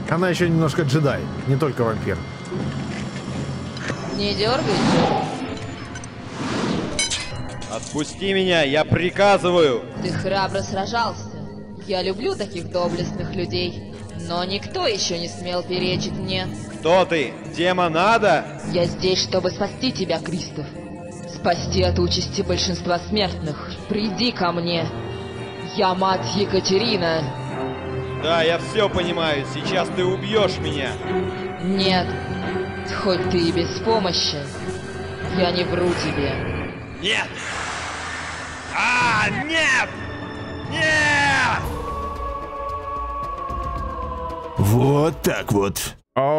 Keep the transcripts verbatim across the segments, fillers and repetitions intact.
Она еще немножко джедай, не только вампир. Не дергайся. Отпусти меня, я приказываю. Ты храбро сражался. Я люблю таких доблестных людей. Но никто еще не смел перечить мне. Кто ты? Демон ада? Я здесь, чтобы спасти тебя, Кристоф. Спасти от участи большинства смертных. Приди ко мне. Я мать Екатерина. Да, я все понимаю. Сейчас ты убьешь меня. Нет. Хоть ты и беспомощен, я не вру тебе. Нет! А, нет! Нет! Вот так вот.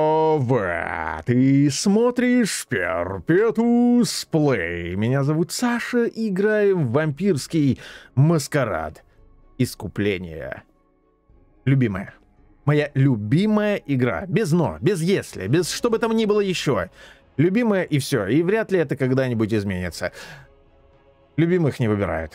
Ова, ты смотришь Перпетус Плей. Меня зовут Саша, играем в вампирский маскарад. Искупление. Любимая. Моя любимая игра. Без «но», без «если», без что бы там ни было еще. Любимая и все. И вряд ли это когда-нибудь изменится. Любимых не выбирают.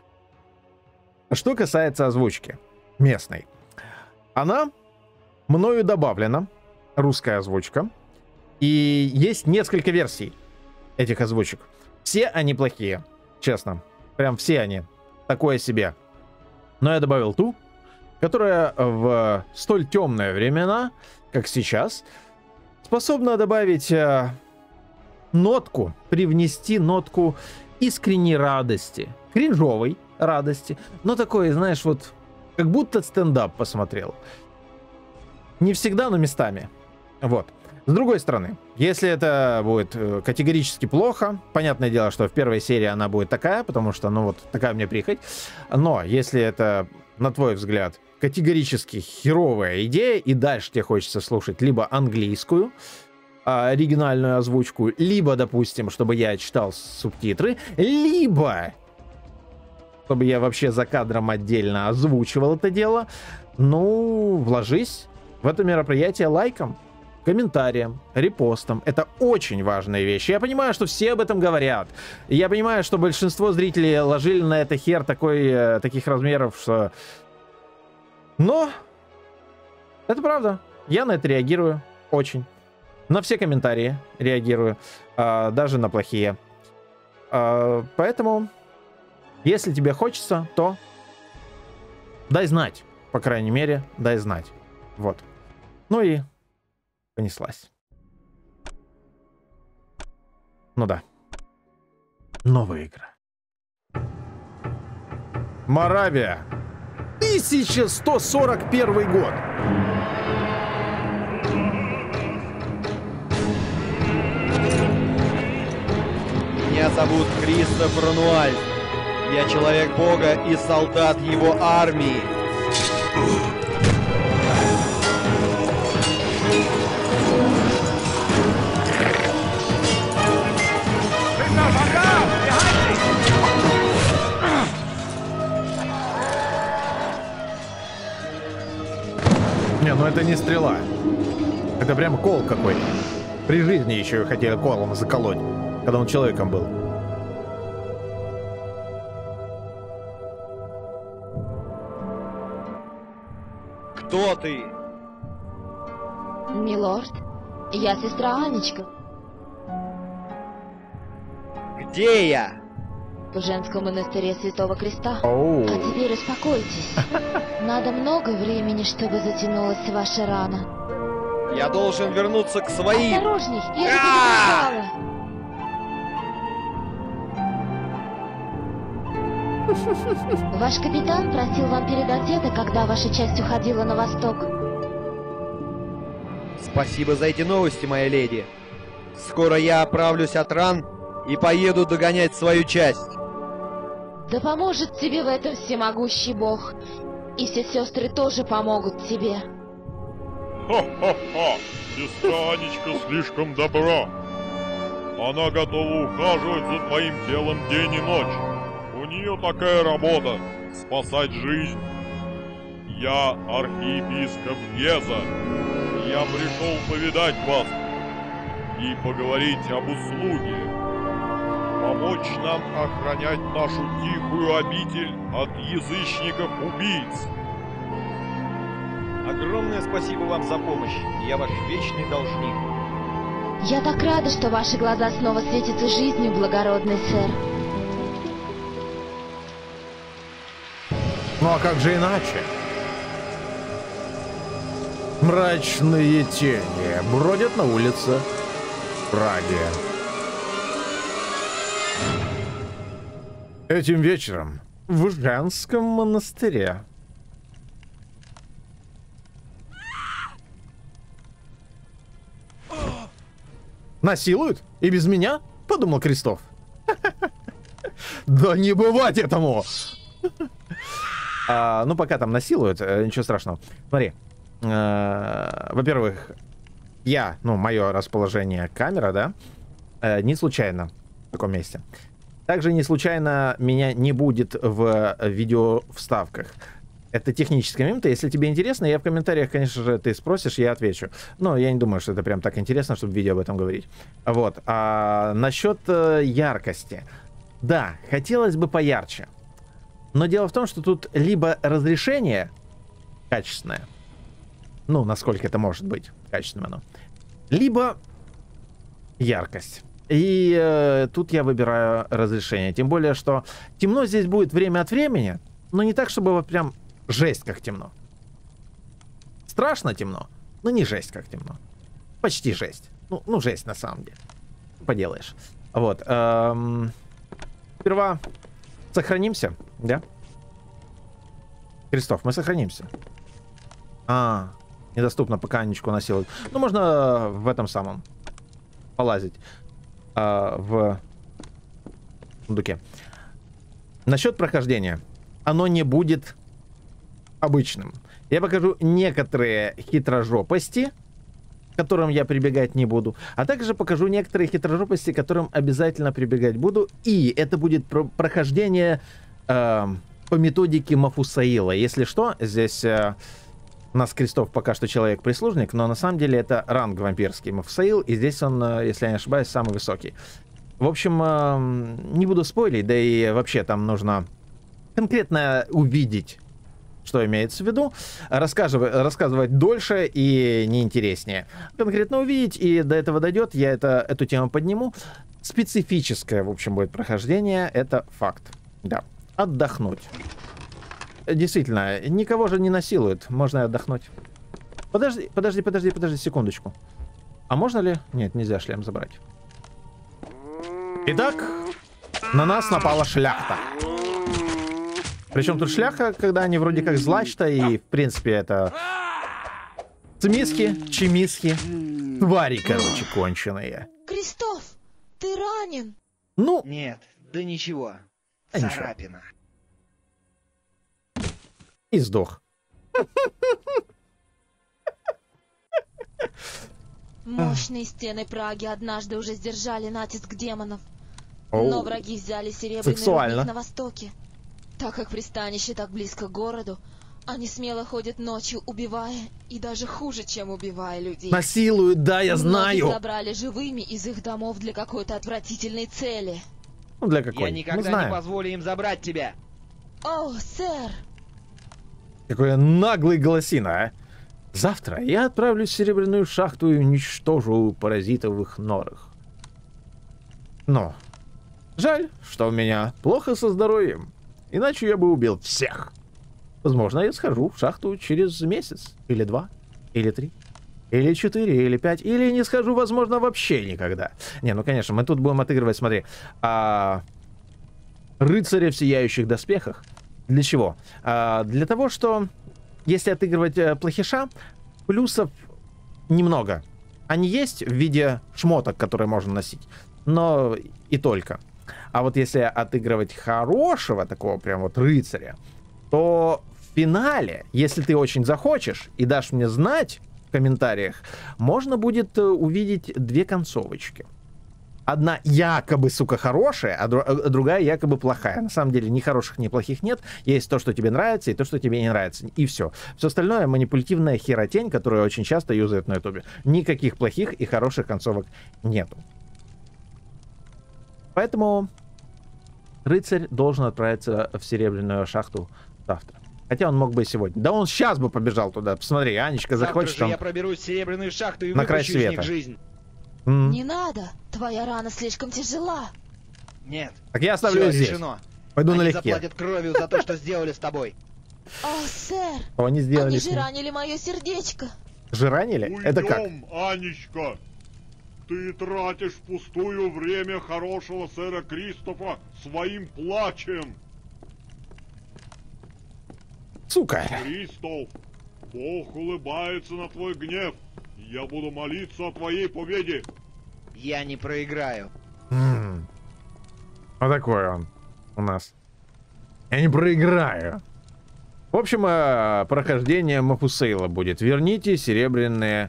Что касается озвучки местной. Она мною добавлена. Русская озвучка. И есть несколько версий этих озвучек. Все они плохие. Честно. Прям все они. Такое себе. Но я добавил ту, которая в столь темные времена, как сейчас, способна добавить э, нотку, привнести нотку искренней радости, кринжовой радости, но такой, знаешь, вот как будто стендап посмотрел. Не всегда, но местами. Вот. С другой стороны, если это будет категорически плохо, понятное дело, что в первой серии она будет такая, потому что, ну вот, такая у меня прихоть. Но если это, на твой взгляд, категорически херовая идея, и дальше тебе хочется слушать либо английскую, оригинальную озвучку, либо, допустим, чтобы я читал субтитры, либо чтобы я вообще за кадром отдельно озвучивал это дело, ну, вложись в это мероприятие лайком, комментарием, репостом. Это очень важные вещи. Я понимаю, что все об этом говорят. Я понимаю, что большинство зрителей ложили на это хер такой, таких размеров, что... Но это правда. Я на это реагирую очень. На все комментарии реагирую. А, даже на плохие. А, поэтому, если тебе хочется, то дай знать. По крайней мере, дай знать. Вот. Ну и понеслась. Ну да. Новая игра. Моравия. тысяча сто сорок первый год. Меня зовут Кристоф Рануальд. Я человек Бога и солдат его армии. Не, ну это не стрела. Это прям кол какой-то. При жизни еще хотели колом заколоть, когда он человеком был. Кто ты? Милорд, я сестра Анечка. Где я? В женском монастыре Святого Креста. Оу. А теперь успокойтесь. Надо много времени, чтобы затянулась ваша рана. Я должен вернуться к своим. Осторожней, я же предупреждала. Ваш капитан просил вам передать это, когда ваша часть уходила на восток. Спасибо за эти новости, моя леди. Скоро я оправлюсь от ран и поеду догонять свою часть. Да поможет тебе в этом всемогущий бог. И все сестры тоже помогут тебе. Ха-ха-ха! Сестра Анечка слишком добра. Она готова ухаживать за твоим телом день и ночь. У нее такая работа — спасать жизнь. Я архиепископ Геза. Я пришел повидать вас и поговорить об услуге. Помочь нам охранять нашу тихую обитель от язычников-убийц. Огромное спасибо вам за помощь. Я ваш вечный должник. Я так рада, что ваши глаза снова светятся жизнью, благородный сэр. Ну а как же иначе? Мрачные тени бродят на улице Праги. Этим вечером в женском монастыре. Насилуют? И без меня? Подумал Крестов. Да не бывать этому! А, ну, пока там насилуют, ничего страшного. Смотри. А, во-первых, я, ну, мое расположение камера, да, не случайно в таком месте. Также не случайно меня не будет в видео вставках. Это технический момент. Если тебе интересно, я в комментариях, конечно же, ты спросишь, я отвечу. Но я не думаю, что это прям так интересно, чтобы в видео об этом говорить. Вот. А насчет э, яркости. Да, хотелось бы поярче. Но дело в том, что тут либо разрешение качественное, ну, насколько это может быть качественным оно, либо яркость. И э, тут я выбираю разрешение. Тем более, что темно здесь будет время от времени, но не так, чтобы вот прям жесть как темно. Страшно темно, но не жесть как темно. Почти жесть. Ну, ну жесть на самом деле. Поделаешь. Вот. Эм, сперва сохранимся, да? Крестов, мы сохранимся. А, недоступно, пока Анечку насилуют. Ну, можно в этом самом полазить. А, в сундуке. Насчет прохождения. Оно не будет обычным. Я покажу некоторые хитрожопости, к которым я прибегать не буду, а также покажу некоторые хитрожопости, к которым обязательно прибегать буду. И это будет про прохождение э, по методике Мафусаила. Если что, здесь э, у нас Крестов пока что человек-прислужник, но на самом деле это ранг вампирский Мафусаил, и здесь он, э, если я не ошибаюсь, самый высокий. В общем, э, не буду спойлить, да и вообще там нужно конкретно увидеть, что имеется в виду, рассказывать, рассказывать дольше и неинтереснее. Конкретно увидеть, и до этого дойдет, я это, эту тему подниму. Специфическое, в общем, будет прохождение, это факт. Да. Отдохнуть. Действительно, никого же не насилуют, можно и отдохнуть. Подожди, подожди, подожди, подожди, секундочку. А можно ли? Нет, нельзя шлем забрать. Итак, на нас напала шляхта. Причем тут шляха, когда они вроде как злачта, и в принципе это цмиски, чемиски, твари, короче, конченые. Крестов, ты ранен? Ну, нет, да ничего. А Царапина. И сдох. Мощные стены Праги однажды уже сдержали натиск демонов. Оу. Но враги взяли серебряный Сексуально. рудник на востоке. Так как пристанище так близко к городу, они смело ходят ночью, убивая, и даже хуже, чем убивая людей. Насилуют, да, я Многих знаю. забрали живыми из их домов для какой-то отвратительной цели. Ну, для какой? Я никогда не позволю им забрать тебя. О, сэр! Какой наглый голосина, а. Завтра я отправлюсь в Серебряную шахту и уничтожу паразитов в их норах. Но жаль, что у меня плохо со здоровьем. Иначе я бы убил всех. Возможно, я схожу в шахту через месяц. Или два. Или три. Или четыре. Или пять. Или не схожу, возможно, вообще никогда. Не, ну, конечно, мы тут будем отыгрывать, смотри. А... Рыцаря в сияющих доспехах. Для чего? А, для того, что если отыгрывать а, плохиша, плюсов немного. Они есть в виде шмоток, которые можно носить. Но и только. А вот если отыгрывать хорошего такого прям вот рыцаря, то в финале, если ты очень захочешь и дашь мне знать в комментариях, можно будет увидеть две концовочки. Одна якобы, сука, хорошая, а другая якобы плохая. На самом деле ни хороших, ни плохих нет. Есть то, что тебе нравится, и то, что тебе не нравится. И все. Все остальное манипулятивная херотень, которую очень часто юзают на ютубе. Никаких плохих и хороших концовок нету. Поэтому рыцарь должен отправиться в Серебряную шахту завтра. Хотя он мог бы и сегодня. Да он сейчас бы побежал туда. Посмотри, Анечка захочет там... я проберусь в серебряную шахту и на край выпущу из света. них жизнь. Mm. Не надо, твоя рана слишком тяжела. Нет. Так я оставлю Всё ее здесь. решено. Пойду Они налегке. заплатят кровью за то, что сделали с тобой. О, сэр, О, они сделали они с же ним. ранили мое сердечко. Же ранили? Это как? Уйдем, Анечка. Ты тратишь впустую время хорошего сэра Кристофа своим плачем. Сука. Кристоф, Бог улыбается на твой гнев. Я буду молиться о твоей победе. Я не проиграю. М. Вот такой он у нас. Я не проиграю. В общем, э, прохождение Мафусейла будет. Верните серебряные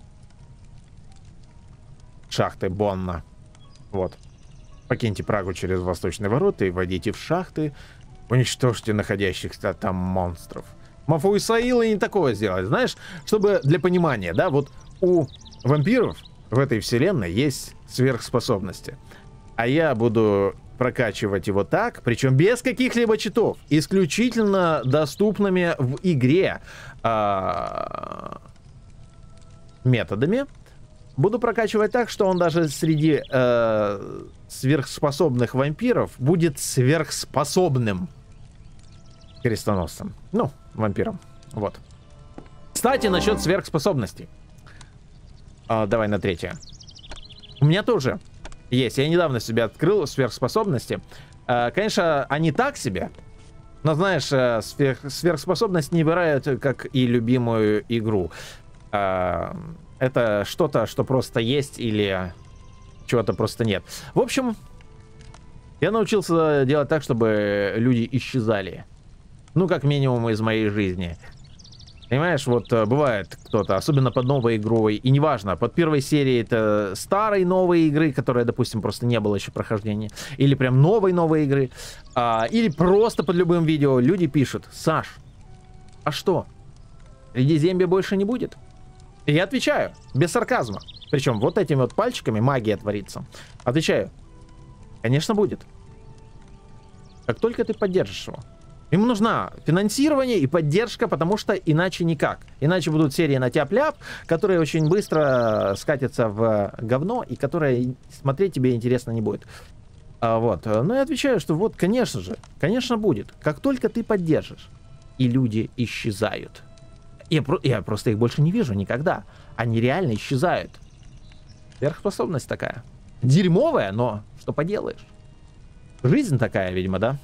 шахты Бонна. Вот. Покиньте Прагу через восточные ворота и войдите в шахты. Уничтожьте находящихся там монстров. Мафусейла не такого сделать. Знаешь, чтобы для понимания, да, вот у вампиров в этой вселенной есть сверхспособности. А я буду прокачивать его так, причем без каких-либо читов, исключительно доступными в игре а, методами. Буду прокачивать так, что он даже среди э, сверхспособных вампиров будет сверхспособным крестоносцем. Ну, вампиром. Вот. Кстати, насчет сверхспособностей. А, давай на третье. У меня тоже есть. Я недавно себе открыл сверхспособности. А, конечно, они так себе. Но знаешь, сверх, сверхспособность не выбирают, как и любимую игру. А, это что-то, что просто есть, или чего-то просто нет. В общем, я научился делать так, чтобы люди исчезали. Ну, как минимум, из моей жизни. Понимаешь, вот бывает кто-то, особенно под новой игрой, и неважно, под первой серией это старой новой игры, которая, допустим, просто не было еще прохождения, или прям новой-новой игры, а, или просто под любым видео люди пишут: Саш, а что, Средиземья больше не будет? И я отвечаю, без сарказма, причем вот этими вот пальчиками магия творится. Отвечаю: конечно будет. Как только ты поддержишь его. Ему нужна финансирование и поддержка, потому что иначе никак. Иначе будут серии на тяп-ляп, которые очень быстро скатятся в говно, и которые смотреть тебе интересно не будет. А вот. Но я отвечаю, что вот, конечно же, конечно будет. Как только ты поддержишь, и люди исчезают. Я, про я просто их больше не вижу никогда. Они реально исчезают. Сверхспособность такая. Дерьмовая, но что поделаешь. Жизнь такая, видимо, да?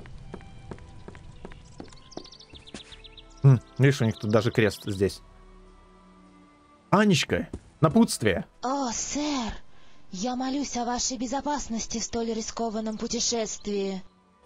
Хм, видишь, у них тут даже крест здесь. Анечка, напутствие. О, сэр, я молюсь о вашей безопасности в столь рискованном путешествии.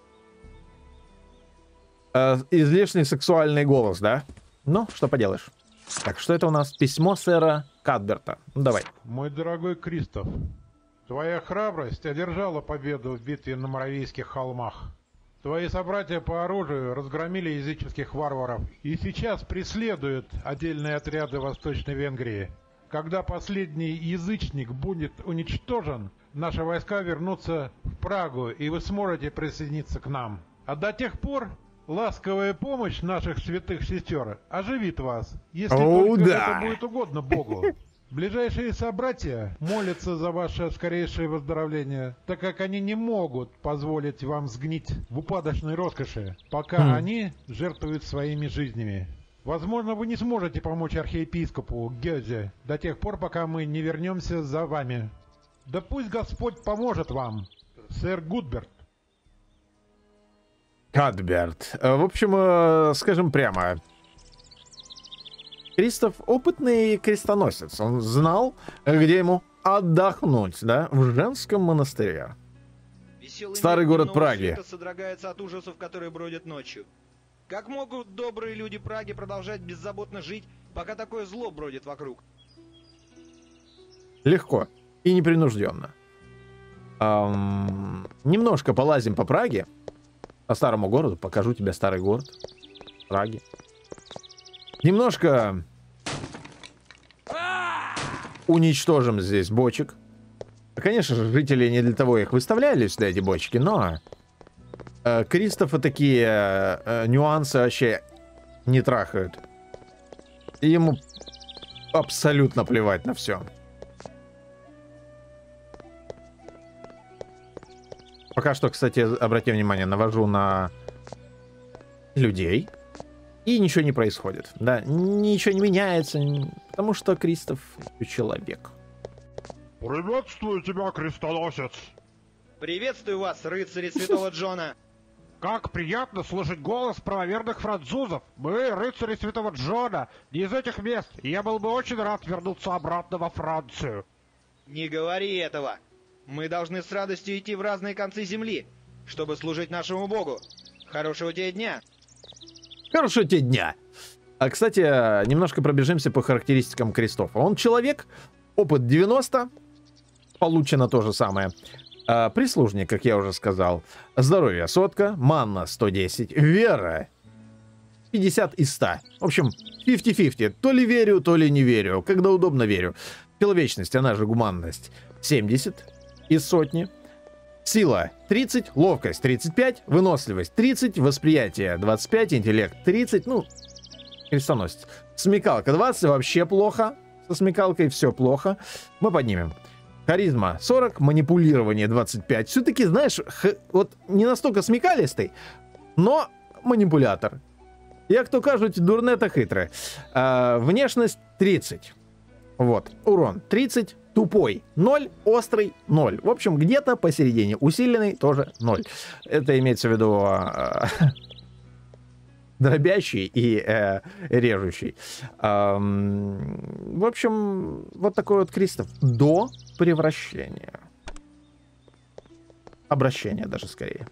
Э, излишний сексуальный голос, да? Ну, что поделаешь. Так, что это у нас? Письмо сэра Кадберта. Ну, давай. Мой дорогой Кристоф, твоя храбрость одержала победу в битве на Моравийских холмах. Твои собратья по оружию разгромили языческих варваров и сейчас преследуют отдельные отряды Восточной Венгрии. Когда последний язычник будет уничтожен, наши войска вернутся в Прагу, и вы сможете присоединиться к нам. А до тех пор ласковая помощь наших святых сестер оживит вас, если О, только да. это будет угодно Богу. Ближайшие собратья молятся за ваше скорейшее выздоровление, так как они не могут позволить вам сгнить в упадочной роскоши, пока Mm. они жертвуют своими жизнями. Возможно, вы не сможете помочь архиепископу Гёзе до тех пор, пока мы не вернемся за вами. Да пусть Господь поможет вам, сэр Гудберт. Кадберт. Э, В общем, э, скажем прямо. Кристоф опытный крестоносец. Он знал, где ему отдохнуть, да? В женском монастыре. Веселый Старый мир город дневного Праги. света содрогается от ужасов, которые бродят ночью. Как могут добрые люди Праги продолжать беззаботно жить, пока такое зло бродит вокруг? Легко и непринужденно. Эм, немножко полазим по Праге. По старому городу. Покажу тебе старый город Праги. Немножко уничтожим здесь бочек. Конечно же, жители не для того их выставляли сюда, эти бочки, но э, Кристофа такие э, нюансы вообще не трахают. И ему абсолютно плевать на все. Пока что, кстати, обрати внимание, навожу на людей, и ничего не происходит. Да, ничего не меняется, потому что Кристоф человек. Приветствую тебя, крестоносец. Приветствую вас, рыцари Святого Джона. Как приятно слышать голос правоверных французов. Мы, рыцари Святого Джона, не из этих мест, и я был бы очень рад вернуться обратно во Францию. Не говори этого. Мы должны с радостью идти в разные концы земли, чтобы служить нашему богу. Хорошего тебе дня. Хорошего тебе дня. А, кстати, немножко пробежимся по характеристикам Кристофа. Он человек, опыт девяносто, получено то же самое. А, прислужник, как я уже сказал. Здоровье сотка, манна сто десять, вера пятьдесят из ста. В общем, пятьдесят на пятьдесят. То ли верю, то ли не верю. Когда удобно, верю. Человечность, она же гуманность, семьдесят из сотни. Сила тридцать, ловкость тридцать пять, выносливость тридцать, восприятие двадцать пять, интеллект тридцать, ну, крестоносец. Смекалка двадцать, вообще плохо. Со смекалкой все плохо. Мы поднимем. Харизма сорок, манипулирование двадцать пять. Все-таки, знаешь, х- вот не настолько смекалистый, но манипулятор. Як то кажуть, дурне-то хитре. А, внешность тридцать. Вот. Урон тридцать. Тупой ноль, острый ноль. В общем, где-то посередине. Усиленный тоже ноль. Это имеется в виду э, дробящий и э, режущий. Э, в общем, вот такой вот Кристоф. До превращения. Обращения даже скорее.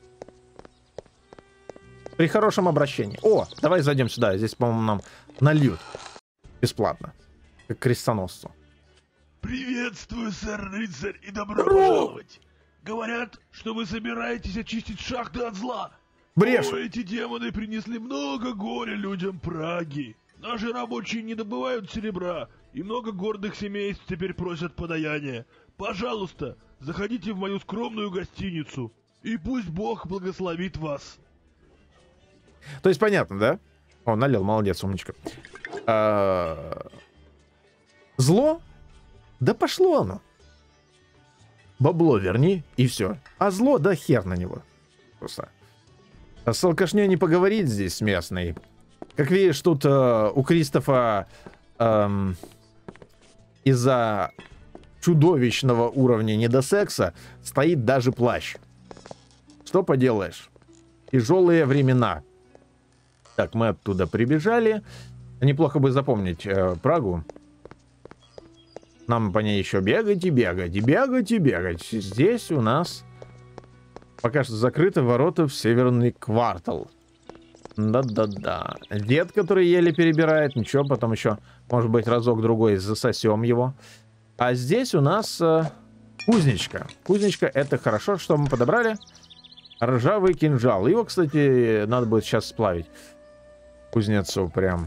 При хорошем обращении. О, давай зайдем сюда. Здесь, по-моему, нам нальют. Бесплатно. Как крестоносцу. Приветствую, сэр-рыцарь, и добро пожаловать. Говорят, что вы собираетесь очистить шахты от зла. Брешь. О, эти демоны принесли много горя людям Праги. Наши рабочие не добывают серебра, и много гордых семейств теперь просят подаяния. Пожалуйста, заходите в мою скромную гостиницу, и пусть Бог благословит вас. То есть понятно, да? О, налил, молодец, умничка. А... Зло? Да пошло оно. Бабло верни, и все. А зло, да хер на него. Просто. А с алкашней не поговорить здесь с местной. Как видишь, тут э, у Кристофа э, из-за чудовищного уровня недосекса стоит даже плащ. Что поделаешь? Тяжелые времена. Так, мы оттуда прибежали. Неплохо бы запомнить э, Прагу. Нам по ней еще бегать и бегать, и бегать и бегать. Здесь у нас пока что закрыты ворота в северный квартал. Да-да-да. Дед, который еле перебирает. Ничего, потом еще, может быть, разок-другой засосем его. А здесь у нас э, кузнечка. Кузнечка — это хорошо, что мы подобрали. Ржавый кинжал. Его, кстати, надо будет сейчас сплавить. Кузнецу прям...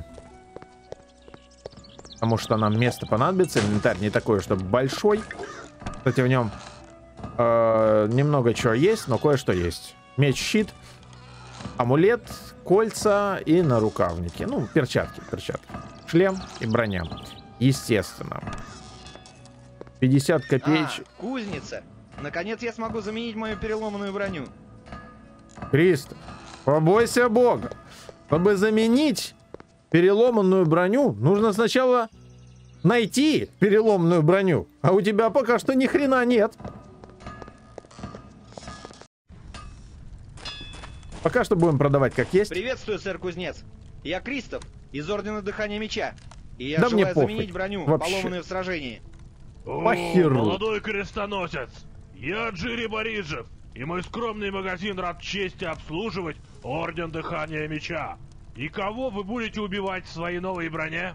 Потому что нам место понадобится. Инвентарь не такой, чтобы большой. Кстати, в нем э, немного чего есть, но кое-что есть. Меч-щит, амулет, кольца и нарукавники. Ну, перчатки, перчатки. Шлем и броня. Естественно. пятьдесят копеечек. А, кузница. Наконец я смогу заменить мою переломанную броню. Кристоф, побойся Бога. Чтобы заменить переломанную броню, нужно сначала найти переломанную броню. А у тебя пока что ни хрена нет. Пока что будем продавать как есть. Приветствую, сэр Кузнец. Я Кристоф, из Ордена Дыхания Меча. И я Да мне желаю похуй. заменить броню, Вообще. поломанную в сражении. О, Похеру. молодой крестоносец, я Джири Бориджев, и мой скромный магазин рад чести обслуживать Орден Дыхания Меча. И кого вы будете убивать в своей новой броне?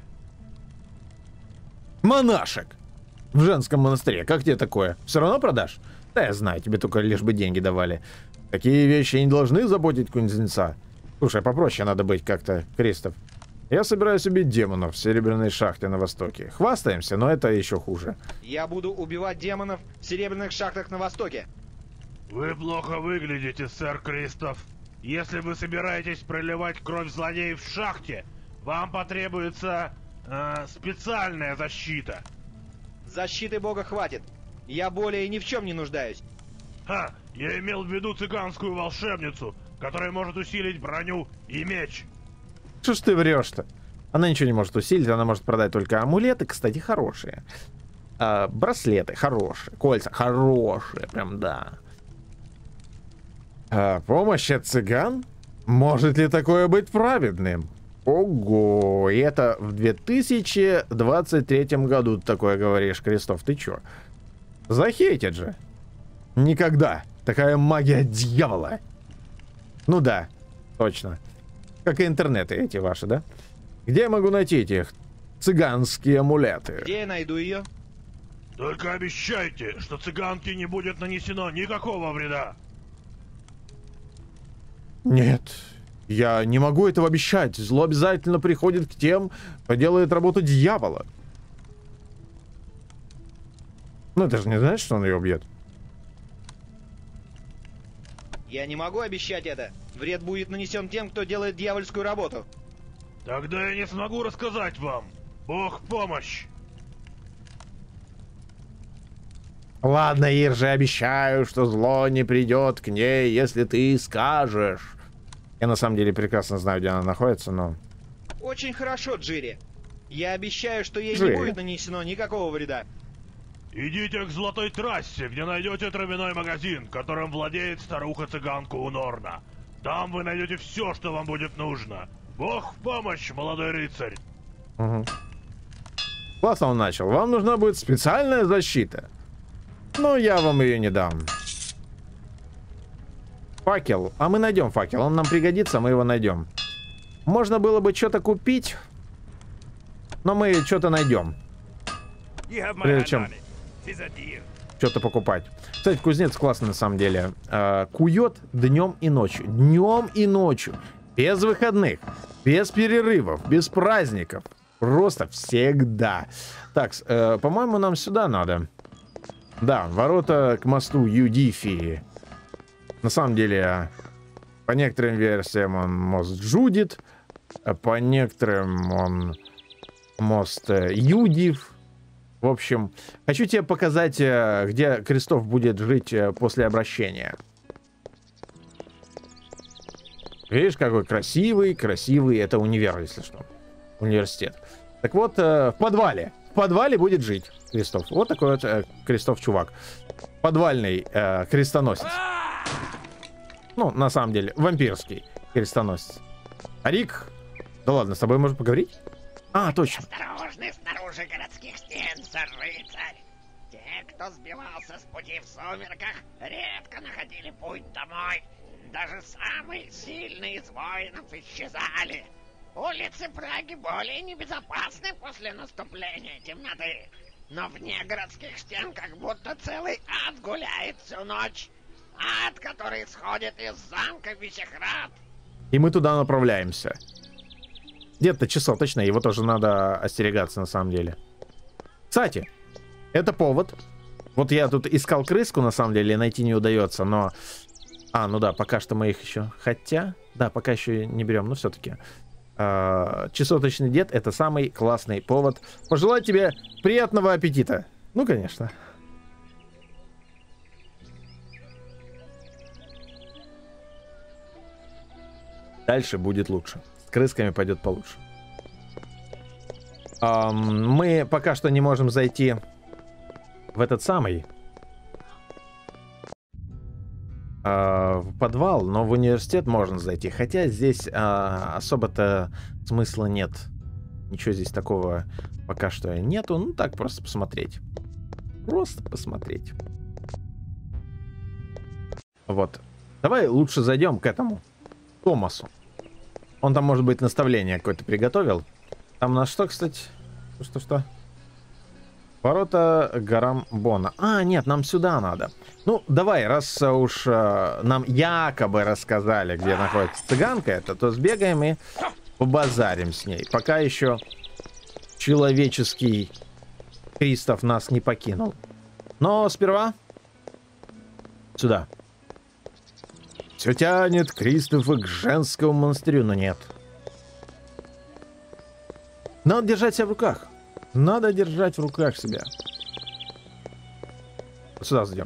Монашек. В женском монастыре. Как тебе такое? Все равно продашь? Да я знаю, тебе только лишь бы деньги давали. Такие вещи не должны заботить кузнеца. Слушай, попроще надо быть как-то, Кристоф. Я собираюсь убить демонов в Серебряной шахте на востоке. Хвастаемся, но это еще хуже. Я буду убивать демонов в Серебряных шахтах на востоке. Вы плохо выглядите, сэр Кристоф. Если вы собираетесь проливать кровь злодеев в шахте, вам потребуется э, специальная защита. Защиты бога хватит. Я более ни в чем не нуждаюсь. Ха, я имел в виду цыганскую волшебницу, которая может усилить броню и меч. Что ж ты врешь-то? Она ничего не может усилить, она может продать только амулеты, кстати, хорошие. А, браслеты хорошие, кольца хорошие, прям да. А, помощь от цыган? Может ли такое быть праведным? Ого, и это в две тысячи двадцать третьем году ты такое говоришь, Крестов, ты чё? Захейтят же. Никогда. Такая магия дьявола. Ну да, точно. Как и интернеты эти ваши, да? Где я могу найти этих цыганские амулеты? Где я найду ее? Только обещайте, что цыганке не будет нанесено никакого вреда. Нет, я не могу этого обещать. Зло обязательно приходит к тем, кто делает работу дьявола. Ну, ты же не знаешь, что он ее убьет? Я не могу обещать это. Вред будет нанесен тем, кто делает дьявольскую работу. Тогда я не смогу рассказать вам. Бог в помощь. Ладно, Иржи, обещаю, что зло не придет к ней, если ты скажешь. Я на самом деле прекрасно знаю, где она находится, но... Очень хорошо, Джири. Я обещаю, что ей Джири. не будет нанесено никакого вреда. Идите к Золотой Трассе, где найдете травяной магазин, которым владеет старуха-цыганка Унорна. Там вы найдете все, что вам будет нужно. Бог в помощь, молодой рыцарь. Угу. Классно он начал. Вам нужна будет специальная защита. Но я вам ее не дам. Факел. А мы найдем факел. Он нам пригодится, мы его найдем. Можно было бы что-то купить, но мы что-то найдем. Прежде чем что-то покупать. Кстати, кузнец классный на самом деле. А, кует днем и ночью. Днем и ночью. Без выходных. Без перерывов. Без праздников. Просто всегда. Так, э, по-моему, нам сюда надо. Да, ворота к мосту Юдифии. На самом деле, по некоторым версиям он мост Джудит, а по некоторым он мост Юдив. В общем, хочу тебе показать, где Крестов будет жить после обращения. Видишь, какой красивый, красивый. Это универ, если что. Университет. Так вот, в подвале. В подвале будет жить Крестов. Вот такой вот э, Крестов чувак. Подвальный э, крестоносец. Ну, на самом деле, вампирский крестоносец. А Рик? Да ладно, с тобой можно поговорить? А, точно. Осторожны снаружи городских стен, сэр-рыцарь. Те, кто сбивался с пути в сумерках, редко находили путь домой. Даже самые сильные из воинов исчезали. Улицы Праги более небезопасны после наступления темноты. Но вне городских стен как будто целый ад гуляет всю ночь. Ад, который исходит из замка Висехрад. И мы туда направляемся. Где-то часоточно, его тоже надо остерегаться на самом деле. Кстати, это повод. Вот я тут искал крыску, на самом деле, найти не удается, но... А, ну да, пока что мы их еще... Хотя... Да, пока еще не берем, но все-таки... Часоточный дед — это самый классный повод пожелать тебе приятного аппетита. Ну, конечно. Дальше будет лучше. С крысками пойдет получше. Эм, мы пока что не можем зайти в этот самый в подвал, но в университет можно зайти. Хотя здесь а, особо-то смысла нет. Ничего здесь такого пока что нету. Ну так, просто посмотреть. Просто посмотреть. Вот. Давай лучше зайдем к этому Томасу. Он там, может быть, наставление какое-то приготовил. Там на что, кстати? Что-что? Ворота горам Бона. А, нет, нам сюда надо. Ну, давай, раз уж э, нам якобы рассказали, где находится цыганка эта, то сбегаем и побазарим с ней. Пока еще человеческий Кристоф нас не покинул. Но сперва сюда. Все тянет Кристофа к женскому монастырю, но нет. Надо держать себя в руках. Надо держать в руках себя. Вот сюда зайдем.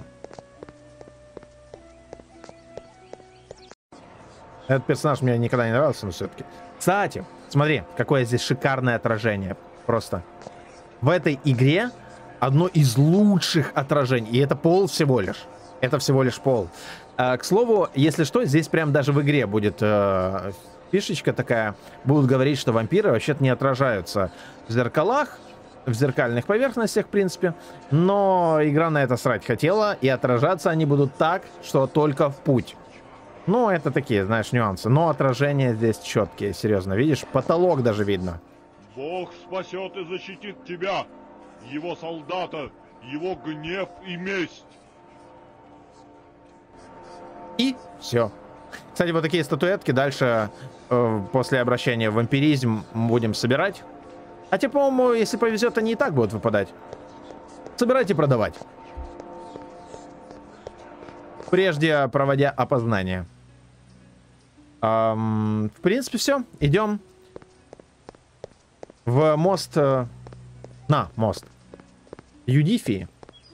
Этот персонаж мне никогда не нравился, но все-таки. Кстати, смотри, какое здесь шикарное отражение. Просто. В этой игре одно из лучших отражений. И это пол всего лишь. Это всего лишь пол. А, к слову, если что, здесь прям даже в игре будет э, фишечка такая. Будут говорить, что вампиры вообще-то не отражаются в зеркалах, в зеркальных поверхностях, в принципе. Но игра на это срать хотела. И отражаться они будут так, что только в путь. Ну, это такие, знаешь, нюансы. Но отражения здесь четкие, серьезно. Видишь, потолок даже видно. Бог спасет и защитит тебя, его солдата, его гнев и месть. И все. Кстати, вот такие статуэтки дальше, э, после обращения в вампиризм, будем собирать. А те, по-моему, если повезет, они и так будут выпадать. Собирать и продавать. Прежде проводя опознание. Эм, в принципе, все. Идем в мост... Э, на, мост. Юдифии.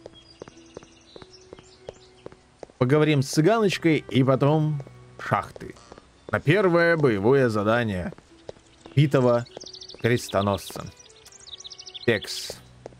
Поговорим с цыганочкой и потом шахты. На первое боевое задание битого крестоносца. Текс.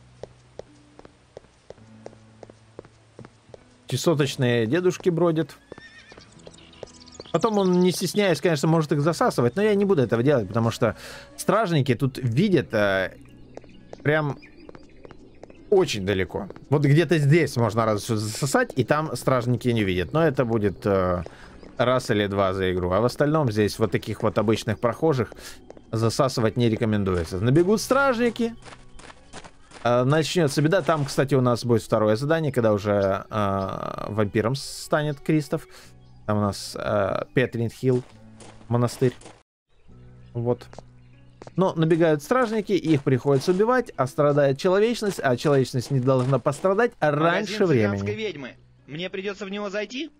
Чесоточные дедушки бродят. Потом он, не стесняясь, конечно, может их засасывать, но я не буду этого делать, потому что стражники тут видят э, прям очень далеко. Вот где-то здесь можно раз засосать, и там стражники не видят. Но это будет э, раз или два за игру. А в остальном здесь вот таких вот обычных прохожих засасывать не рекомендуется. Набегут стражники. Э, начнется беда. Там, кстати, у нас будет второе задание, когда уже э, вампиром станет Кристоф. Там у нас э, Петрин-Хилл, монастырь. Вот. Но набегают стражники, их приходится убивать, а страдает человечность, а человечность не должна пострадать раньше времени. Ведьмы. Мне придется в него зайти?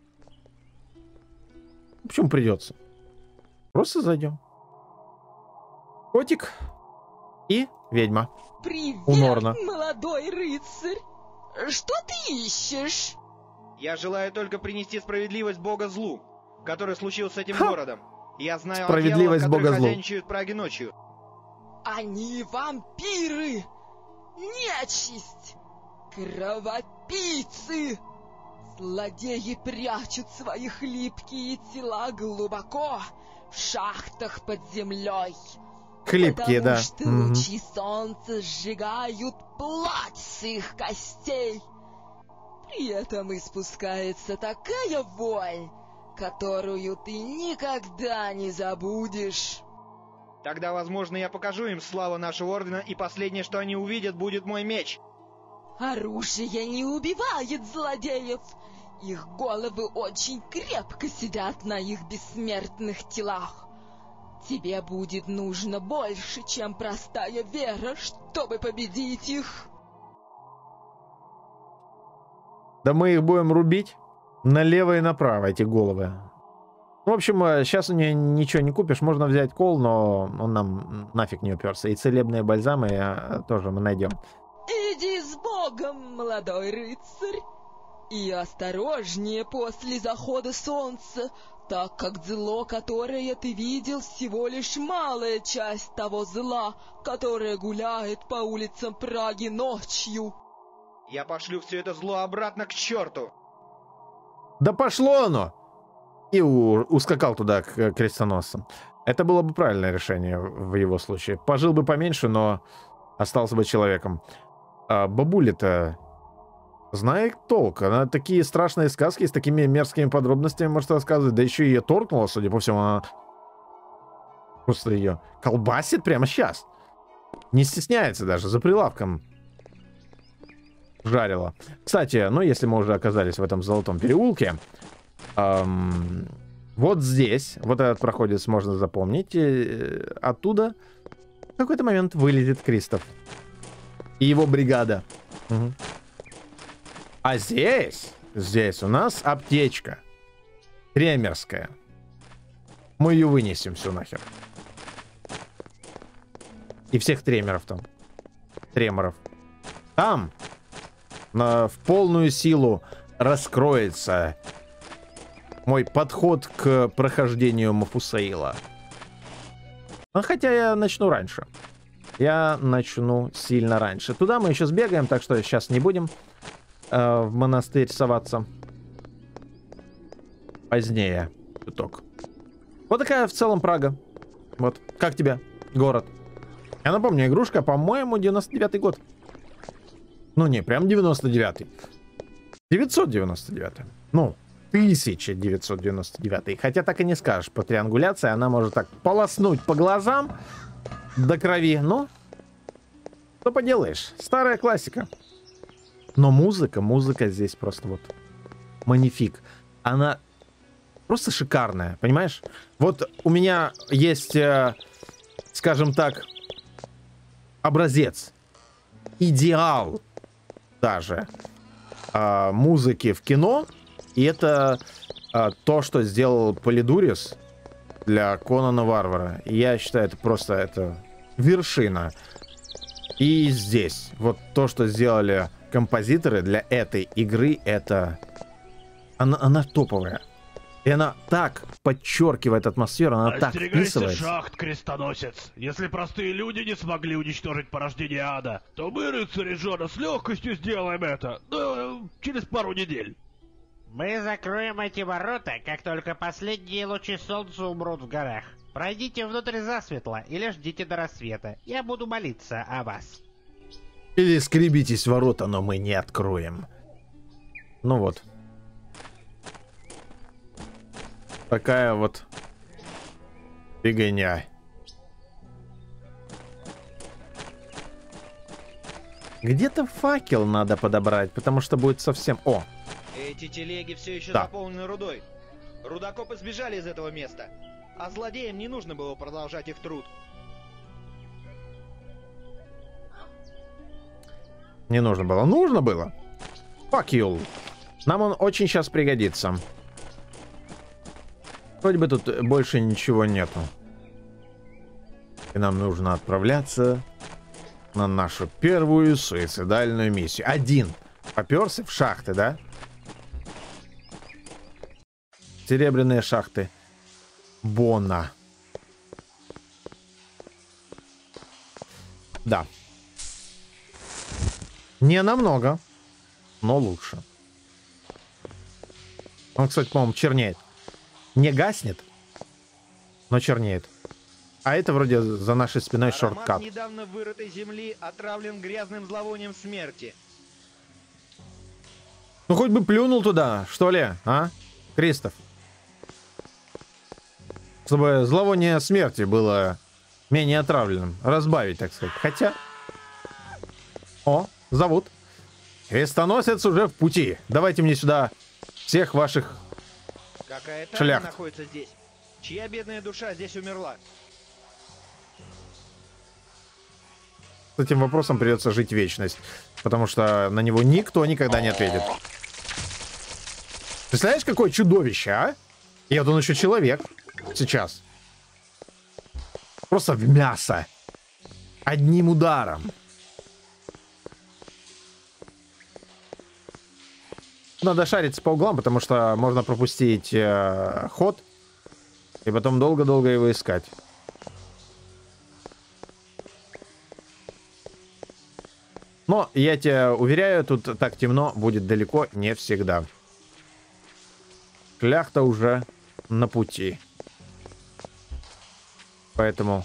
Почему придется? Просто зайдем. Котик и ведьма. Привет, у Норна. Молодой рыцарь. Что ты ищешь? Я желаю только принести справедливость Бога злу, который случился с этим Ха! городом. Я знаю Справедливость о дьяволах, которые Бога злу. хозяйничают в Праге ночью. Они вампиры, нечисть, кровопийцы. Злодеи прячут свои хлипкие тела глубоко в шахтах под землей. Хлипкие, потому да. что Мгм. лучи солнца сжигают плоть с их костей. При этом испускается такая вонь, которую ты никогда не забудешь. Тогда, возможно, я покажу им славу нашего ордена, и последнее, что они увидят, будет мой меч. Оружие не убивает злодеев. Их головы очень крепко сидят на их бессмертных телах. Тебе будет нужно больше, чем простая вера, чтобы победить их. Да мы их будем рубить налево и направо, эти головы. В общем, сейчас у нее ничего не купишь. Можно взять кол, но он нам нафиг не уперся. И целебные бальзамы тоже мы найдем. Иди с Богом, молодой рыцарь. И осторожнее после захода солнца, так как зло, которое ты видел, всего лишь малая часть того зла, которое гуляет по улицам Праги ночью. Я пошлю все это зло обратно к черту. Да пошло оно! И у, ускакал туда к крестоносцам. Это было бы правильное решение в его случае. Пожил бы поменьше, но остался бы человеком. А бабуля-то знает толк. Она такие страшные сказки с такими мерзкими подробностями может рассказывать. Да еще и ее торкнула, судя по всему. Она просто ее колбасит прямо сейчас. Не стесняется даже, за прилавком жарила. Кстати, ну если мы уже оказались в этом золотом переулке, эм, вот здесь, вот этот проходец можно запомнить, э, оттуда в какой-то момент вылезет Кристоф и его бригада. Угу. А здесь, здесь у нас аптечка кремерская. Мы ее вынесем всю нахер. И всех тремеров там. Треморов. Там на, в полную силу раскроется мой подход к прохождению Мафусаила. А хотя я начну раньше. Я начну сильно раньше. Туда мы еще сбегаем, так что сейчас не будем э, в монастырь соваться. Позднее. Итог. Вот такая в целом Прага. Вот. Как тебе город? Я напомню, игрушка, по-моему, девяносто девятый год. Ну не, прям девяносто девятый. девятьсот девяносто девятый. Ну, тысяча девятьсот девяносто девятый. Хотя так и не скажешь. По триангуляции она может так полоснуть по глазам до крови. Ну, что поделаешь. Старая классика. Но музыка, музыка здесь просто вот магнифик. Она просто шикарная, понимаешь? Вот у меня есть, э, скажем так, образец, идеал даже э, музыки в кино. И это э, то, что сделал Полидурис для Конана Варвара. И я считаю, это просто это вершина. И здесь вот то, что сделали композиторы для этой игры, это она, она топовая. И она так подчеркивает атмосферу, она так вписывается. Шахт, крестоносец. Если простые люди не смогли уничтожить порождение ада, то мы, рыцари Джона, с легкостью сделаем это. Да, через пару недель. Мы закроем эти ворота, как только последние лучи солнца умрут в горах. Пройдите внутрь засветло или ждите до рассвета. Я буду молиться о вас. Или скребитесь в ворота, но мы не откроем. Ну вот. Такая вот фигня. Где-то факел надо подобрать, потому что будет совсем... О! Эти телеги все еще да. заполнены рудой. Рудокопы сбежали из этого места. А злодеям не нужно было продолжать их труд. Не нужно было. Нужно было. Fuck you. Нам он очень сейчас пригодится. Вроде бы тут больше ничего нету. И нам нужно отправляться на нашу первую суицидальную миссию. Один. Попёрся в шахты, да? Серебряные шахты Бона. Да. Не намного, но лучше. Он, кстати, по-моему, чернеет. Не гаснет, но чернеет. А это вроде за нашей спиной Аромат шорткат. недавно вырытой земли отравлен грязным зловонием смерти. Ну хоть бы плюнул туда, что ли, а, Кристоф? Чтобы зловоние смерти было менее отравленным. Разбавить, так сказать. Хотя... О, зовут. Крестоносец уже в пути. Давайте мне сюда всех ваших Какая тайна шляхт. находится здесь? Чья бедная душа здесь умерла? С этим вопросом придется жить вечность. Потому что на него никто никогда не ответит. Представляешь, какое чудовище, а? И вот он еще человек. Сейчас. Просто в мясо. Одним ударом. Надо шариться по углам, потому что можно пропустить э, ход. И потом долго-долго его искать. Но, я тебя уверяю, тут так темно будет далеко не всегда. Шляхта уже на пути. Поэтому...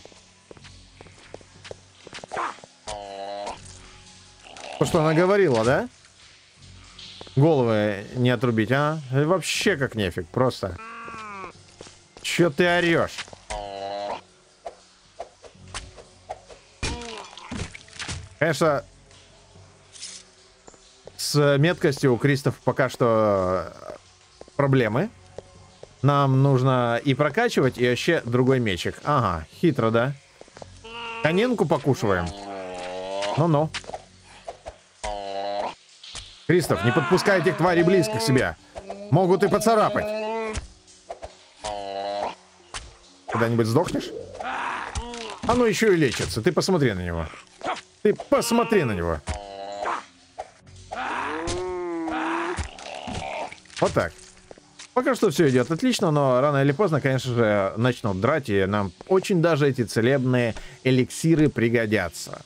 То, что она говорила, да? Головы не отрубить, а? Вообще как нефиг, просто. Чё ты орешь? Конечно, с меткостью у Кристоф пока что проблемы. Нам нужно и прокачивать, и вообще другой мечик. Ага, хитро, да? Коненку покушиваем. Ну-ну. Кристоф, не подпускай этих тварей близко к себе. Могут и поцарапать. Когда-нибудь сдохнешь? Оно еще и лечится. Ты посмотри на него. Ты посмотри на него. Вот так. Пока что все идет отлично, но рано или поздно, конечно же, начнут драть, и нам очень даже эти целебные эликсиры пригодятся.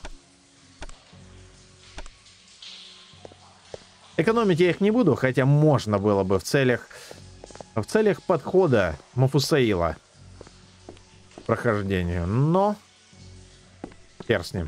Экономить я их не буду, хотя можно было бы в целях, в целях подхода Мафусаила к прохождению, но хер с ним.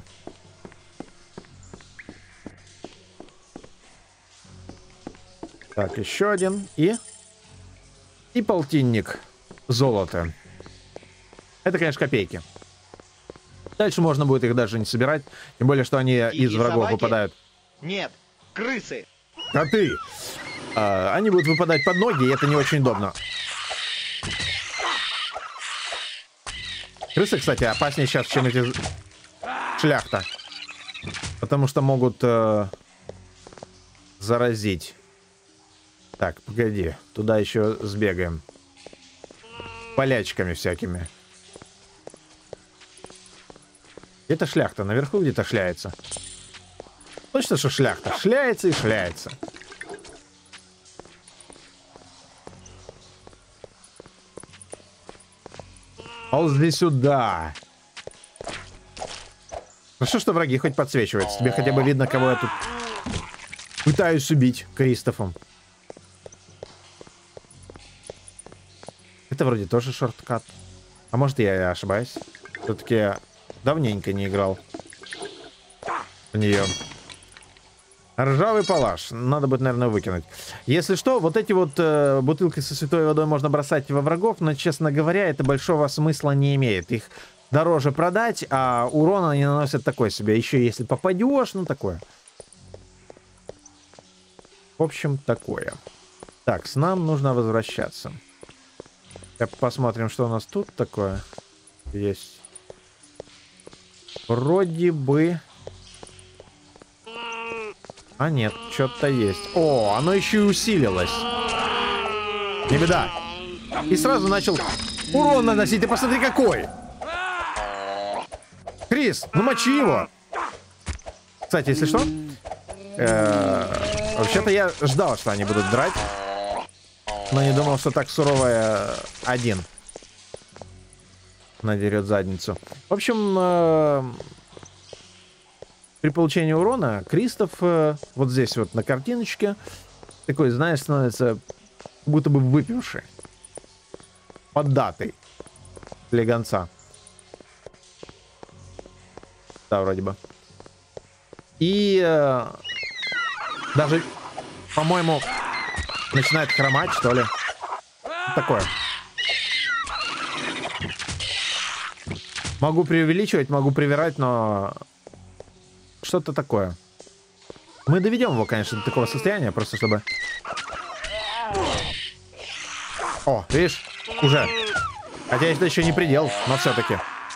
Так, еще один и... И полтинник золота. Это, конечно, копейки. Дальше можно будет их даже не собирать. Тем более, что они и из врагов собаки? Выпадают. Нет, крысы. Коты. А, они будут выпадать под ноги, и это не очень удобно. Крысы, кстати, опаснее сейчас, чем эти шляхта. Потому что могут э, заразить. Так, погоди. Туда еще сбегаем. Полячками всякими. Это шляхта. Наверху где-то шляется. Точно, что шляхта. Шляется и шляется. Ползли сюда. Хорошо, что враги хоть подсвечиваются. Тебе хотя бы видно, кого я тут пытаюсь убить Кристофом. Это вроде тоже шорткат. А может, я ошибаюсь? Все-таки я давненько не играл в нее. Ржавый палаш. Надо будет, наверное, выкинуть. Если что, вот эти вот э, бутылки со святой водой можно бросать во врагов, но, честно говоря, это большого смысла не имеет. Их дороже продать, а урона они наносят такой себе. Еще если попадешь, ну такое. В общем, такое. Так, с нам нужно возвращаться. Посмотрим, что у нас тут такое есть. Вроде бы... А нет, что-то есть. О, оно еще и усилилось. Не беда. И сразу начал урон наносить. Ты посмотри, какой. Крис, ну мочи его. Кстати, если что... Э-э- вообще-то я ждал, что они будут драть. Но не думал, что так суровая один надерет задницу. В общем, э, при получении урона Кристоф э, вот здесь вот на картиночке такой, знаешь, становится будто бы выпивший. Поддатый. Легонца. Да, вроде бы. И э, даже, по-моему... начинает хромать, что ли. Такое. Могу преувеличивать, могу привирать, но... что-то такое. Мы доведем его, конечно, до такого состояния, просто чтобы... О, видишь? Уже. Хотя это еще не предел, но все-таки.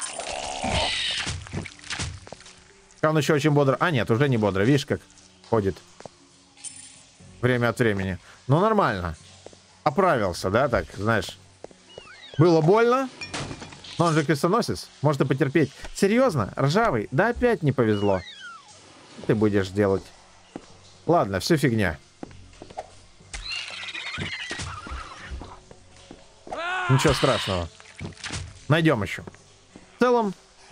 Он еще очень бодро. А, нет, уже не бодро. Видишь, как ходит. Время от времени. Ну, нормально. Оправился, да, так, знаешь. Было больно, но он же крестоносец. Может и потерпеть. Серьезно? Ржавый? Да опять не повезло. Ты будешь делать. Ладно, все фигня. Ничего страшного. Найдем еще. В целом,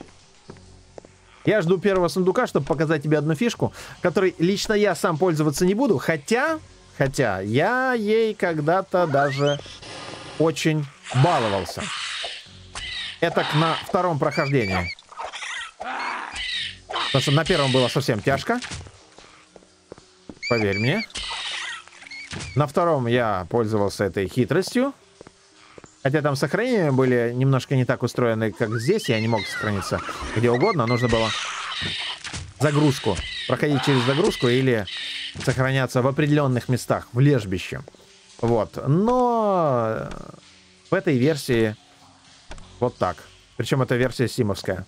я жду первого сундука, чтобы показать тебе одну фишку, которой лично я сам пользоваться не буду, хотя... Хотя я ей когда-то даже очень баловался. Это на втором прохождении. Потому что на первом было совсем тяжко. Поверь мне. На втором я пользовался этой хитростью. Хотя там сохранения были немножко не так устроены, как здесь. Я не мог сохраниться где угодно. Нужно было загрузку. Проходить через загрузку или сохраняться в определенных местах, в лежбище. Вот. Но в этой версии вот так. Причем это версия симовская.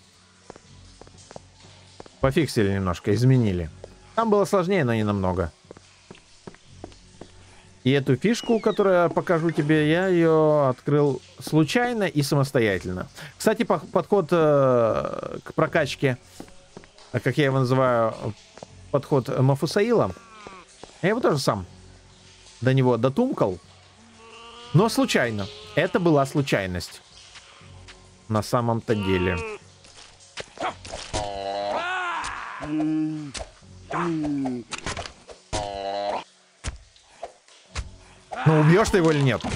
Пофиксили немножко, изменили. Там было сложнее, но не намного. И эту фишку, которую я покажу тебе, я ее открыл случайно и самостоятельно. Кстати, по подход э, к прокачке, как я его называю, подход Мафусаила, я его тоже сам до него дотумкал, но случайно. Это была случайность. На самом-то деле. Ну, убьешь ты его или нет?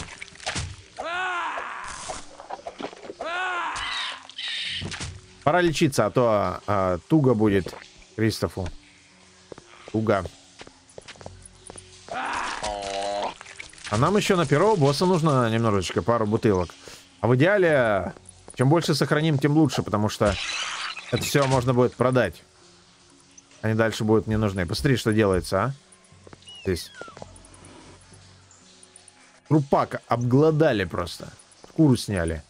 Пора лечиться, а то а, туго будет Кристофу. Туго. А нам еще на первого босса нужно немножечко, пару бутылок. А в идеале, чем больше сохраним, тем лучше, потому что это все можно будет продать. Они дальше будут не нужны. Посмотри, что делается, а? Здесь. Трупак обглодали просто. Шкуру сняли.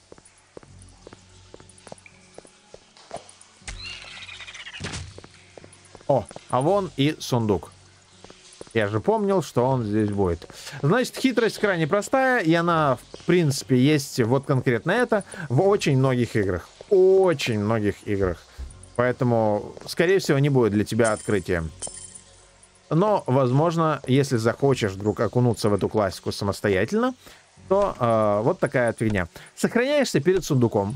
О, а вон и сундук. Я же помнил, что он здесь будет. Значит, хитрость крайне простая, и она, в принципе, есть вот конкретно это в очень многих играх. Очень многих играх. Поэтому, скорее всего, не будет для тебя открытием. Но, возможно, если захочешь вдруг окунуться в эту классику самостоятельно, то э, вот такая фигня. Сохраняешься перед сундуком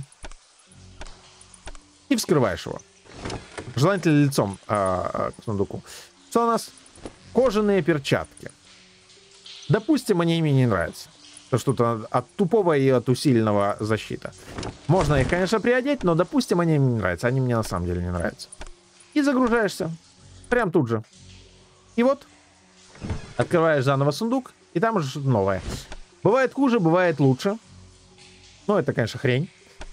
и вскрываешь его. Желательно лицом э, к сундуку. Что у нас? Кожаные перчатки. Допустим, они мне не нравятся. Это что-то от тупого и от усиленного защита. Можно их, конечно, приодеть, но, допустим, они мне не нравятся. Они мне на самом деле не нравятся. И загружаешься. Прям тут же. И вот. Открываешь заново сундук, и там уже что-то новое. Бывает хуже, бывает лучше. Ну, это, конечно, хрень.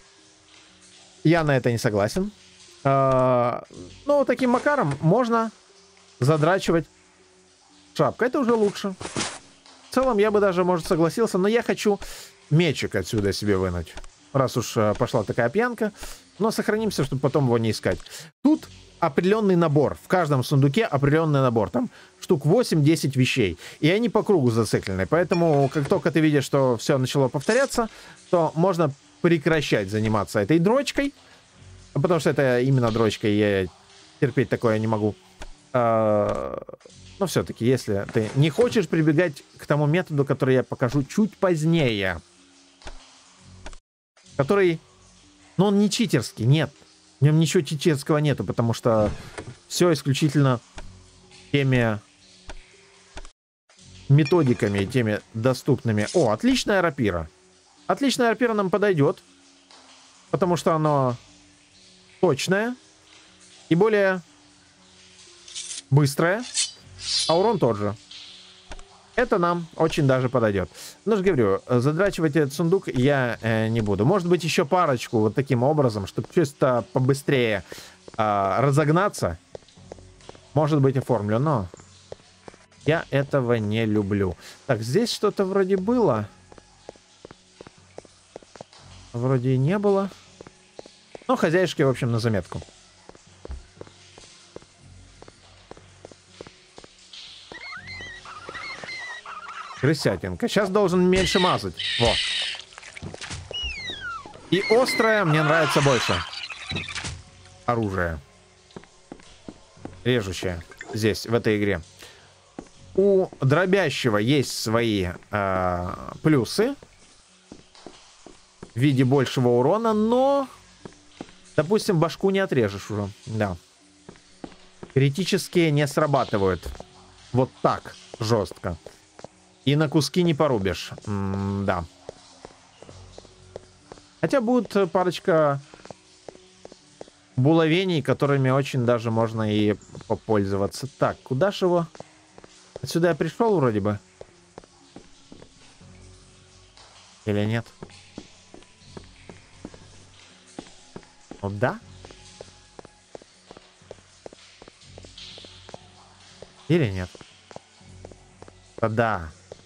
Я на это не согласен. А, ну, таким макаром можно задрачивать шапку. Это уже лучше. В целом, я бы даже, может, согласился, но я хочу мечик отсюда себе вынуть. Раз уж а, пошла такая пьянка. Но сохранимся, чтобы потом его не искать. Тут определенный набор. В каждом сундуке определенный набор. Там штук восемь-десять вещей. И они по кругу зациклены. Поэтому, как только ты видишь, что все начало повторяться, то можно прекращать заниматься этой дрочкой. Потому что это именно дрочка, и я терпеть такое не могу. А, но все-таки, если ты не хочешь прибегать к тому методу, который я покажу чуть позднее. Который... Но он не читерский, нет. В нем ничего читерского нету, потому что все исключительно теми методиками, теми доступными. О, отличная рапира. Отличная рапира нам подойдет, потому что оно точное и более быстрое, а урон тот же. Это нам очень даже подойдет. Ну же говорю, задрачивать этот сундук я э, не буду. Может быть, еще парочку вот таким образом, чтобы чисто побыстрее э, разогнаться. Может быть, оформлю, но я этого не люблю. Так, здесь что-то вроде было. Вроде и не было. Но хозяюшки, в общем, на заметку. Крысятинка. Сейчас должен меньше мазать. Вот. И острое мне нравится больше. Оружие. Режущее. Здесь, в этой игре. У дробящего есть свои э, плюсы. В виде большего урона, но... Допустим, башку не отрежешь уже. Да. Критические не срабатывают. Вот так. Жестко. И на куски не порубишь. М да. Хотя будет парочка булавений, которыми очень даже можно и попользоваться. Так, куда ж его? Отсюда я пришел вроде бы. Или нет? Ну да. Или нет? Да.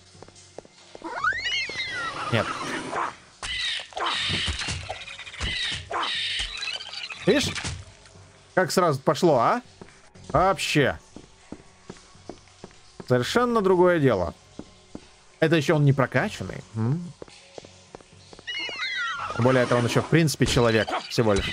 Нет. Видишь? Как сразу пошло, а? Вообще. Совершенно другое дело. Это еще он не прокачанный. М? Более этого, он еще, в принципе, человек всего лишь.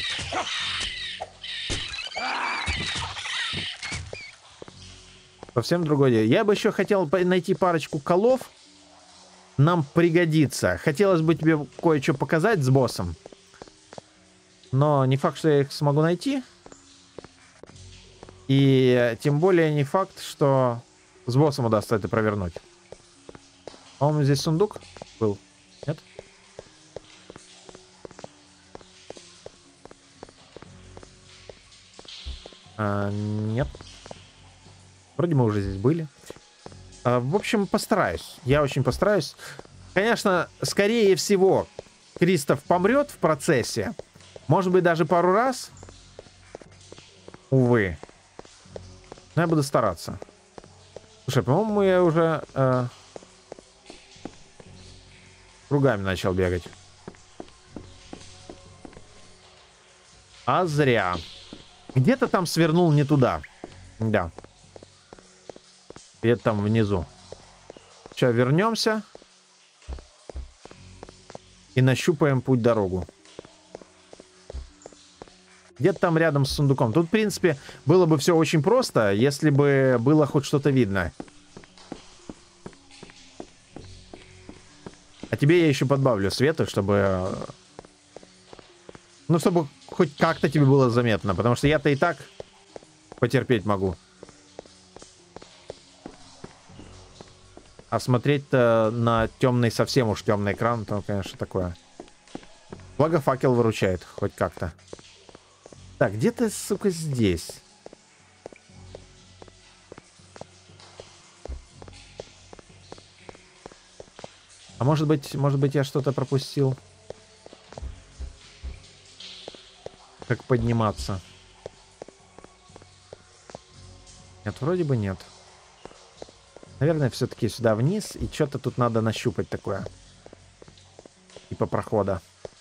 Совсем другое дело. Я бы еще хотел найти парочку колов. Нам пригодится. Хотелось бы тебе кое-что показать с боссом. Но не факт, что я их смогу найти. И тем более не факт, что с боссом удастся это провернуть. По-моему, здесь сундук был. Нет? А, нет. Вроде мы уже здесь были. А, в общем, постараюсь. Я очень постараюсь. Конечно, скорее всего, Кристоф помрет в процессе. Может быть, даже пару раз. Увы. Но я буду стараться. Слушай, по-моему, я уже э, кругами начал бегать. А зря. Где-то там свернул не туда. Да. Где-то там внизу. Сейчас вернемся. И нащупаем путь-дорогу. Где-то там рядом с сундуком. Тут, в принципе, было бы все очень просто, если бы было хоть что-то видно. А тебе я еще подбавлю света, чтобы... Ну, чтобы хоть как-то тебе было заметно. Потому что я-то и так потерпеть могу. А смотреть-то на темный, совсем уж темный экран, то, конечно, такое. Благо факел выручает хоть как-то. Так, где-то, сука, здесь. А может быть, может быть, я что-то пропустил? Как подниматься? Нет, вроде бы нет. Наверное, все-таки сюда вниз. И что-то тут надо нащупать такое. Типа прохода.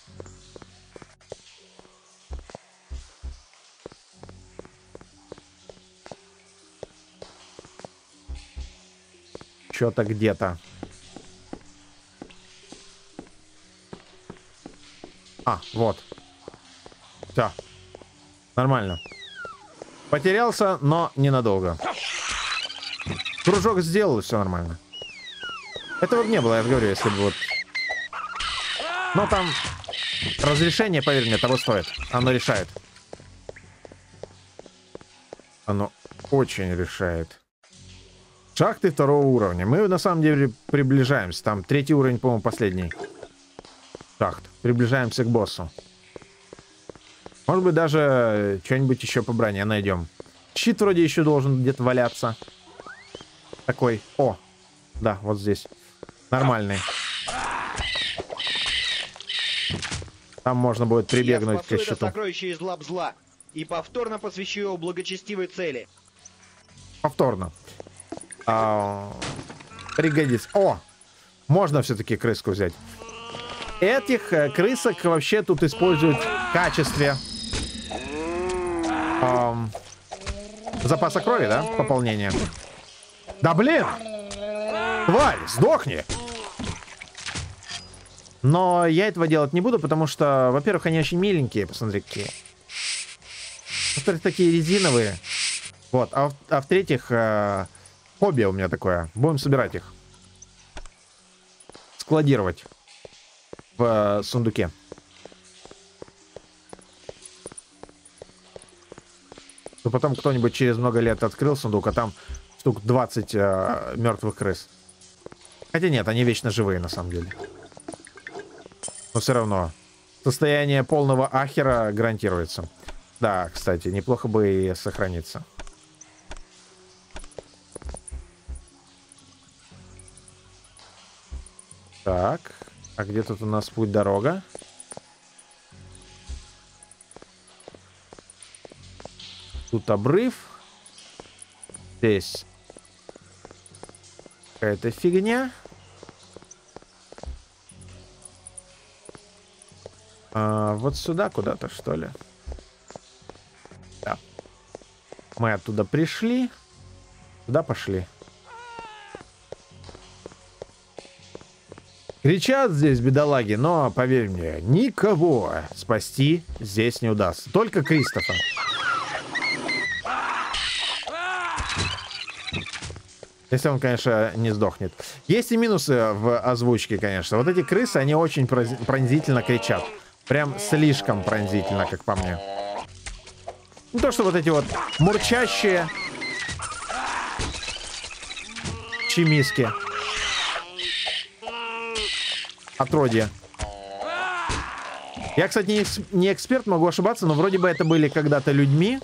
Что-то где-то. А, вот. Все. Нормально. Потерялся, но ненадолго. Кружок сделал, и все нормально. Этого бы не было, я же говорю, если бы вот... Но там разрешение, поверь мне, того стоит. Оно решает. Оно очень решает. Шахты второго уровня. Мы на самом деле приближаемся. Там третий уровень, по-моему, последний. Шахт. Приближаемся к боссу. Может быть, даже что-нибудь еще по броне найдем. Щит вроде еще должен где-то валяться. Такой. О, да, вот здесь. Нормальный. Там можно будет прибегнуть к щиту. Сокровище из лап зла и повторно посвящу его благочестивой цели. Повторно. А, пригодится. О, можно все-таки крыску взять. Этих э, крысок вообще тут используют в качестве эм, запаса крови, да? Пополнение. Да блин! Тварь, сдохни! Но я этого делать не буду, потому что, во-первых, они очень миленькие, посмотри, какие. Во-вторых, такие резиновые. Вот, а, а в-третьих, э, хобби у меня такое. Будем собирать их. Складировать в э, сундуке. То потом кто-нибудь через много лет открыл сундук, а там штук двадцать э, мертвых крыс. Хотя нет, они вечно живые на самом деле. Но все равно. Состояние полного ахера гарантируется. Да, кстати, неплохо бы и сохраниться. Так. А где тут у нас путь-дорога? Тут обрыв. Здесь какая-то фигня. А, вот сюда куда-то, что ли? Да. Мы оттуда пришли. Туда пошли. Кричат здесь бедолаги, но, поверь мне, никого спасти здесь не удастся. Только Кристофа. Если он, конечно, не сдохнет. Есть и минусы в озвучке, конечно. Вот эти крысы, они очень пронзительно кричат. Прям слишком пронзительно, как по мне. Не то, что вот эти вот мурчащие чимиски. Отродье. Я, кстати, не, экс не эксперт, могу ошибаться, но вроде бы это были когда-то людьми.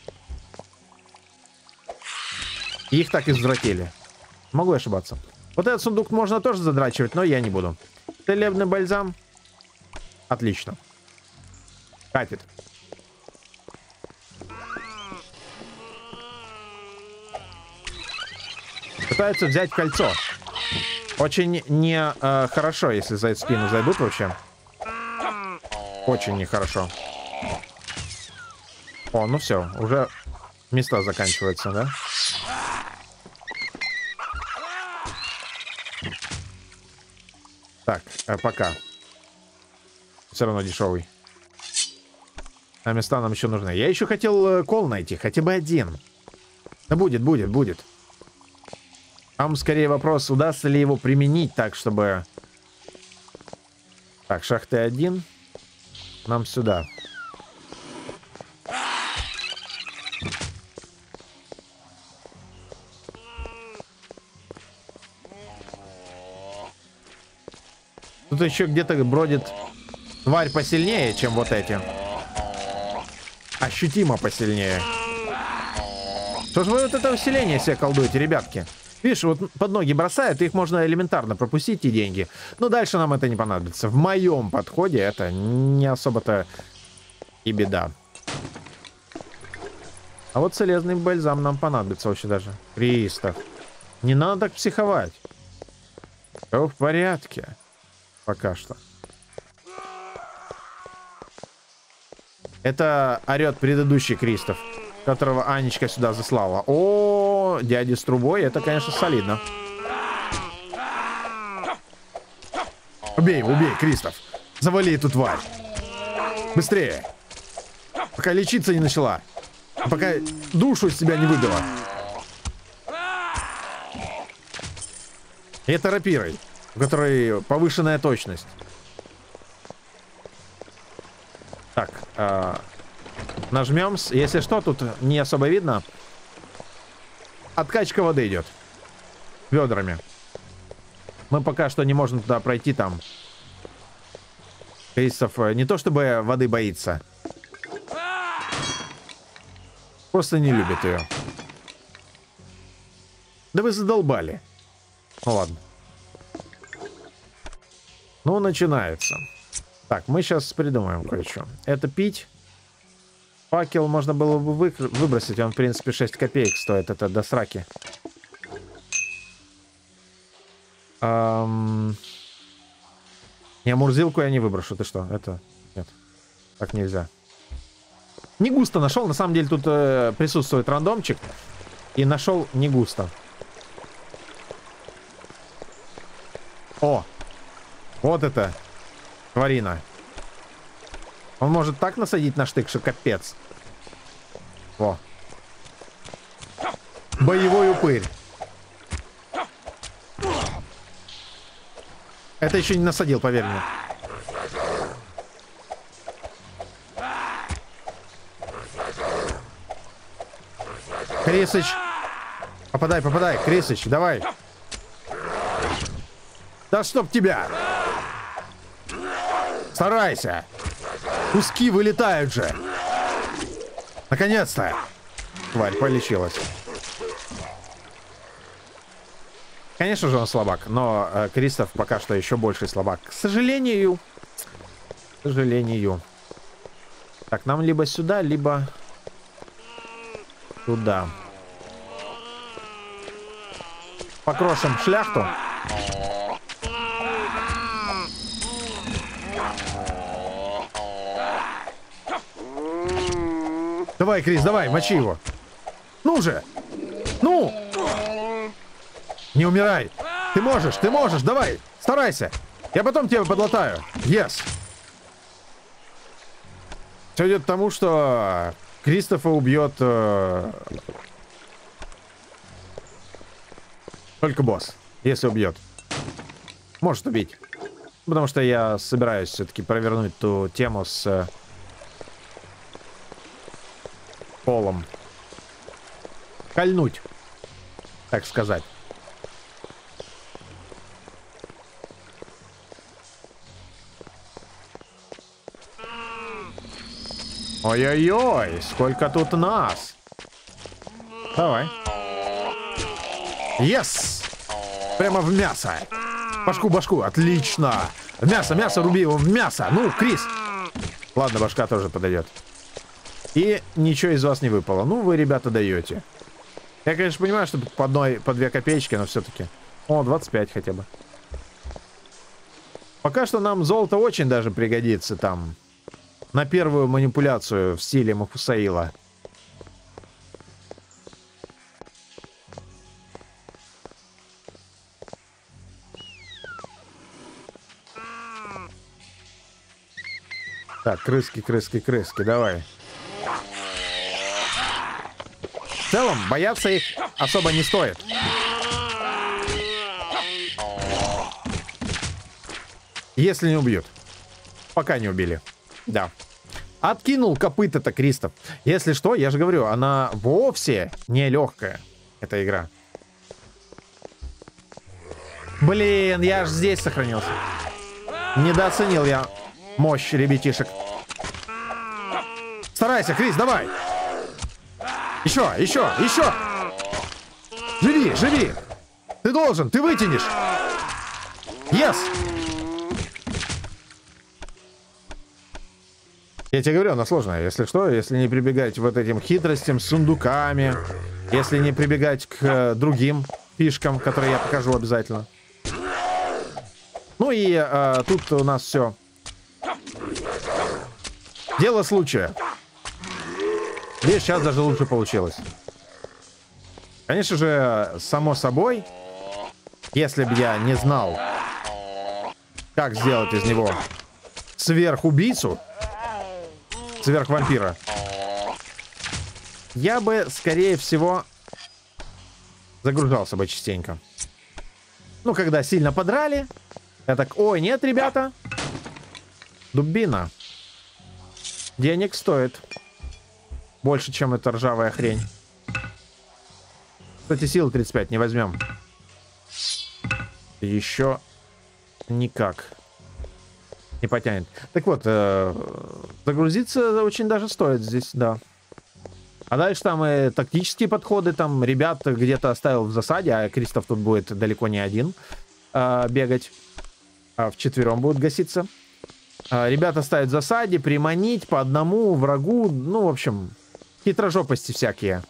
И их так извратили. Могу ошибаться. Вот этот сундук можно тоже задрачивать, но я не буду. Целебный бальзам. Отлично. Хватит. Пытаются взять кольцо. Очень не э, хорошо, если за эту спину зайдут вообще. Очень нехорошо. О, ну все, уже места заканчиваются, да? Так, э, пока. Все равно дешевый. А места нам еще нужны. Я еще хотел э, кол найти, хотя бы один. Да будет, будет, будет. Там скорее вопрос, удастся ли его применить так, чтобы... Так, шахты один. Нам сюда. Тут еще где-то бродит тварь посильнее, чем вот эти. Ощутимо посильнее. Что же вы вот это усиление себе колдуете, ребятки? Видишь, вот под ноги бросают, их можно элементарно пропустить, и деньги. Но дальше нам это не понадобится. В моем подходе это не особо-то и беда. А вот целебный бальзам нам понадобится вообще даже. Кристоф. Не надо так психовать. Все в порядке. Пока что. Это орет предыдущий Кристоф, которого Анечка сюда заслала. О, дяди с трубой, это, конечно, солидно. Убей, убей, Кристоф. Завали эту тварь. Быстрее. Пока лечиться не начала. Пока душу из себя не выбила. И это рапирой, у которой повышенная точность. Так, э, нажмем. Если что, тут не особо видно. Откачка воды идет. Ведрами. Мы пока что не можем туда пройти там. Кристоф не то чтобы воды боится. Просто не любит ее. Да вы задолбали. Ну ладно. Ну, начинается. Так, мы сейчас придумаем кое-что. Это пить. Факел можно было бы вы... выбросить. Он, в принципе, шесть копеек стоит. Это до сраки. Эм... Не, мурзилку я не выброшу. Ты что? Это... Нет. Так нельзя. Не густо нашел. На самом деле тут э, присутствует рандомчик. И нашел не густо. О! Вот это! Тварина. Он может так насадить на штык, что капец. О. Боевой упырь. Это еще не насадил, поверь мне. Крисыч. Попадай, попадай. Крисыч, давай. Да чтоб тебя. Старайся. Куски вылетают же. Наконец-то. Тварь полечилась. Конечно же он слабак, но э, Кристоф пока что еще больше слабак. К сожалению. К сожалению. Так, нам либо сюда, либо туда. Покрошим шляхту. Давай, Крис, давай, мочи его. Ну же! Ну! Не умирай! Ты можешь, ты можешь, давай! Старайся! Я потом тебя подлатаю. Yes. Все идет к тому, что Кристофа убьет э... только босс. Если убьет. Может убить. Потому что я собираюсь все-таки провернуть ту тему с э... Полом. Кольнуть. Так сказать. Ой-ой-ой, сколько тут нас. Давай. Yes! Прямо в мясо. Башку, башку, отлично. В мясо, мясо, руби его в мясо. Ну, Крис. Ладно, башка тоже подойдет. И ничего из вас не выпало. Ну, вы, ребята, даете. Я, конечно, понимаю, что по одной, по две копеечки, но все-таки. О, двадцать пять хотя бы. Пока что нам золото очень даже пригодится там. На первую манипуляцию в стиле Мафусаила. Так, крыски, крыски, крыски, давай. В целом, бояться их особо не стоит. Если не убьют. Пока не убили. Да. Откинул копыта-то Кристоф. Если что, я же говорю, она вовсе не легкая, эта игра. Блин, я аж здесь сохранился. Недооценил я мощь ребятишек. Старайся, Крис, давай. Еще, еще, еще. Живи, живи. Ты должен, ты вытянешь. Yes. Я тебе говорю, она сложная. Если что, если не прибегать вот этим хитростям с сундуками, если не прибегать к э, другим фишкам, которые я покажу обязательно. Ну и э, тут у нас все. Дело случая. Видишь, сейчас даже лучше получилось. Конечно же, само собой, если бы я не знал, как сделать из него сверхубийцу, сверхвампира, я бы, скорее всего, загружался бы частенько. Ну, когда сильно подрали, я так, ой, нет, ребята, дубина денег стоит больше, чем эта ржавая хрень. Кстати, силы тридцать пять не возьмем. Еще никак не потянет. Так вот, э, загрузиться очень даже стоит здесь, да. А дальше там и тактические подходы, там ребят где-то оставил в засаде, а Кристоф тут будет далеко не один э, бегать, а вчетвером будут гаситься. Э, ребята ставят в засаде, приманить по одному врагу, ну, в общем, хитрожопости всякие.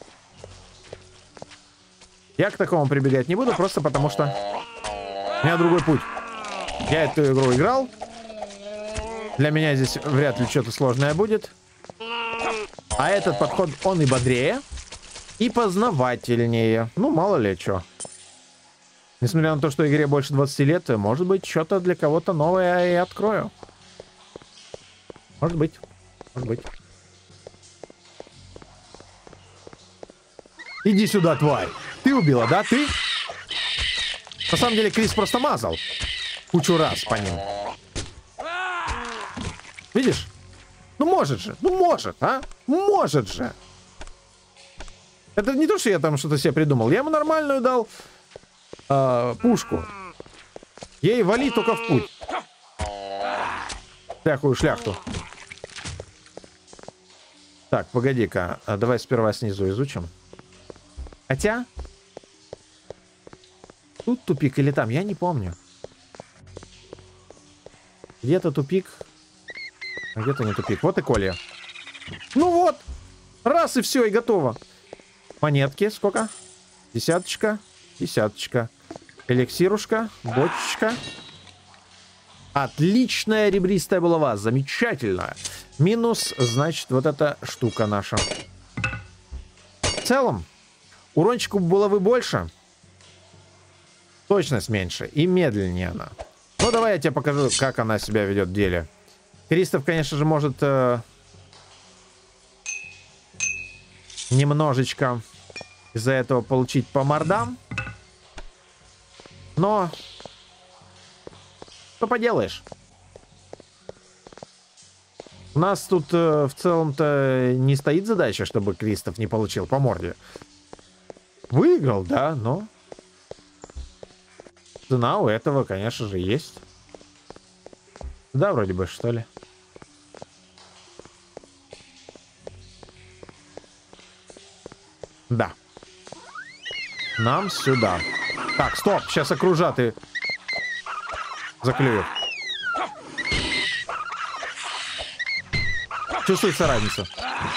Я к такому прибегать не буду, просто потому что у меня другой путь. Я эту игру играл. Для меня здесь вряд ли что-то сложное будет. А этот подход, он и бодрее, и познавательнее. Ну, мало ли что. Несмотря на то, что игре больше двадцати лет, может быть, что-то для кого-то новое я и открою. Может быть. Может быть. Иди сюда, тварь. Ты убила, да? Ты? На самом деле, Крис просто мазал кучу раз по ним. Видишь? Ну может же, ну может, а? Может же. Это не то, что я там что-то себе придумал. Я ему нормальную дал э, пушку. Ей вали только в путь. Всякую шляхту. Так, погоди-ка. Давай сперва снизу изучим. Хотя... Тут тупик или там, я не помню. Где-то тупик... А где-то не тупик. Вот и колья. Ну вот. Раз и все, и готово. Монетки. Сколько? Десяточка. Десяточка. Эликсирушка. Бочечка. Отличная ребристая булава. Замечательно. Минус, значит, вот эта штука наша. В целом, урончику булавы больше. Точность меньше. И медленнее она. Ну, давай я тебе покажу, как она себя ведет в деле. Кристоф, конечно же, может э, немножечко из-за этого получить по мордам. Но что поделаешь? У нас тут э, в целом-то не стоит задача, чтобы Кристоф не получил по морде. Выиграл, да, но цена у этого, конечно же, есть. Да, вроде бы, что ли. Да. Нам сюда. Так, стоп, сейчас окружат и заклюют. Чувствуется разница.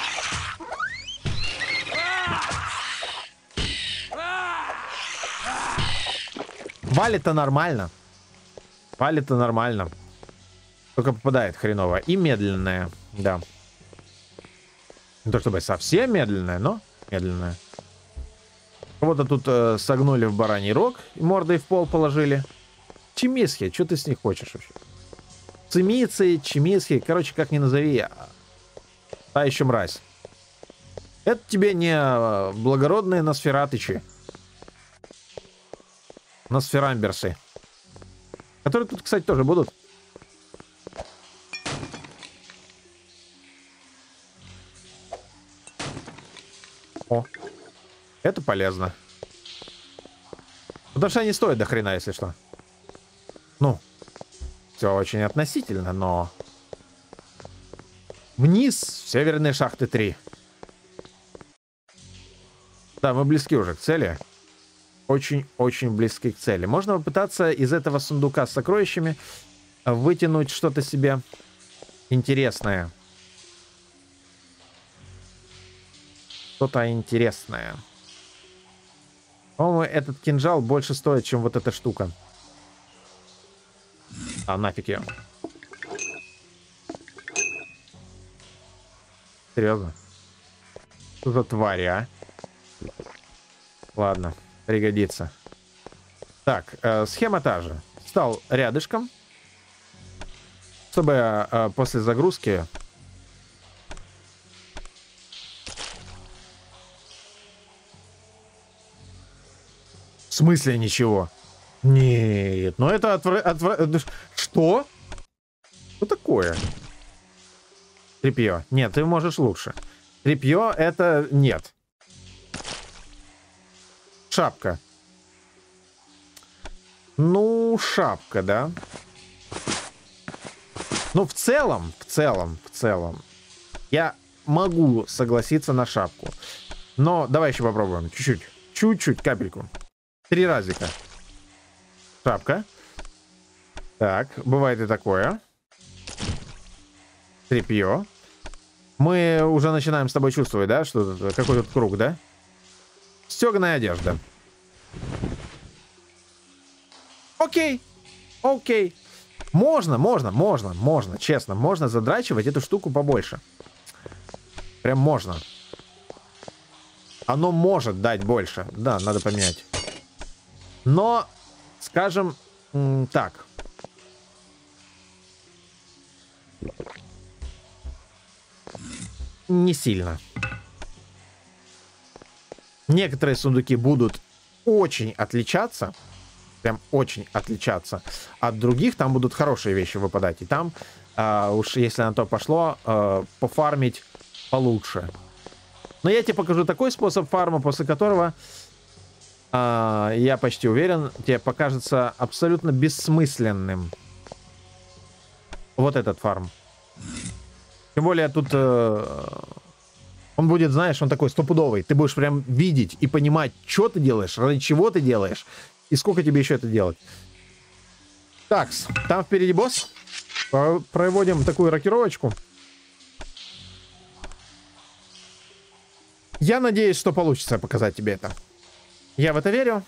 Валит-то нормально. Валит-то нормально. Только попадает хреново. И медленная, да. Не то чтобы совсем медленная, но медленная. Кого-то тут э, согнули в бараний рог и мордой в пол положили. Чемисхи, что ты с них хочешь вообще? Цимицы, чемисхи, короче, как ни назови, та еще мразь. Это тебе не благородные носфератычи. Носферамберсы. Которые тут, кстати, тоже будут. О, это полезно. Потому что они стоят до хрена, если что. Ну, все очень относительно, но... Вниз, в северные шахты три. Да, мы близки уже к цели. Очень-очень близки к цели. Можно попытаться из этого сундука с сокровищами вытянуть что-то себе интересное. Что-то интересное. По-моему, этот кинжал больше стоит, чем вот эта штука. А, нафиг ее. Серьезно? Что за твари, а? Ладно, пригодится. Так, э, схема та же. Встал рядышком, чтобы э, после загрузки... В смысле ничего? Нет, ну это отвра... отвра... Что? Что такое? Тряпье. Нет, ты можешь лучше. Тряпье это нет. Шапка. Ну, шапка, да. Ну, в целом, в целом, в целом. Я могу согласиться на шапку. Но давай еще попробуем. Чуть-чуть. Чуть-чуть, капельку. Три разика. Шапка. Так, бывает и такое. Тряпье. Мы уже начинаем с тобой чувствовать, да, что какой тут круг, да? Стеганая одежда. Окей. Окей. Можно, можно, можно, можно, честно. Можно задрачивать эту штуку побольше. Прям можно. Оно может дать больше. Да, надо поменять. Но, скажем, так. Не сильно. Некоторые сундуки будут очень отличаться. Прям очень отличаться от других. Там будут хорошие вещи выпадать. И там, э, уж если на то пошло, э, пофармить получше. Но я тебе покажу такой способ фарма, после которого, э, я почти уверен, тебе покажется абсолютно бессмысленным вот этот фарм. Тем более тут... Э, он будет, знаешь, он такой стопудовый. Ты будешь прям видеть и понимать, что ты делаешь, ради чего ты делаешь. И сколько тебе еще это делать. Так, там впереди босс. Проводим такую рокировочку. Я надеюсь, что получится показать тебе это. Я в это верю.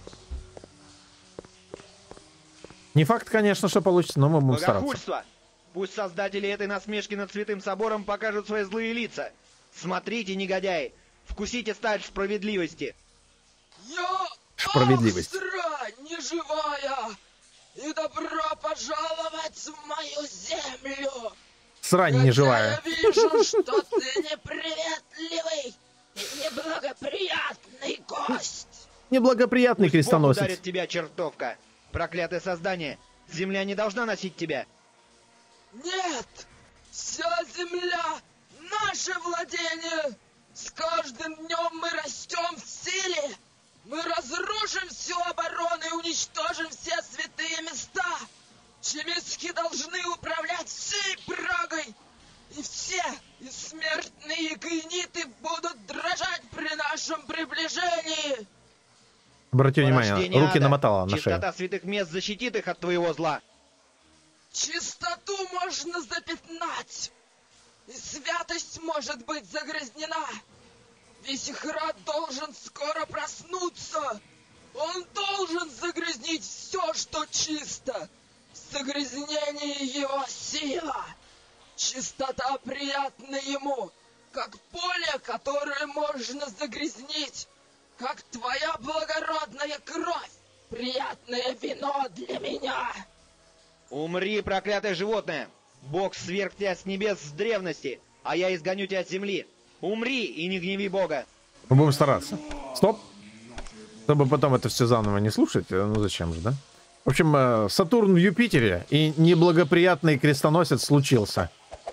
Не факт, конечно, что получится, но мы будем стараться. Пусть создатели этой насмешки над Святым Собором покажут свои злые лица. Смотрите, негодяи, вкусите сталь справедливости. Я... Справедливость. Ах, срань, неживая! и добро пожаловать в мою землю. Срань не желаю. Я вижу, что ты неприветливый и неблагоприятный гость. Неблагоприятный Пусть Бог крестоносец. ударит тебя, чертовка. Проклятое создание. Земля не должна носить тебя. Нет, вся земля — наше владение. С каждым днем мы растем в силе. Мы разрушим всю оборону и уничтожим все святые места. Чемиски должны управлять всей Прагой. И все, и смертные гайниты будут дрожать при нашем приближении. Обрати внимание, Порождение руки ада. намотала на шею. Чистота святых мест защитит их от твоего зла. Чистоту можно запятнать, и святость может быть загрязнена. Весь храм должен скоро проснуться. Он должен загрязнить все, что чисто. Загрязнение его сила. Чистота приятна ему, как поле, которое можно загрязнить, как твоя благородная кровь, приятное вино для меня. Умри, проклятое животное! Бог сверг тебя с небес с древности, а я изгоню тебя с земли. Умри и не гневи Бога. Мы будем стараться. Стоп. Чтобы потом это все заново не слушать. Ну зачем же, да? В общем, Сатурн в Юпитере, и неблагоприятный крестоносец случился.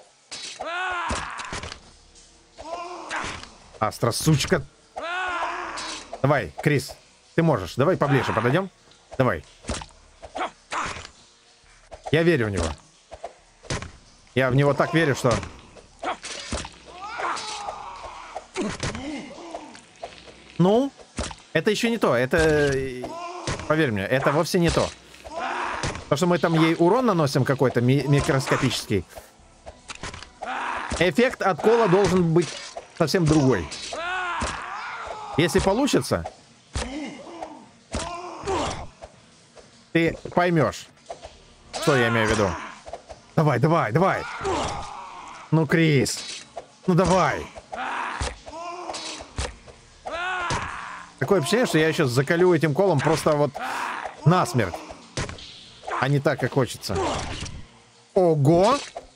Астра, сучка. Давай, Крис, ты можешь. Давай поближе подойдем. Давай. Я верю в него. Я в него так верю, что... Ну, это еще не то. Это, поверь мне, это вовсе не то. Потому что мы там ей урон наносим какой-то ми микроскопический. Эффект откола должен быть совсем другой. Если получится, ты поймешь, что я имею в виду. Давай, давай, давай. Ну, Крис. Ну, давай. Такое ощущение, что я сейчас заколю этим колом просто вот насмерть. А не так, как хочется. Ого!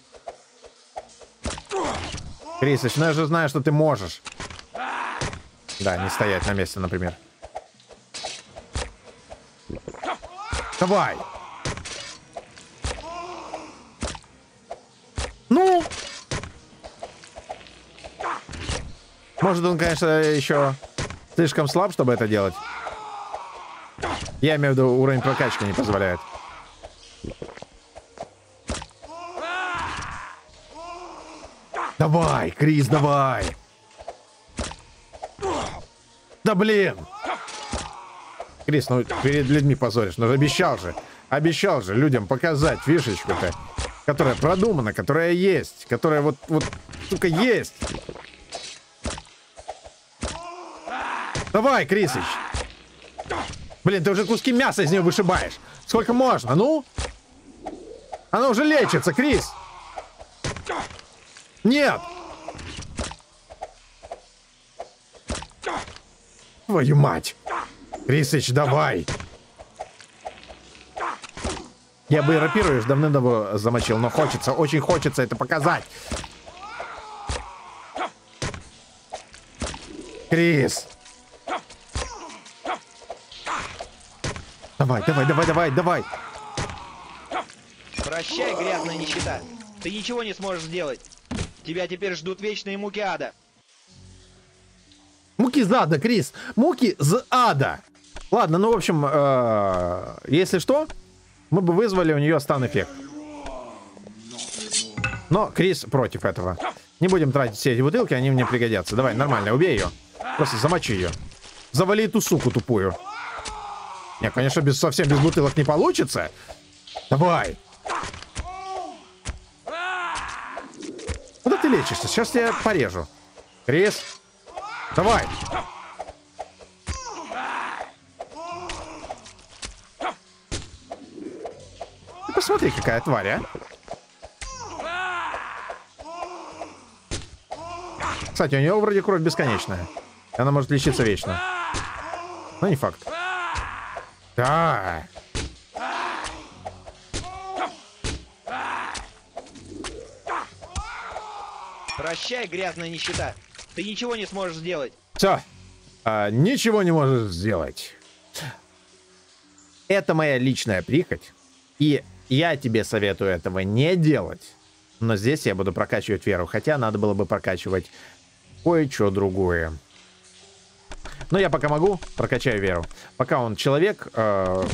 Крисыч, ну я же знаю, что ты можешь. Да, не стоять на месте, например. Давай! Ну! Может, он, конечно, еще слишком слаб, чтобы это делать. Я имею в виду, уровень прокачки не позволяет. Давай, Крис, давай! Да блин! Крис, ну перед людьми позоришь. Ну обещал же. Обещал же людям показать фишечку-то. Которая продумана, которая есть. Которая вот, вот, сука, есть. Давай, Крисыч. Блин, ты уже куски мяса из нее вышибаешь. Сколько можно, ну? Она уже лечится, Крис. Нет. Твою мать. Крисыч, давай. Я бы и рапиру давным-давно замочил, но хочется, очень хочется это показать. Крис. Давай, давай, давай, давай, давай. Прощай, грязная нищета. Ты ничего не сможешь сделать. Тебя теперь ждут вечные муки ада. Муки за ада, Крис. Муки за ада. Ладно, ну, в общем, э, если что, мы бы вызвали у нее стан-эффект. Но Крис против этого. Не будем тратить все эти бутылки, они мне пригодятся. Давай, нормально, убей ее. Просто замочи ее. Завали эту суку тупую. Не, конечно, без, совсем без бутылок не получится. Давай. Куда ты лечишься? Сейчас я порежу. Крис. Давай. Ты посмотри, какая тварь, а. Кстати, у нее вроде кровь бесконечная. Она может лечиться вечно. Но не факт. Да. Прощай, грязная нищета. Ты ничего не сможешь сделать. Все. А, ничего не можешь сделать. Это моя личная прихоть. И я тебе советую этого не делать. Но здесь я буду прокачивать веру. Хотя надо было бы прокачивать кое-что другое. Но я пока могу, прокачаю веру. Пока он человек... Э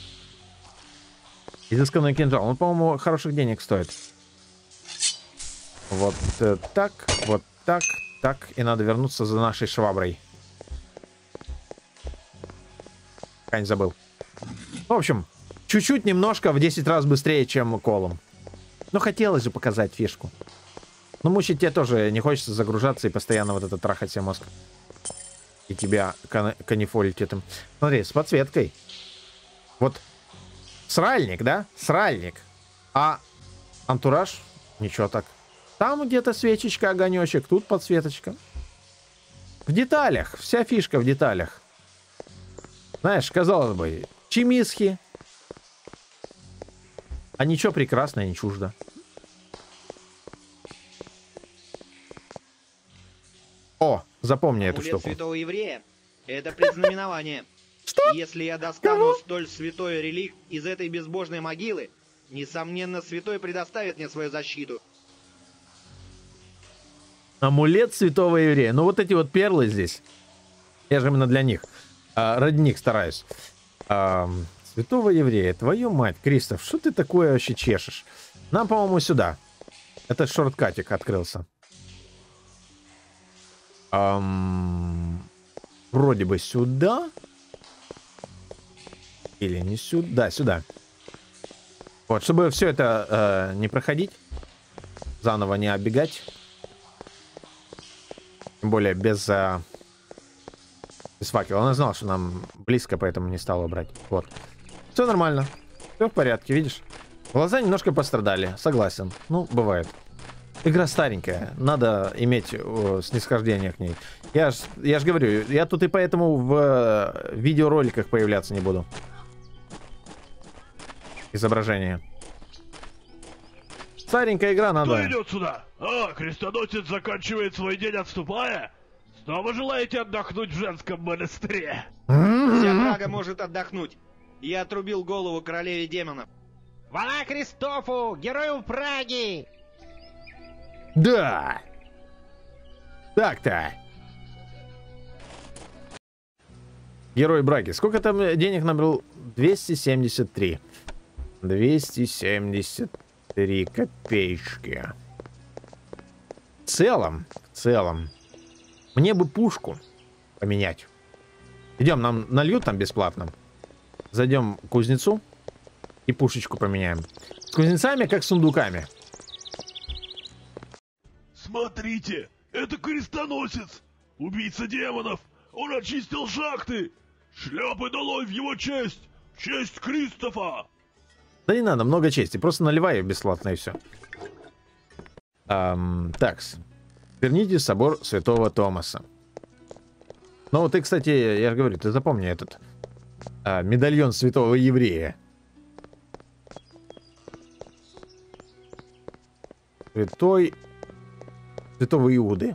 изысканный кинжал. Он, по-моему, хороших денег стоит. Вот э, так, вот так, так. И надо вернуться за нашей шваброй. Пока не забыл. В общем, чуть-чуть немножко в десять раз быстрее, чем колом. Но хотелось же показать фишку. Но мучить тебе тоже не хочется загружаться и постоянно вот это трахать себе мозг. И тебя кан канифолить этим. Смотри, с подсветкой. Вот сральник, да? Сральник. А антураж? Ничего так. Там где-то свечечка, огонечек, тут подсветочка. В деталях. Вся фишка в деталях. Знаешь, казалось бы, чимисхи. А ничего прекрасное, не чуждо. О, запомни эту штуку. Святого еврея — это предзнаменование. Что? Если я достану Кого? столь святой реликт из этой безбожной могилы, несомненно, святой предоставит мне свою защиту. Амулет святого еврея. Ну вот эти вот перлы здесь. Я же именно для них. А, ради них стараюсь. А, святого еврея. Твою мать, Кристоф, что ты такое вообще чешешь? Нам, по-моему, сюда. Это шорткатик открылся. Ам... Вроде бы сюда. Или не сюда. Сюда. Вот, чтобы все это э, не проходить. Заново не оббегать. Тем более без, э, без факела. Он знал, что нам близко, поэтому не стал брать. Вот. Все нормально. Все в порядке, видишь? Глаза немножко пострадали. Согласен. Ну, бывает. Игра старенькая. Надо иметь э, снисхождение к ней. Я ж, я ж говорю, я тут и поэтому в э, видеороликах появляться не буду. Изображение. Старенькая игра, надо... Кто идет сюда? А, крестоносец заканчивает свой день, отступая? Снова желаете отдохнуть в женском монастыре? Вся Прага может отдохнуть. Я отрубил голову королеве демонов. Хвала Кристофу, герою Праги! Да! Так-то. Герой Браги. Сколько там денег набрал? двести семьдесят три. двести семьдесят три копеечки. В целом, в целом, мне бы пушку поменять. Идем, нам нальют там бесплатно. Зайдем к кузнецу и пушечку поменяем. С кузнецами, как с сундуками. Смотрите, это крестоносец, убийца демонов. Он очистил шахты. Шляпы долой в его честь, в честь Кристофа. Да не надо, много чести. Просто наливай ее бесплатно и все. Эм, такс. Верните собор Святого Томаса. Ну, вот ты, кстати, я же говорю, ты запомни этот а, медальон Святого Еврея. Святой... Святого Иуды.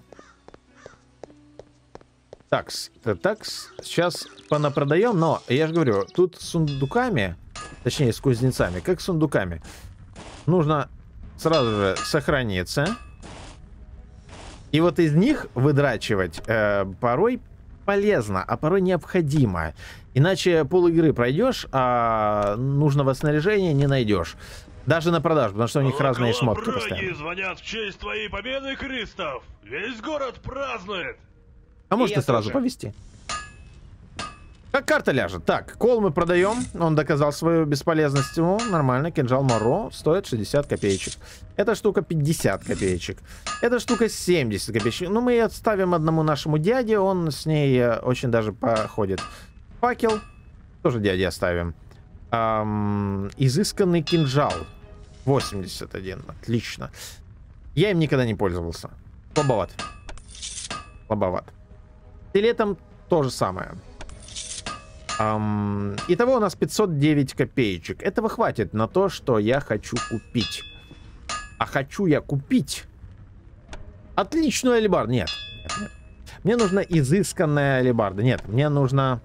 Такс. Такс. Сейчас понапродаем, но я же говорю, тут с сундуками... Точнее, с кузнецами. Как с сундуками. Нужно сразу же сохраниться. И вот из них выдрачивать э, порой полезно, а порой необходимо. Иначе пол игры пройдешь, а нужного снаряжения не найдешь. Даже на продажу, потому что у них Около разные шмотки Праги постоянно. звонят в честь твоей победы, Кристоф. Весь город празднует. А может ты сразу тоже. повезти? Как карта ляжет. Так, кол мы продаем. Он доказал свою бесполезность. О, нормально. Кинжал Моро стоит шестьдесят копеечек. Эта штука пятьдесят копеечек. Эта штука семьдесят копеечек. Ну, мы ее отставим одному нашему дяде. Он с ней очень даже походит. Факел. Тоже дяде оставим. Эм, изысканный кинжал. восемьдесят один. Отлично. Я им никогда не пользовался. Слабоват. Слабоват. Стилетом то же самое. Um, итого у нас пятьсот девять копеечек. Этого хватит на то, что я хочу купить. А хочу я купить Отличную алебарду. Нет, нет, нет. Мне нужна изысканная алебарда. Нет, мне нужна...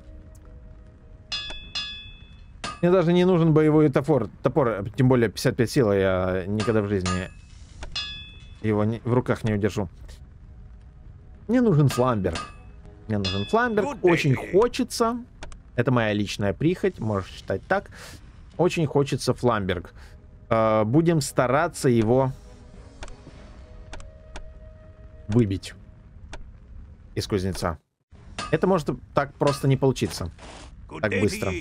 Мне даже не нужен боевой топор. Топор, тем более пятьдесят пять сил, я никогда в жизни его не, в руках не удержу. Мне нужен фламберг. Мне нужен фламберг. Очень хочется. Это моя личная прихоть, можешь считать так. Очень хочется фламберг. Э, будем стараться его выбить из кузнеца. Это может так просто не получиться. Так быстро.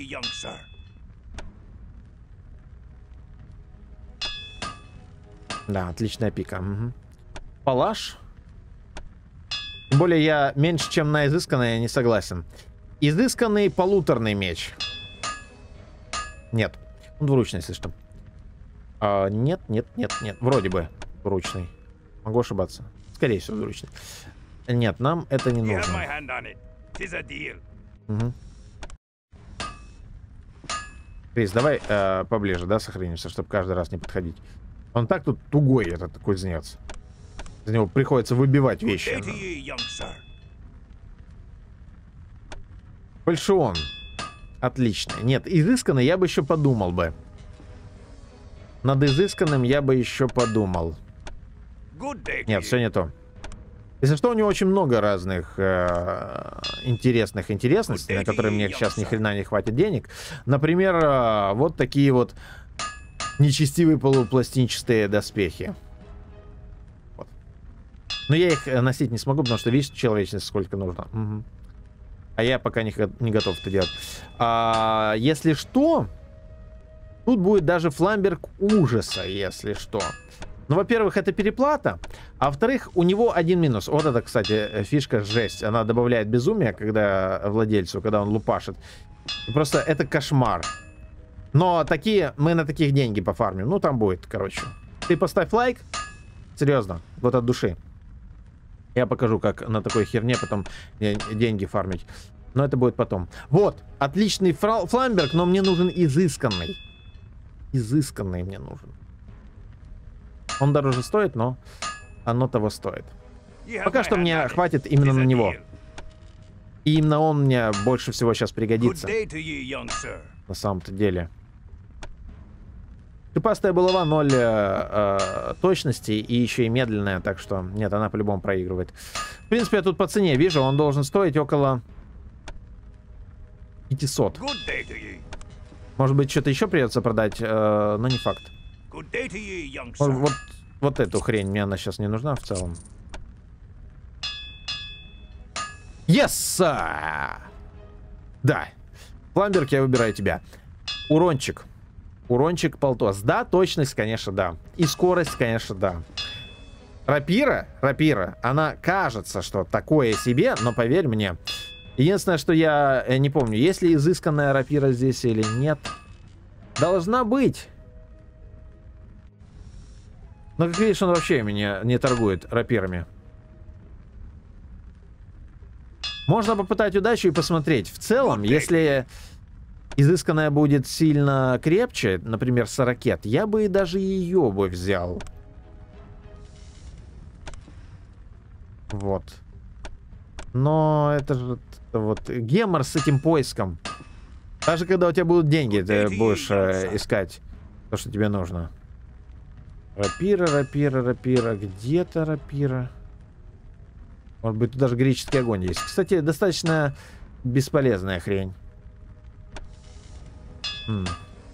Да, отличная пика. Угу. Палаш. Тем более я меньше, чем на изысканный, не согласен. Изысканный полуторный меч. Нет. Он двуручный, если что. А, нет, нет, нет, нет. Вроде бы двуручный. Могу ошибаться. Скорее всего, двуручный. Нет, нам это не нужно. Угу. Крис, давай э, поближе, да, сохранимся, чтобы каждый раз не подходить. Он так тут тугой, этот кузнец. Из него приходится выбивать вещи. Фальшион. Отлично. Нет, изысканный я бы еще подумал бы. Над изысканным я бы еще подумал. Нет, все не то. Если что, у него очень много разных э, интересных интересностей, на которые мне сейчас ни хрена не хватит денег. Например, э, вот такие вот нечестивые полупластинчатые доспехи. Вот. Но я их носить не смогу, потому что видишь, человечности сколько нужно. Угу. А я пока не, не готов это делать. А, если что, тут будет даже фламберг ужаса, если что. Ну, во-первых, это переплата, а во-вторых, у него один минус. Вот это, кстати, фишка жесть. Она добавляет безумие, когда владельцу, когда он лупашит. И просто это кошмар. Но такие, мы на таких деньги пофармим. Ну, там будет, короче. Ты поставь лайк. Серьезно, вот от души. Я покажу, как на такой херне потом деньги фармить. Но это будет потом. Вот, отличный фламберг, но мне нужен изысканный. Изысканный мне нужен. Он дороже стоит, но оно того стоит. Пока что мне хватит именно на него. И именно он мне больше всего сейчас пригодится. На самом-то деле. Шипастая булава ноль э, э, точности и еще и медленная, так что нет, она по-любому проигрывает. В принципе, я тут по цене вижу, он должен стоить около пятисот. Может быть, что-то еще придется продать, э, но не факт. Вот, вот, вот эту хрень, мне она сейчас не нужна в целом. Yes! Да. Фламберг, я выбираю тебя. Урончик. Урончик полтос. Да, точность, конечно, да. И скорость, конечно, да. Рапира, рапира, она кажется, что такое себе, но поверь мне. Единственное, что я не помню, есть ли изысканная рапира здесь или нет. Должна быть. Но, как видишь, он вообще меня не торгует рапирами. Можно попытать удачу и посмотреть. В целом, если изысканная будет сильно крепче, например, сорокет, я бы и даже ее бы взял. Вот. Но это же это вот гемор с этим поиском. Даже когда у тебя будут деньги, ты будешь э, искать то, что тебе нужно. Рапира, рапира, рапира. Где-то рапира. Может быть, тут даже греческий огонь есть. Кстати, достаточно бесполезная хрень. Хм.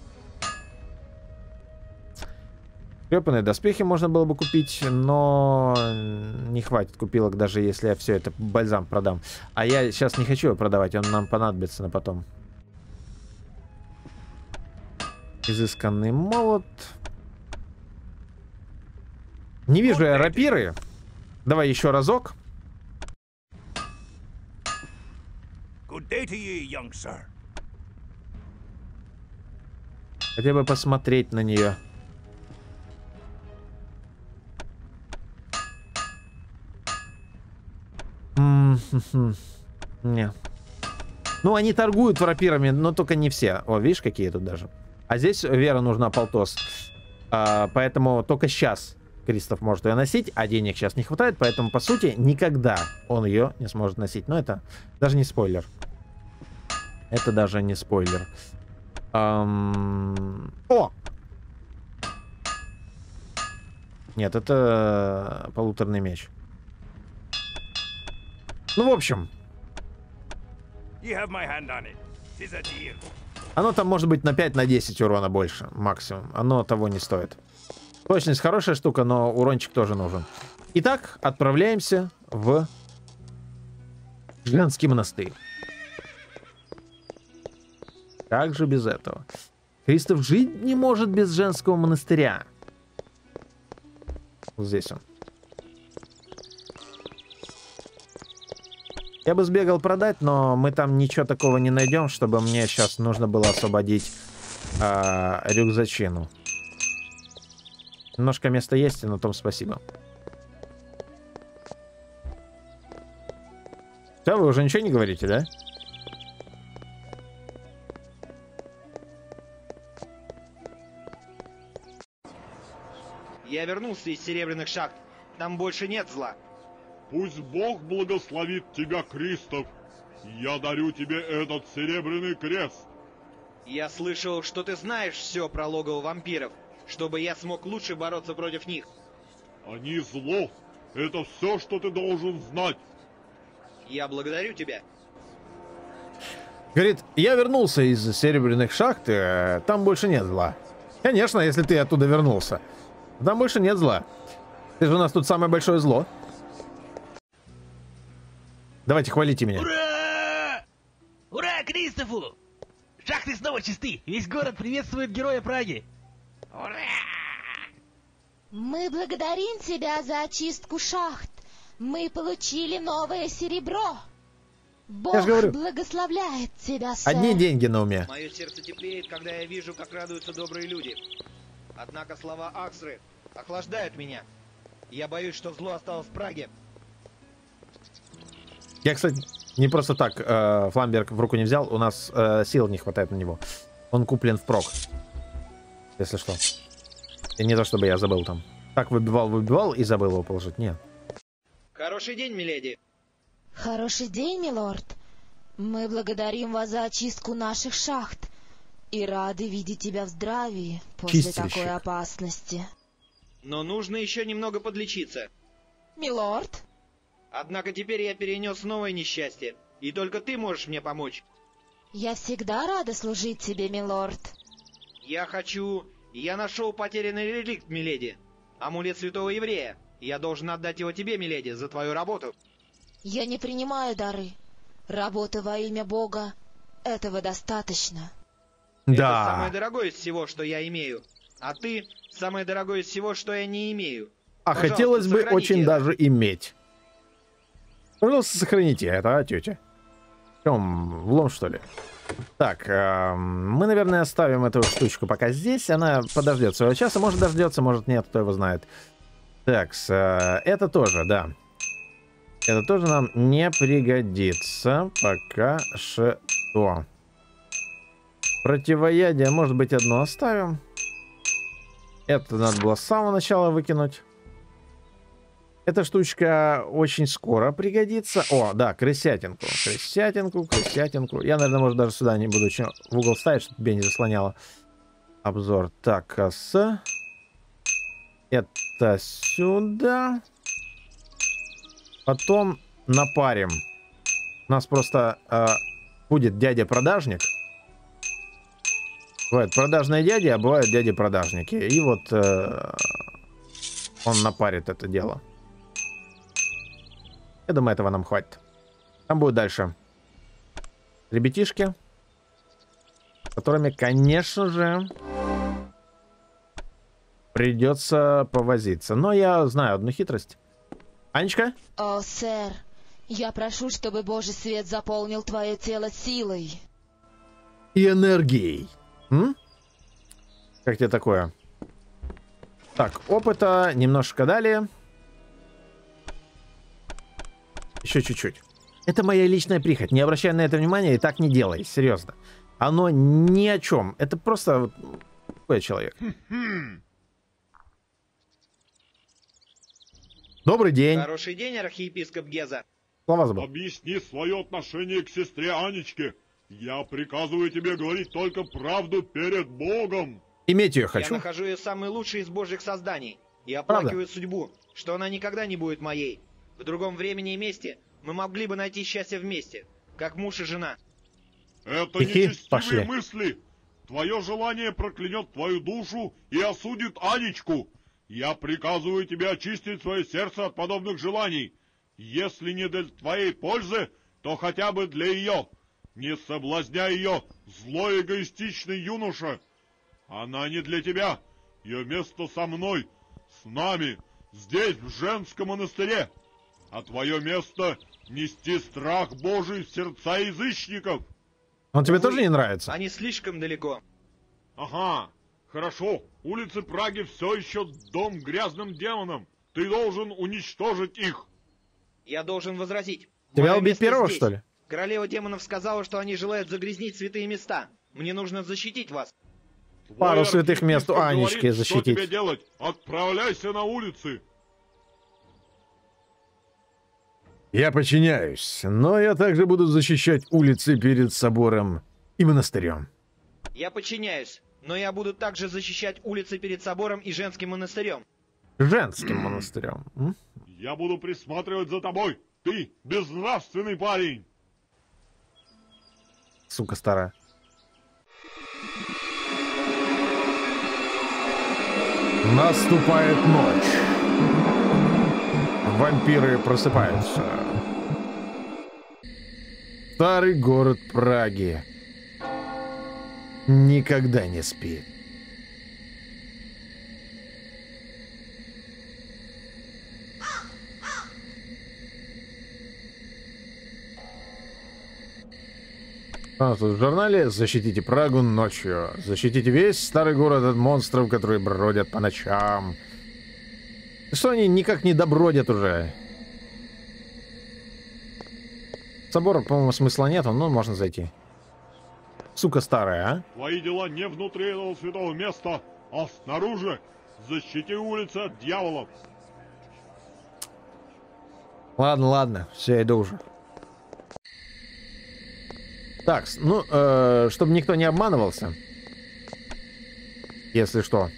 Крепанные доспехи можно было бы купить, но не хватит купилок, даже если я все это бальзам продам. А я сейчас не хочу его продавать, он нам понадобится на потом. Изысканный молот. Не вижу я рапиры. Давай еще разок. Хотя бы посмотреть на нее. Не. Ну, они торгуют рапирами, но только не все. О, видишь, какие тут даже. А здесь вера нужна полтос. А, поэтому только сейчас, Кристоф может ее носить, а денег сейчас не хватает, поэтому, по сути, никогда он ее не сможет носить. Но это даже не спойлер. Это даже не спойлер. Эм... О! Нет, это полуторный меч. Ну, в общем. Оно там может быть на пять на десять урона больше, максимум. Оно того не стоит. Точность хорошая штука, но урончик тоже нужен. Итак, отправляемся в Женский монастырь. Как же без этого? Кристоф жить не может без женского монастыря. Вот здесь он. Я бы сбегал продать, но мы там ничего такого не найдем, чтобы мне сейчас нужно было освободить э, рюкзачину. Немножко места есть, и на том спасибо. Да, вы уже ничего не говорите, да? Я вернулся из серебряных шахт. Там больше нет зла. Пусть Бог благословит тебя, Кристоф. Я дарю тебе этот серебряный крест. Я слышал, что ты знаешь все про логово вампиров, чтобы я смог лучше бороться против них. Они зло. Это все, что ты должен знать. Я благодарю тебя. Говорит, я вернулся из серебряных шахт, и там больше нет зла. Конечно, если ты оттуда вернулся. Там больше нет зла. Ты же у нас тут самое большое зло. Давайте, хвалите меня. Ура! Ура, Кристофу! Шахты снова чисты. Весь город приветствует героя Праги. Ура! Мы благодарим тебя за очистку шахт. Мы получили новое серебро. Бог благословляет тебя, сэр. Одни деньги на уме. Мое сердце теплеет, когда я вижу, как радуются добрые люди. Однако слова Аксры охлаждают меня. Я боюсь, что зло осталось в Праге. Я, кстати, не просто так э, Фламберг в руку не взял. У нас э, сил не хватает на него. Он куплен впрок. Если что. И не то, чтобы я забыл там. Так выбивал, выбивал и забыл его положить. Нет. Хороший день, миледи. Хороший день, милорд. Мы благодарим вас за очистку наших шахт и рады видеть тебя в здравии после Чистильщик. такой опасности. Но нужно еще немного подлечиться. Милорд? Однако теперь я перенес новое несчастье, и только ты можешь мне помочь. Я всегда рада служить тебе, милорд. Я хочу... Я нашел потерянный реликт, миледи. Амулет святого еврея. Я должен отдать его тебе, миледи, за твою работу. Я не принимаю дары. Работа во имя Бога. Этого достаточно. Да. Это самое дорогое из всего, что я имею. А ты самое дорогое из всего, что я не имею. А Пожалуйста, хотелось бы сохраните очень это. даже иметь. Пожалуйста, сохраните это, а, тетя? В чем, влом, что ли? Так, э, мы, наверное, оставим эту штучку пока здесь. Она подождет своего часа. Может, дождется, может, нет, кто его знает. Так, э, это тоже, да. Это тоже нам не пригодится пока что. Противоядие, может быть, одно оставим. Это надо было с самого начала выкинуть. Эта штучка очень скоро пригодится. О, да, крысятинку. Крысятинку, крысятинку. Я, наверное, может, даже сюда не буду очень в угол ставить, чтобы тебе не заслоняло обзор. Так, а с... Это сюда. Потом напарим. У нас просто э, будет дядя-продажник. Бывают продажные дяди, а бывают дяди-продажники. И вот э, он напарит это дело. Я думаю, этого нам хватит. Там будут дальше ребятишки, с которыми, конечно же, придется повозиться. Но я знаю одну хитрость. Анечка? О, сэр, я прошу, чтобы Божий свет заполнил твое тело силой. И энергией. М? Как тебе такое? Так, опыта немножко дали. Еще чуть-чуть. Это моя личная прихоть. Не обращай на это внимания и так не делай. Серьезно. Оно ни о чем. Это просто... Какой человек? Добрый день. Хороший день, архиепископ Геза. Слава за Бога. Объясни свое отношение к сестре Анечке. Я приказываю тебе говорить только правду перед Богом. Иметь ее хочу. Я нахожу ее самой лучшей из божьих созданий. И оплакиваю Правда? судьбу, что она никогда не будет моей. В другом времени и месте мы могли бы найти счастье вместе, как муж и жена. Это Хи-хи, нечестивые пошли. мысли. Твое желание проклянет твою душу и осудит Анечку. Я приказываю тебе очистить свое сердце от подобных желаний. Если не для твоей пользы, то хотя бы для ее. Не соблазняй ее, злой эгоистичный юноша. Она не для тебя. Ее место со мной, с нами, здесь, в женском монастыре. А твое место — нести страх Божий в сердца язычников. Он тебе тоже не нравится? Они слишком далеко. Ага, хорошо. Улицы Праги все еще дом грязным демонам. Ты должен уничтожить их. Я должен возразить. Тебя Мое убить место первого, здесь. что ли? Королева демонов сказала, что они желают загрязнить святые места. Мне нужно защитить вас. Пару Твой святых мест у архиепископ Анечки говорит, защитить. Что тебе делать? Отправляйся на улицы. Я подчиняюсь, но я также буду защищать улицы перед собором и монастырем. Я подчиняюсь, но я буду также защищать улицы перед собором и женским монастырем. Женским монастырем. М? Я буду присматривать за тобой. Ты безнравственный парень. Сука старая. Наступает ночь. Вампиры просыпаются. Старый город Праги никогда не спит. А, тут в журнале «Защитите Прагу ночью». Защитите весь старый город от монстров, которые бродят по ночам. Что они никак не добродят уже? Собора, по-моему, смысла нету, но можно зайти. Сука старая, а? Твои дела не внутри этого святого места, а снаружи. Защити улицы от дьяволов. Ладно, ладно, все, я иду уже. Так, ну, э, чтобы никто не обманывался. Если что.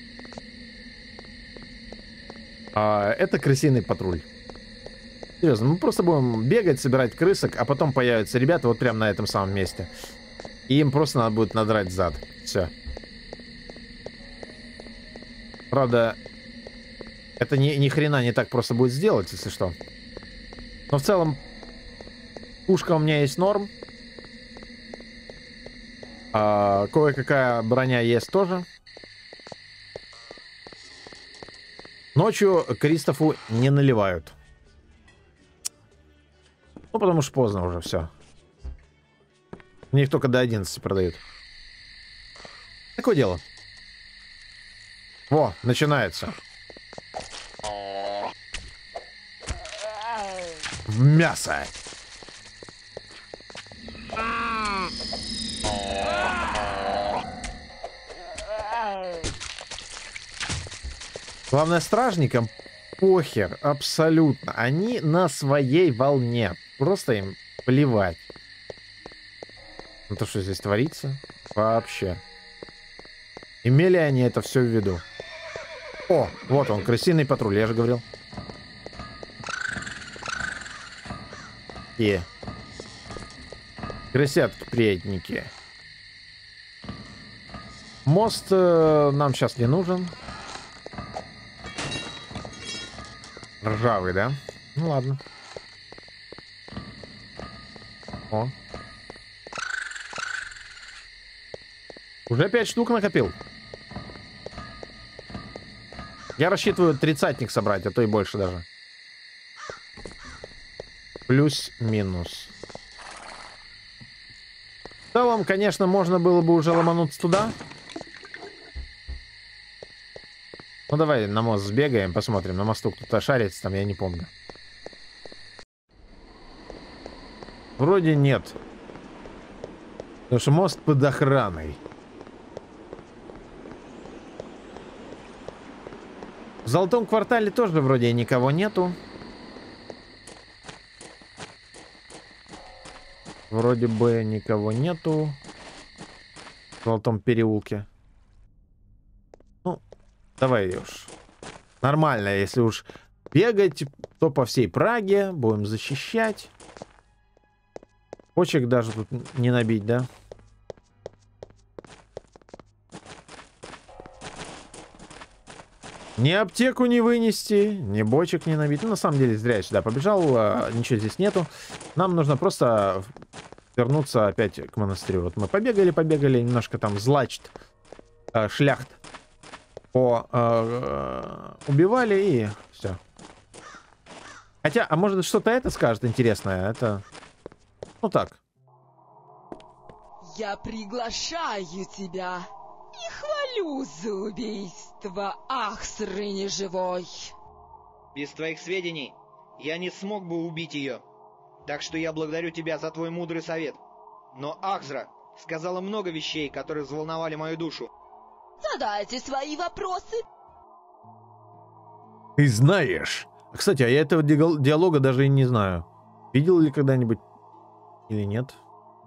А, это крысиный патруль. Серьезно, мы просто будем бегать, собирать крысок, а потом появятся ребята вот прямо на этом самом месте. И им просто надо будет надрать зад. Все. Правда, это ни, ни хрена не так просто будет сделать, если что. Но в целом, пушка у меня есть норм. А, кое-какая броня есть тоже. Ночью Кристофу не наливают. Ну, потому что поздно уже, все. У них только до одиннадцати продают. Такое дело. Во, начинается. Мясо. Главное, стражникам похер, абсолютно. Они на своей волне. Просто им плевать. Ну то, что здесь творится, вообще. Имели они это все в виду? О, вот он, крысиный патруль, я же говорил. И крысятки-приятники. Мост э, нам сейчас не нужен. Ржавый, да? Ну ладно. О. Уже пять штук накопил. Я рассчитываю тридцатник собрать, а то и больше даже. Плюс-минус. В целом, конечно, можно было бы уже ломануться туда. Ну давай на мост сбегаем, посмотрим. На мосту кто-то шарится, там я не помню. Вроде нет. Потому что мост под охраной. В золотом квартале тоже вроде никого нету. Вроде бы никого нету. В золотом переулке. Ну, давай уж. Нормально, если уж бегать, то по всей Праге. Будем защищать. Почек даже тут не набить, да? Ни аптеку не вынести, ни бочек не набить. Ну, на самом деле, зря я сюда побежал. Ничего здесь нету. Нам нужно просто вернуться опять к монастырю. Вот мы побегали, побегали, немножко там злачт, э, шляхт по э, убивали и все. Хотя, а может что-то это скажет интересное? Это, ну так. Я приглашаю тебя и хвалю за убийство Ахсры неживой. Без твоих сведений я не смог бы убить ее. Так что я благодарю тебя за твой мудрый совет. Но Ахзра сказала много вещей, которые взволновали мою душу. Задайте свои вопросы. Ты знаешь. Кстати, а я этого диалога даже и не знаю. Видел ли когда-нибудь или нет?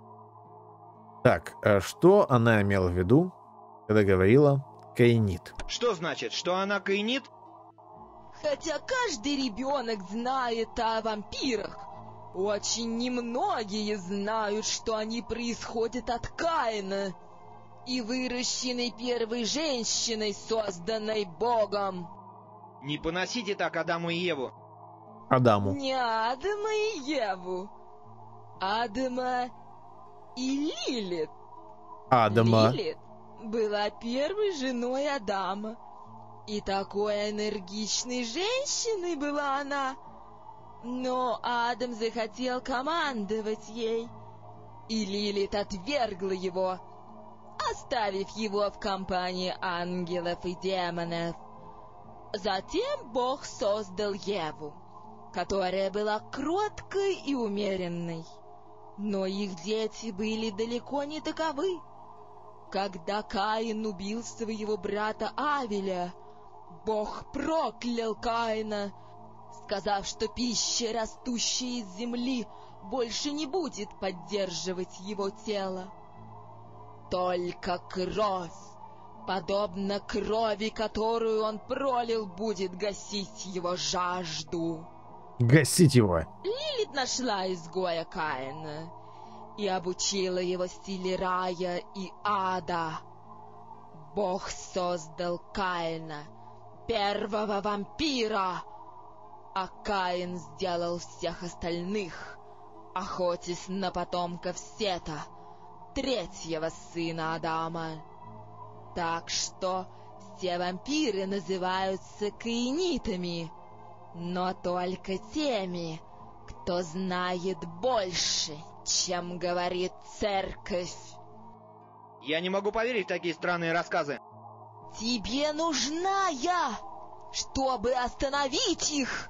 Так, а что она имела в виду, когда говорила каинит? Что значит, что она каинит? Хотя каждый ребенок знает о вампирах, очень немногие знают, что они происходят от Каина и выращены первой женщиной, созданной Богом. Не поносите так Адаму и Еву. Адаму. Не Адама и Еву. Адама и Лилит. Адама. Лилит была первой женой Адама. И такой энергичной женщиной была она. Но Адам захотел командовать ей, и Лилит отвергла его, оставив его в компании ангелов и демонов. Затем Бог создал Еву, которая была кроткой и умеренной. Но их дети были далеко не таковы. Когда Каин убил своего брата Авеля, Бог проклял Каина, сказав, что пища, растущая из земли, больше не будет поддерживать его тело. Только кровь, подобно крови, которую он пролил, будет гасить его жажду. Гасить его. Лилит нашла изгоя Каина и обучила его силе рая и ада. Бог создал Каина, первого вампира, а Каин сделал всех остальных, охотясь на потомков Сета, третьего сына Адама. Так что все вампиры называются каинитами, но только теми, кто знает больше, чем говорит церковь. Я не могу поверить в такие странные рассказы. Тебе нужна я, чтобы остановить их.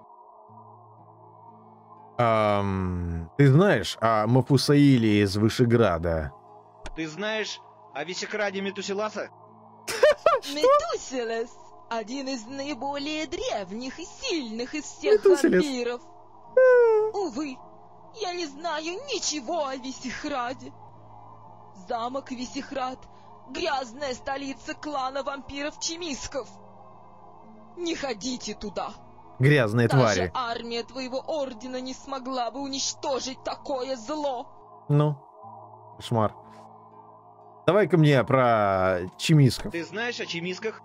Um, ты знаешь о Мафусаиле из Вышеграда? Ты знаешь о Висехраде Метусиласа? Метусилас — один из наиболее древних и сильных из всех вампиров. Увы, я не знаю ничего о Висехраде. Замок Висехрад — грязная столица клана вампиров-чемисков. Не ходите туда. Грязные Даже твари. армия твоего ордена не смогла бы уничтожить такое зло. Ну, кошмар. Давай-ка мне про чемисков. Ты знаешь о чемисках?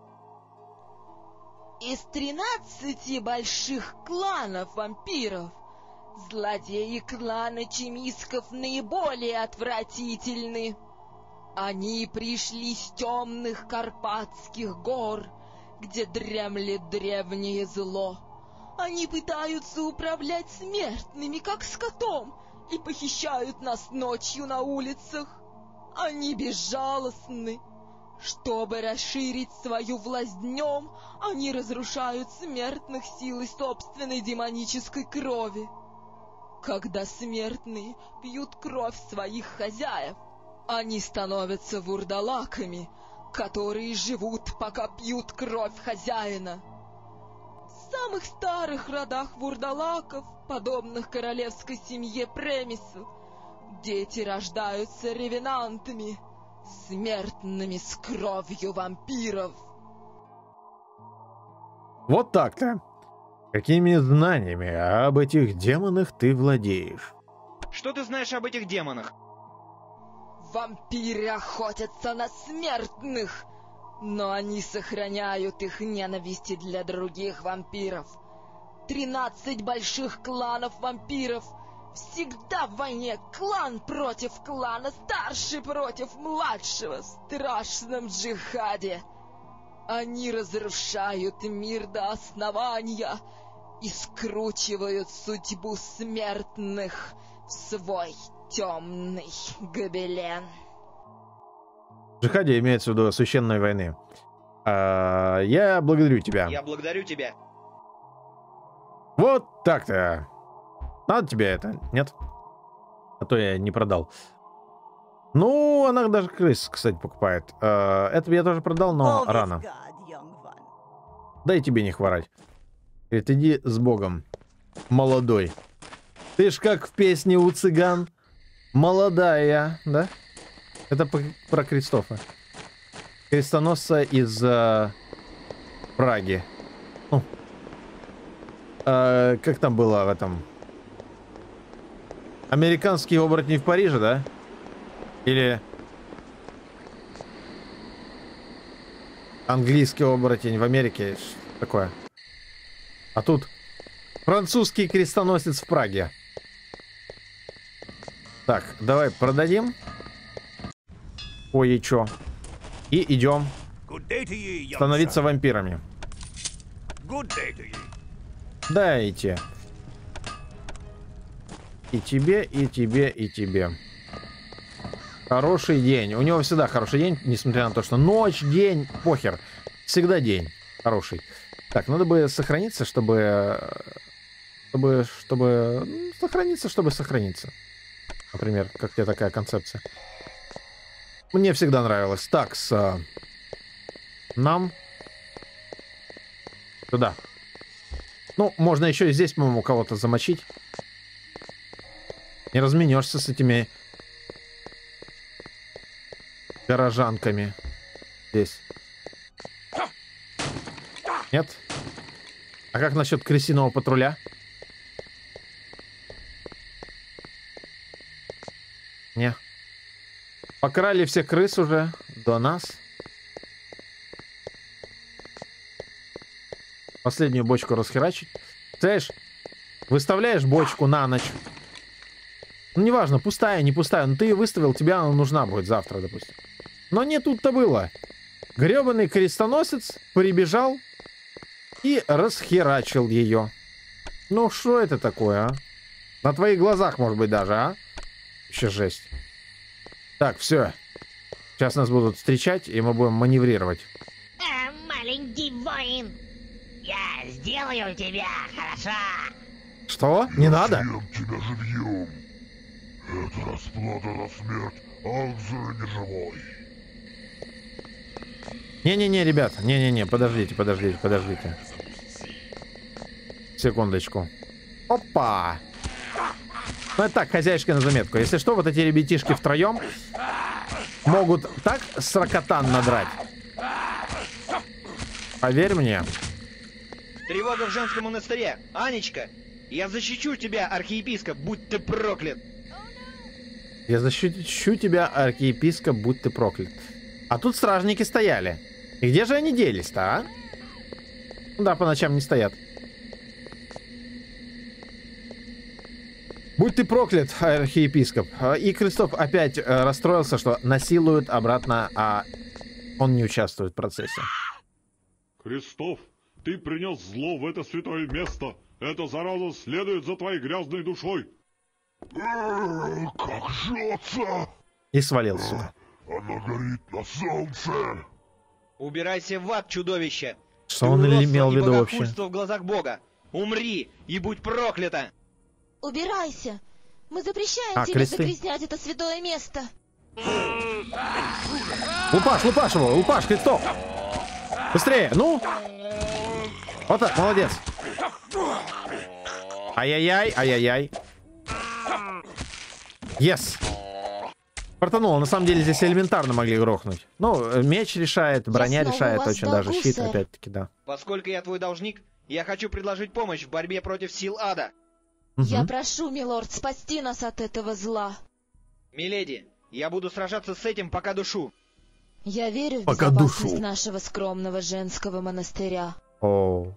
Из тринадцати больших кланов вампиров злодеи клана чемисков наиболее отвратительны. Они пришли с темных Карпатских гор, где дремлет древнее зло. Они пытаются управлять смертными, как скотом, и похищают нас ночью на улицах. Они безжалостны. Чтобы расширить свою власть днем, они разрушают смертных силой собственной демонической крови. Когда смертные пьют кровь своих хозяев, они становятся вурдалаками, которые живут, пока пьют кровь хозяина. В самых старых родах вурдалаков, подобных королевской семье Премисов, дети рождаются ревенантами, смертными с кровью вампиров. Вот так-то. Какими знаниями об этих демонах ты владеешь? Что ты знаешь об этих демонах? Вампиры охотятся на смертных, но они сохраняют их ненависти для других вампиров. Тринадцать больших кланов вампиров всегда в войне, клан против клана, старший против младшего, в страшном джихаде. Они разрушают мир до основания и скручивают судьбу смертных в свой темный гобелен. В джихаде имеется в виду священной войны. А, я благодарю тебя. Я благодарю тебя. Вот так-то. Надо тебе это, нет? А то я не продал. Ну, она даже крыс, кстати, покупает. А, это я тоже продал, но рано. Да и тебе не хворать. Говорит, иди с Богом, молодой. Ты ж как в песне у цыган. Молодая, да? Это по, про Кристофа. Крестоносца из э, Праги. Ну, э, как там было в этом? Американские оборотни в Париже, да? Или английский оборотень в Америке? Что такое? А тут французский крестоносец в Праге. Так, давай продадим. Кое-что. И идем становиться вампирами. Дайте. И тебе, и тебе, и тебе. Хороший день. У него всегда хороший день, несмотря на то, что ночь, день, похер. Всегда день хороший. Так, надо бы сохраниться, чтобы... Чтобы... Чтобы... Сохраниться, чтобы сохраниться. Например, как тебе такая концепция? Мне всегда нравилось. Так, с... Нам... Туда. Ну, можно еще и здесь, по-моему, кого-то замочить. Не разменешься с этими... горожанками. Здесь. Нет? А как насчет крысиного патруля? Не. Покрали все крыс уже до нас. Последнюю бочку расхерачить. Знаешь, выставляешь бочку на ночь. Ну, неважно, пустая, не пустая. Но ты ее выставил, тебе она нужна будет завтра, допустим. Но не тут-то было. Гребаный крестоносец прибежал и расхерачил ее. Ну, что это такое, а? На твоих глазах, может быть, даже, а? Еще жесть. Так, все. Сейчас нас будут встречать, и мы будем маневрировать. А, маленький воин, я сделаю тебя, хорошо? Что? Не надо? Тебя живьем. Это расплата за смерть Акзра неживой. Не-не-не, ребята, не-не-не, подождите, подождите, подождите. Секундочку. Опа! Ну это так, хозяйская на заметку. Если что, вот эти ребятишки втроем могут так сракотан надрать. Поверь мне. Тревога в женском монастыре. Анечка, я защищу тебя, архиепископ, будь ты проклят. Я защищу тебя, архиепископ, будь ты проклят. А тут стражники стояли. И где же они делись-то, а? Да, по ночам не стоят. Будь ты проклят, архиепископ. И Кристоф опять расстроился, что насилуют обратно, а он не участвует в процессе. Кристоф, ты принес зло в это святое место. Эта зараза следует за твоей грязной душой. Как жжется! И свалил, сука. Она горит на солнце. Убирайся в ад, чудовище. Что он имел в виду вообще? В глазах Бога. Умри и будь проклята. Убирайся. Мы запрещаем а, тебе кресты? загрязнять это святое место. Лупаш, лупаш его, лупаш, Кристоф. Быстрее, ну. Вот так, молодец. Ай-яй-яй, ай-яй-яй. Yes. Фартануло. На самом деле здесь элементарно могли грохнуть. Ну, меч решает, броня решает очень даже. Щит, опять-таки, да. Поскольку я твой должник, я хочу предложить помощь в борьбе против сил ада. Я прошу, милорд, спасти нас от этого зла. Миледи, я буду сражаться с этим, пока душу. Я верю в пока безопасность душу. нашего скромного женского монастыря. О,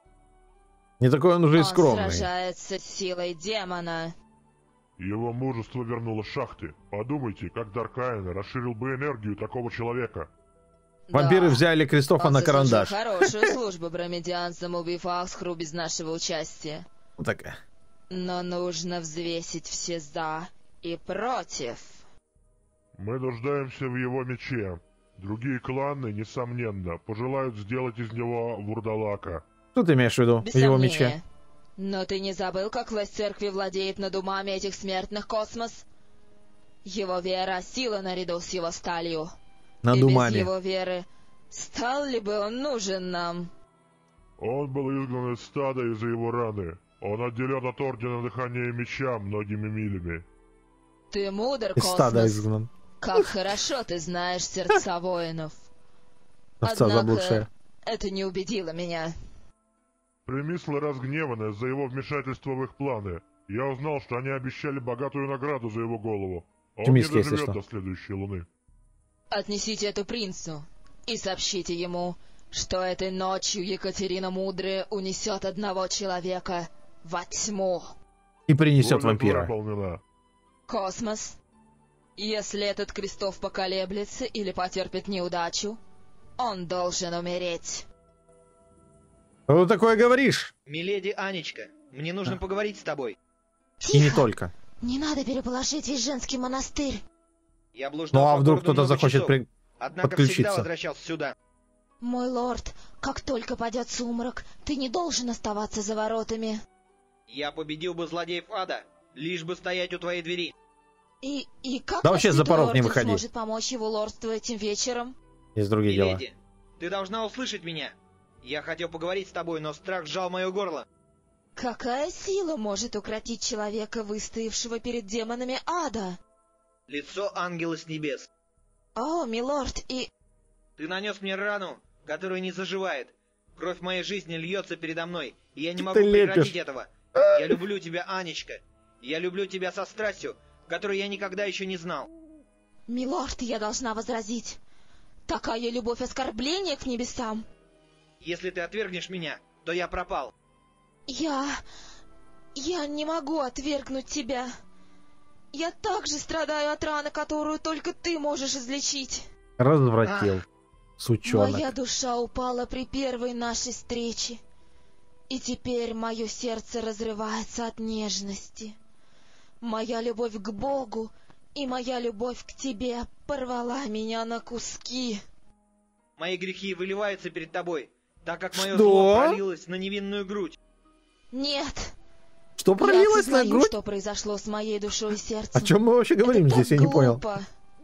не такой он уже и скромный. Он сражается с силой демона. Его мужество вернуло шахты. Подумайте, как Даркаин расширил бы энергию такого человека. Вампиры да. взяли Кристофа он на карандаш. хорошую службу бромедианцам, убив Ахсхру без нашего участия. Вот такая. Но нужно взвесить все за и против. Мы нуждаемся в его мече. Другие кланы, несомненно, пожелают сделать из него вурдалака. Что ты имеешь в виду? Без В его сомнения. мече? Но ты не забыл, как власть церкви владеет над умами этих смертных, Космос? Его вера — сила наряду с его сталью. Над И умами. без его веры стал ли бы он нужен нам? Он был изгнан из стада из-за его раны. Он отделен от Ордена Дыхания Меча многими милями. Ты мудр, Из стада Космос. изгнан. Как хорошо ты знаешь сердца воинов. Овца Однако заблудшая. это не убедило меня. Примислы разгневаны за его вмешательство в их планы. Я узнал, что они обещали богатую награду за его голову. Он Тимиски, не если доживет что. до следующей луны. Отнесите это принцу и сообщите ему, что этой ночью Екатерина Мудрая унесет одного человека во тьму. И принесет Воля вампира. выполнена. Космос, если этот Крестов поколеблется или потерпит неудачу, он должен умереть. Что ты такое говоришь? Миледи Анечка, мне нужно Да. поговорить с тобой. И не только. Не надо переполошить весь женский монастырь. Я блуждал Ну а по вдруг городу кто-то много захочет часов, при... однако подключиться? всегда возвращался сюда. Мой лорд, как только падет сумрак, ты не должен оставаться за воротами. Я победил бы злодеев ада, лишь бы стоять у твоей двери. И, и как Да наш вообще за святой порог не орден выходи. сможет помочь его лордству этим вечером? Есть другие дела. Миледи, ты должна услышать меня. Я хотел поговорить с тобой, но страх сжал мое горло. Какая сила может укротить человека, выстоявшего перед демонами ада? Лицо ангела с небес. О, милорд, и... Ты нанес мне рану, которая не заживает. Кровь моей жизни льется передо мной, и я не могу Ты прекратить лепишь. этого. Я люблю тебя, Анечка. Я люблю тебя со страстью, которую я никогда еще не знал. Милорд, я должна возразить. Такая любовь — оскорбление к небесам. Если ты отвергнешь меня, то я пропал. Я... я не могу отвергнуть тебя. Я также страдаю от раны, которую только ты можешь излечить. Развратил. Сучонок. Моя душа упала при первой нашей встрече, и теперь мое сердце разрывается от нежности. Моя любовь к Богу и моя любовь к тебе порвала меня на куски. Мои грехи выливаются перед тобой, так как мое Что? зло пролилось на невинную грудь. Нет. Что пролилось я на осознаю, грудь? что произошло с моей душой и сердцем. О чем мы вообще говорим Это здесь, так я не понял. глупо.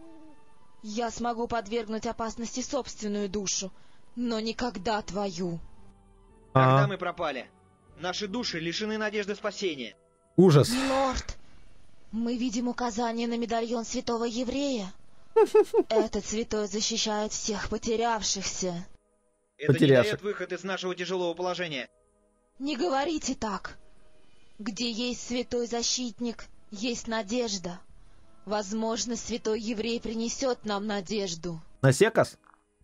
Я смогу подвергнуть опасности собственную душу, но никогда твою. Когда А, мы пропали, наши души лишены надежды спасения. ужас. Милорд, мы видим указание на медальон святого еврея. Этот святой защищает всех потерявшихся. Это Потерявших. не дает выход из нашего тяжелого положения. Не говорите так. Где есть святой защитник, есть надежда. Возможно, святой еврей принесет нам надежду. На секас?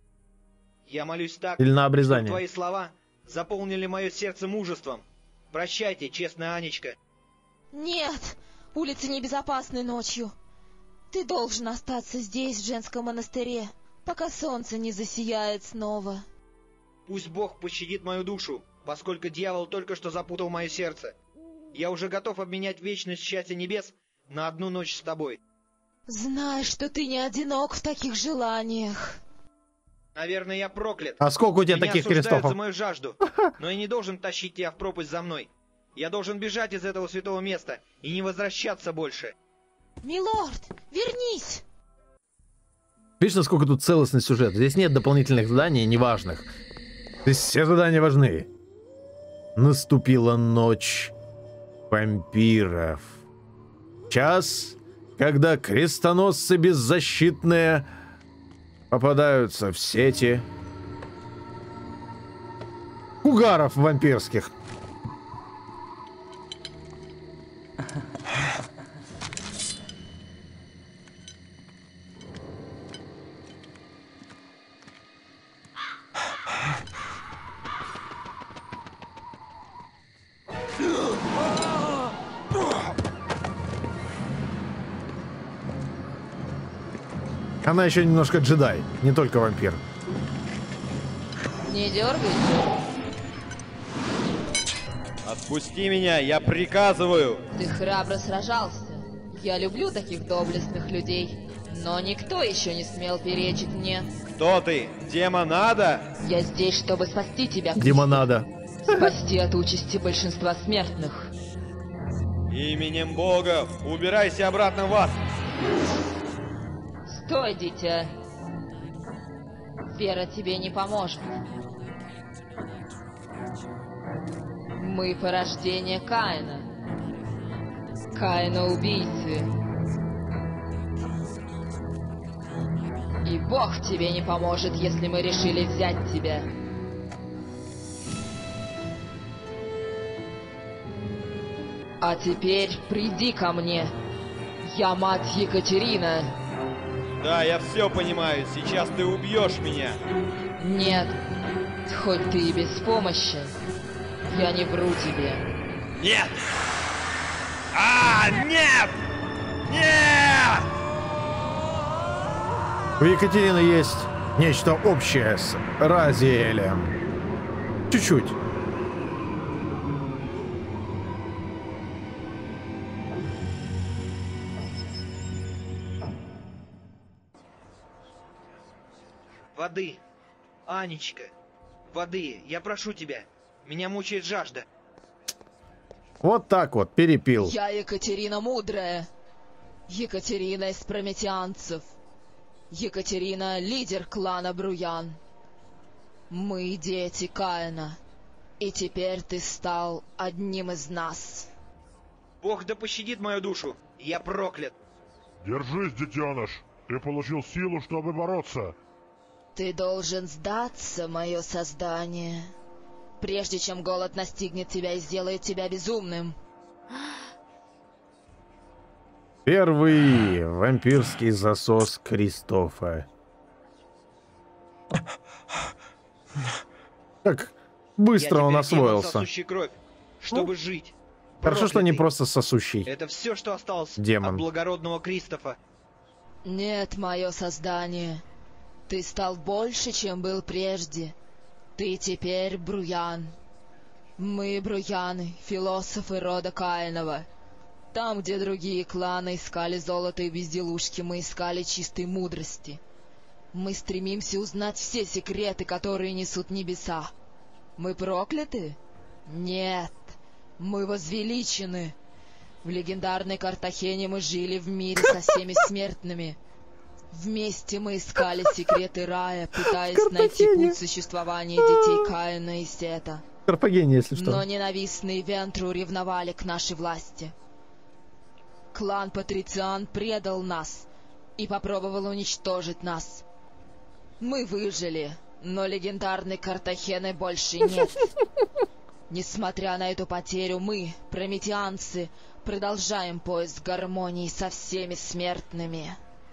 Я молюсь так, Или на чтобы обрезание? твои слова заполнили мое сердце мужеством. Прощайте, честная Анечка. Нет, улицы небезопасны ночью. Ты должен остаться здесь, в женском монастыре, пока солнце не засияет снова. Пусть Бог пощадит мою душу, поскольку дьявол только что запутал мое сердце. Я уже готов обменять вечность счастья небес на одну ночь с тобой. Знай, что ты не одинок в таких желаниях. Наверное, я проклят. А сколько у тебя Меня таких осуждают крестов? за мою жажду, но я не должен тащить тебя в пропасть за мной. Я должен бежать из этого святого места и не возвращаться больше. Милорд, вернись! Видишь, насколько тут целостный сюжет? Здесь нет дополнительных заданий, неважных. Здесь все задания важны. наступила ночь вампиров. Час, когда крестоносцы беззащитные попадаются в сети угаров вампирских. Она еще немножко джедай, не только вампир. Не дергайся. Отпусти меня, я приказываю. Ты храбро сражался. Я люблю таких доблестных людей. Но никто еще не смел перечить мне. Кто ты? Демонада? Я здесь, чтобы спасти тебя. Демонада. Спасти от участи большинства смертных. Именем Бога, убирайся обратно в ад. Стой, дитя. Вера тебе не поможет. Мы порождение Каина. Каина-убийцы. И Бог тебе не поможет, если мы решили взять тебя. А теперь приди ко мне. Я мать Екатерина. Да, я все понимаю. Сейчас ты убьешь меня. Нет. Хоть ты и беспомощен, я не вру тебе. Нет! А, нет! Нет! У Екатерины есть нечто общее с Разиэлем. Чуть-чуть. Воды. Анечка. Воды. Я прошу тебя. Меня мучает жажда. Вот так вот, перепил. Я Екатерина Мудрая. Екатерина из прометеанцев. Екатерина — лидер клана Бруян. Мы дети Каина. И теперь ты стал одним из нас. Бог да пощадит мою душу. Я проклят. Держись, детеныш. Ты получил силу, чтобы бороться. Ты должен сдаться, мое создание, прежде чем голод настигнет тебя и сделает тебя безумным. Первый вампирский засос Кристофа. Как быстро Я он теперь освоился. демон, сосущий кровь, чтобы Ну, жить. Хорошо, что не просто сосущий. Это все, что осталось Демон. от благородного Кристофа. Нет, мое создание, ты стал больше, чем был прежде. Ты теперь Бруян. Мы Бруяны, философы рода Каинова. Там, где другие кланы искали золото и безделушки, мы искали чистой мудрости. Мы стремимся узнать все секреты, которые несут небеса. Мы прокляты? Нет, мы возвеличены. В легендарной Картахене мы жили в мире со всеми смертными. Вместе мы искали секреты рая, пытаясь найти путь существования детей Каина и Сета. Карфагене, если что. Но ненавистные Вентру ревновали к нашей власти. Клан Патрициан предал нас и попробовал уничтожить нас. Мы выжили, но легендарной Картахены больше нет. Несмотря на эту потерю, мы, прометеанцы, продолжаем поиск гармонии со всеми смертными.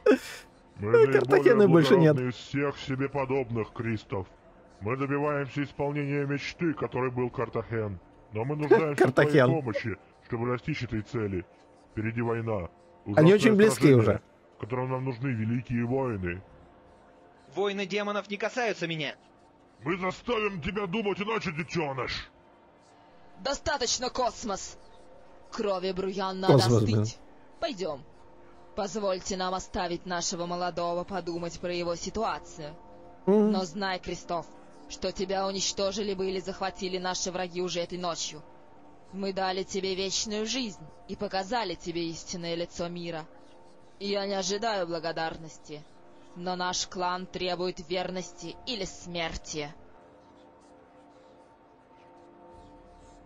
Мы Картахены больше нет. из всех себе подобных, Кристоф. Мы добиваемся исполнения мечты, которой был Картахен. Но мы нуждаемся в твоей помощи, чтобы достичь этой цели. Впереди война. Они очень близки уже. В котором нам нужны великие воины. Войны демонов не касаются меня. Мы заставим тебя думать иначе, детеныш. Достаточно, космос. Крови Бруян надо Космос, остыть. блин. Пойдем. Позвольте нам оставить нашего молодого подумать про его ситуацию. Mm. Но знай, Кристоф, что тебя уничтожили бы или захватили наши враги уже этой ночью. Мы дали тебе вечную жизнь и показали тебе истинное лицо мира. Я не ожидаю благодарности, но наш клан требует верности или смерти.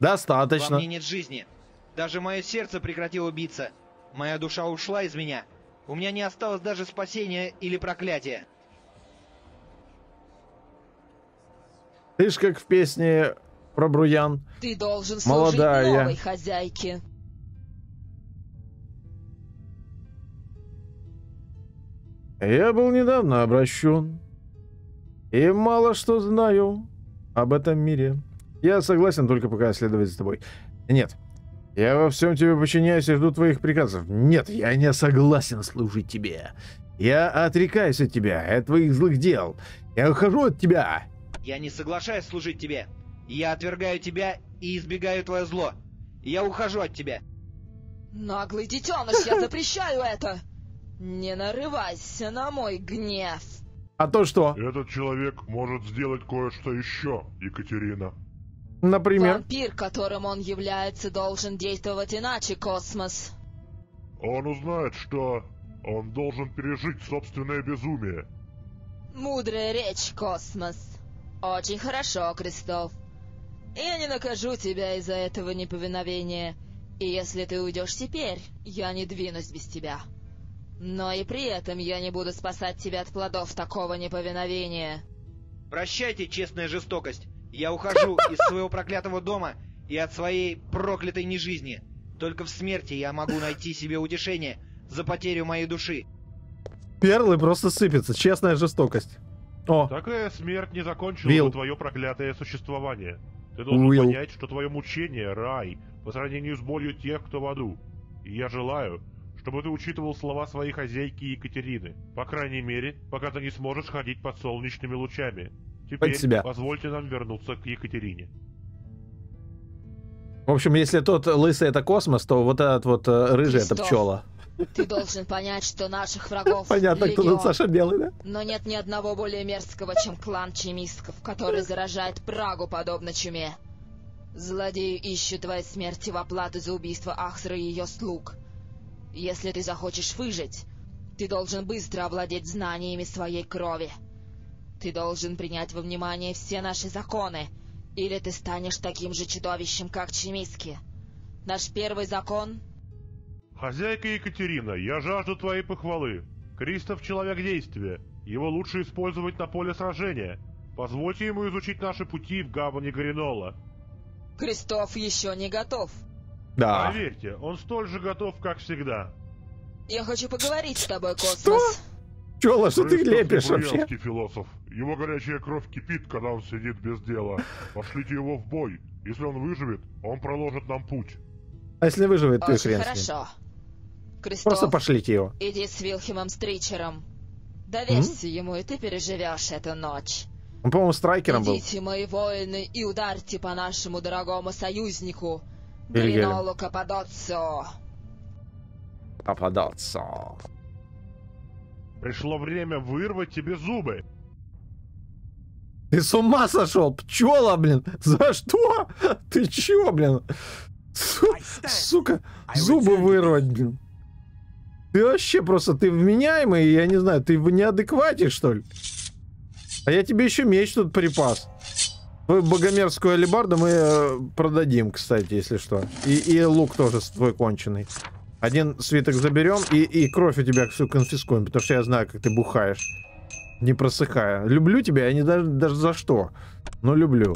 Достаточно. Во мне нет жизни. Даже мое сердце прекратило биться. Моя душа ушла из меня. У меня не осталось даже спасения или проклятия. Ты ж как в песне про Бруян. Ты должен служить Молодая. новой хозяйке. Я был недавно обращен. И мало что знаю об этом мире. Я согласен только пока следовать за тобой. Нет. Я во всем тебе подчиняюсь и жду твоих приказов. Нет, я не согласен служить тебе. Я отрекаюсь от тебя, от твоих злых дел. Я ухожу от тебя. Я не соглашаюсь служить тебе. Я отвергаю тебя и избегаю твое зло. Я ухожу от тебя. Наглый детеныш, я запрещаю это. Не нарывайся на мой гнев. А то что? Этот человек может сделать кое-что еще, Екатерина. Например? Вампир, которым он является, должен действовать иначе, Космос. Он узнает, что он должен пережить собственное безумие. Мудрая речь, Космос. Очень хорошо, Крестов. Я не накажу тебя из-за этого неповиновения. И если ты уйдешь теперь, я не двинусь без тебя. Но и при этом я не буду спасать тебя от плодов такого неповиновения. Прощайте, честная жестокость. Я ухожу из своего проклятого дома и от своей проклятой нежизни. Только в смерти я могу найти себе утешение за потерю моей души. Перлы просто сыпятся. Честная жестокость. О. Такая смерть не закончила Вилл. бы твое проклятое существование. Ты должен Уилл. понять, что твое мучение — рай по сравнению с болью тех, кто в аду. И я желаю, чтобы ты учитывал слова своей хозяйки Екатерины. По крайней мере, пока ты не сможешь ходить под солнечными лучами. Теперь себя. позвольте нам вернуться к Екатерине. В общем, если тот лысый это Космос, то вот этот вот э, рыжий это Крестов. пчела. Ты должен понять, что наших врагов Понятно, кто легион. тут Саша Белый, да? Но нет ни одного более мерзкого, чем клан Чимисков, который заражает Прагу подобно чуме. Злодеи ищут твоей смерти в оплату за убийство Ахзры и ее слуг. Если ты захочешь выжить, ты должен быстро овладеть знаниями своей крови. Ты должен принять во внимание все наши законы, или ты станешь таким же чудовищем, как Чимиски. Наш первый закон... Хозяйка Екатерина, я жажду твоей похвалы. Кристоф — человек действия. Его лучше использовать на поле сражения. Позвольте ему изучить наши пути в гавани Гринола. Крестов еще не готов. Да. Поверьте, он столь же готов, как всегда. Я хочу поговорить с тобой, Космос. Пчела, что ты Кристоф лепишь не вообще? бурятский философ. Его горячая кровь кипит, когда он сидит без дела. Пошлите его в бой. Если он выживет, он проложит нам путь. А если выживет, то и Очень хрен с ним. хорошо. Крестов, Просто пошлите его. иди с Вилхемом Стричером. Доверься ему, и ты переживешь эту ночь. Он, по-моему, страйкером был. Идите, мои воины, и ударьте по нашему дорогому союзнику, Вильгельм. Гринолу Каппадоцио. Попадаться. Пришло время вырвать тебе зубы. Ты с ума сошел, пчела, блин? За что? Ты чё, блин? Су- сука, зубы вырвать, блин. Ты вообще просто, ты вменяемый, я не знаю, ты в неадеквате, что ли? А я тебе еще меч тут припас. Твою богомерзкую алебарду мы э, продадим, кстати, если что. И, и лук тоже твой конченый. Один свиток заберем и, и кровь у тебя всю конфискуем, потому что я знаю, как ты бухаешь. Не просыхая. Люблю тебя, я не даже, даже за что. Но люблю.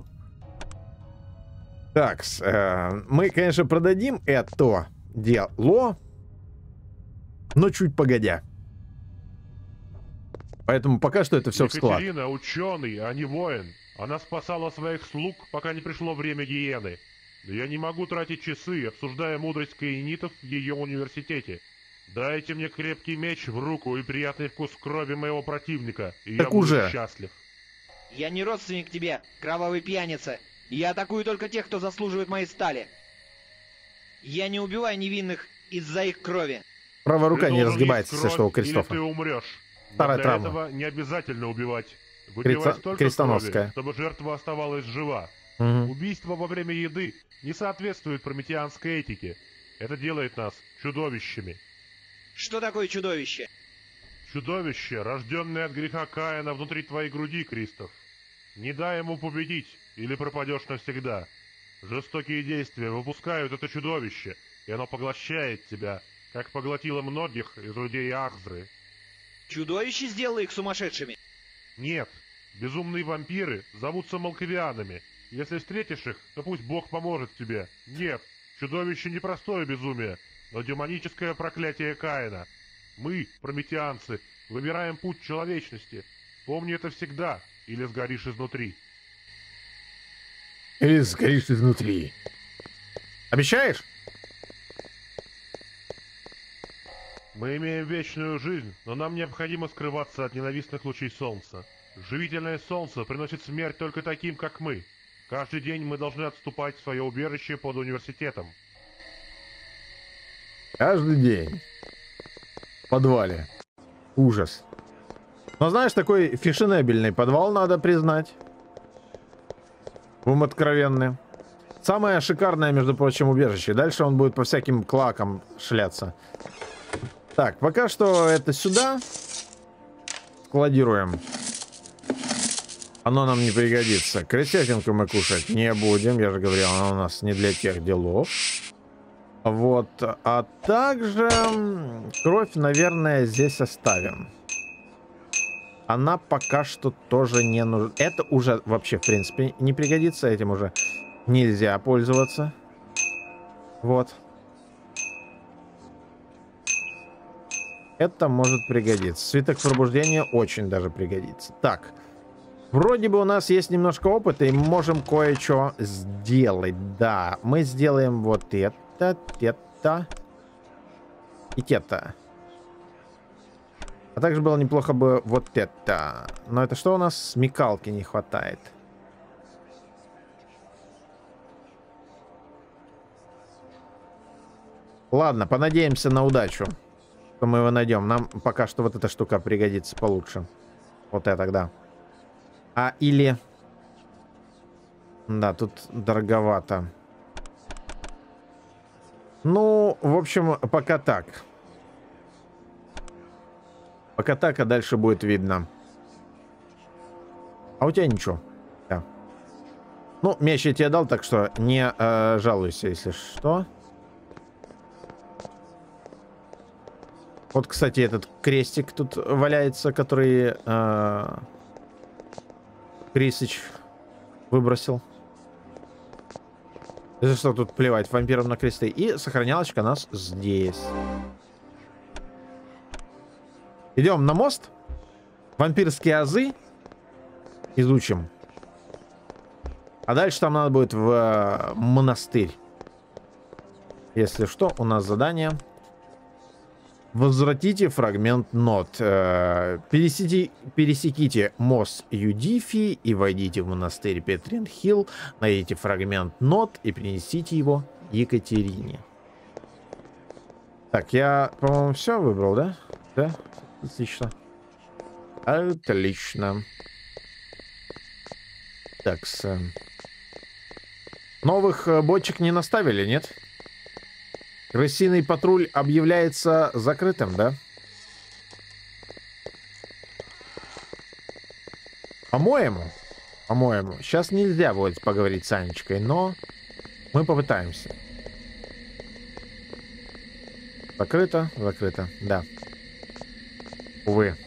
Так, э, мы, конечно, продадим это дело, но чуть погодя. Поэтому пока что это все в склад. Екатерина ученый, а не воин. Она спасала своих слуг, пока не пришло время гиены. Но я не могу тратить часы, обсуждая мудрость каинитов в ее университете. Дайте мне крепкий меч в руку и приятный вкус крови моего противника, и Так я буду уже. счастлив. Я не родственник тебе, кровавый пьяница. Я атакую только тех, кто заслуживает моей стали. Я не убиваю невинных из-за их крови. Правая рука Ты не должен разгибается, есть если что, у кровь, или Кристофа. ты умрешь. Но Старая для травма. этого не обязательно убивать. Выпивай Креста- столько крестоносская. крови, чтобы жертва оставалась жива. Мгм. Убийство во время еды не соответствует прометеанской этике. Это делает нас чудовищами. Что такое чудовище? Чудовище, рожденное от греха Каина внутри твоей груди, Кристоф. Не дай ему победить, или пропадешь навсегда. Жестокие действия выпускают это чудовище, и оно поглощает тебя, как поглотило многих из людей Ахзры. Чудовище сделало их сумасшедшими? Нет, безумные вампиры зовутся Малковианами. Если встретишь их, то пусть Бог поможет тебе. Нет, чудовище не простое безумие, но демоническое проклятие Каина. Мы, прометеанцы, выбираем путь человечности. Помни это всегда, или сгоришь изнутри. Или сгоришь изнутри. Обещаешь? Мы имеем вечную жизнь, но нам необходимо скрываться от ненавистных лучей солнца. Живительное солнце приносит смерть только таким, как мы. Каждый день мы должны отступать в свое убежище под университетом. Каждый день. В подвале. Ужас. Но знаешь, такой фешенебельный подвал, надо признать. Будем откровенны. Самое шикарное, между прочим, убежище. Дальше он будет по всяким клакам шляться. Так, пока что это сюда. Складируем. Оно нам не пригодится. Крысятинку мы кушать не будем. Я же говорил, она у нас не для тех делов. Вот. А также кровь, наверное, здесь оставим. Она пока что тоже не нужна. Это уже вообще, в принципе, не пригодится. Этим уже нельзя пользоваться. Вот. Это может пригодиться. Свиток пробуждения очень даже пригодится. Так. Вроде бы у нас есть немножко опыта, и мы можем кое-что сделать. Да, мы сделаем вот это, это и это. А также было неплохо бы вот это. Но это что у нас? Смекалки не хватает. Ладно, понадеемся на удачу, что мы его найдем. Нам пока что вот эта штука пригодится получше. Вот это, да. А или... Да, тут дороговато. Ну, в общем, пока так. Пока так, а дальше будет видно. А у тебя ничего. Да. Ну, меч я тебе дал, так что не э, жалуйся, если что. Вот, кстати, этот крестик тут валяется, который э, Крисыч выбросил. За что тут плевать вампирам на кресты. И сохранялочка у нас здесь. Идем на мост. Вампирские азы изучим. А дальше там надо будет в э, монастырь. Если что, у нас задание. Возвратите фрагмент нот. Э, пересеки, пересеките мост Юдифи и войдите в монастырь Петрин-Хилл. Найдите фрагмент нот и принесите его Екатерине. Так, я, по-моему, все выбрал, да? Да? Отлично. Отлично. Так, с... Новых бочек не наставили, нет? Крысиный патруль объявляется закрытым, да? По-моему, по-моему, сейчас нельзя будет поговорить с Анечкой, но мы попытаемся. Закрыто, закрыто, да. Увы.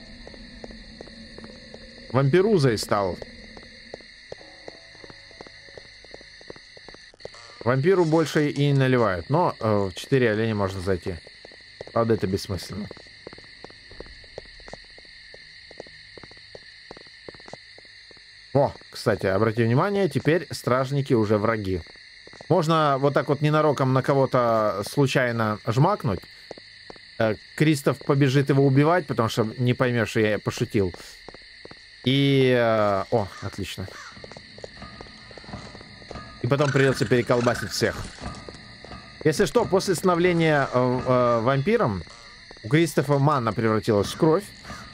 Вампирузой стал. Вампиру больше и не наливают, но э, в четыре оленя можно зайти. Правда, это бессмысленно. О, кстати, обрати внимание, теперь стражники уже враги. Можно вот так вот ненароком на кого-то случайно жмакнуть. Э, Кристоф побежит его убивать, потому что не поймешь, что я пошутил. И... Э, о, отлично. И потом придется переколбасить всех. Если что, после становления э, э, вампиром у Кристофа манна превратилась в кровь,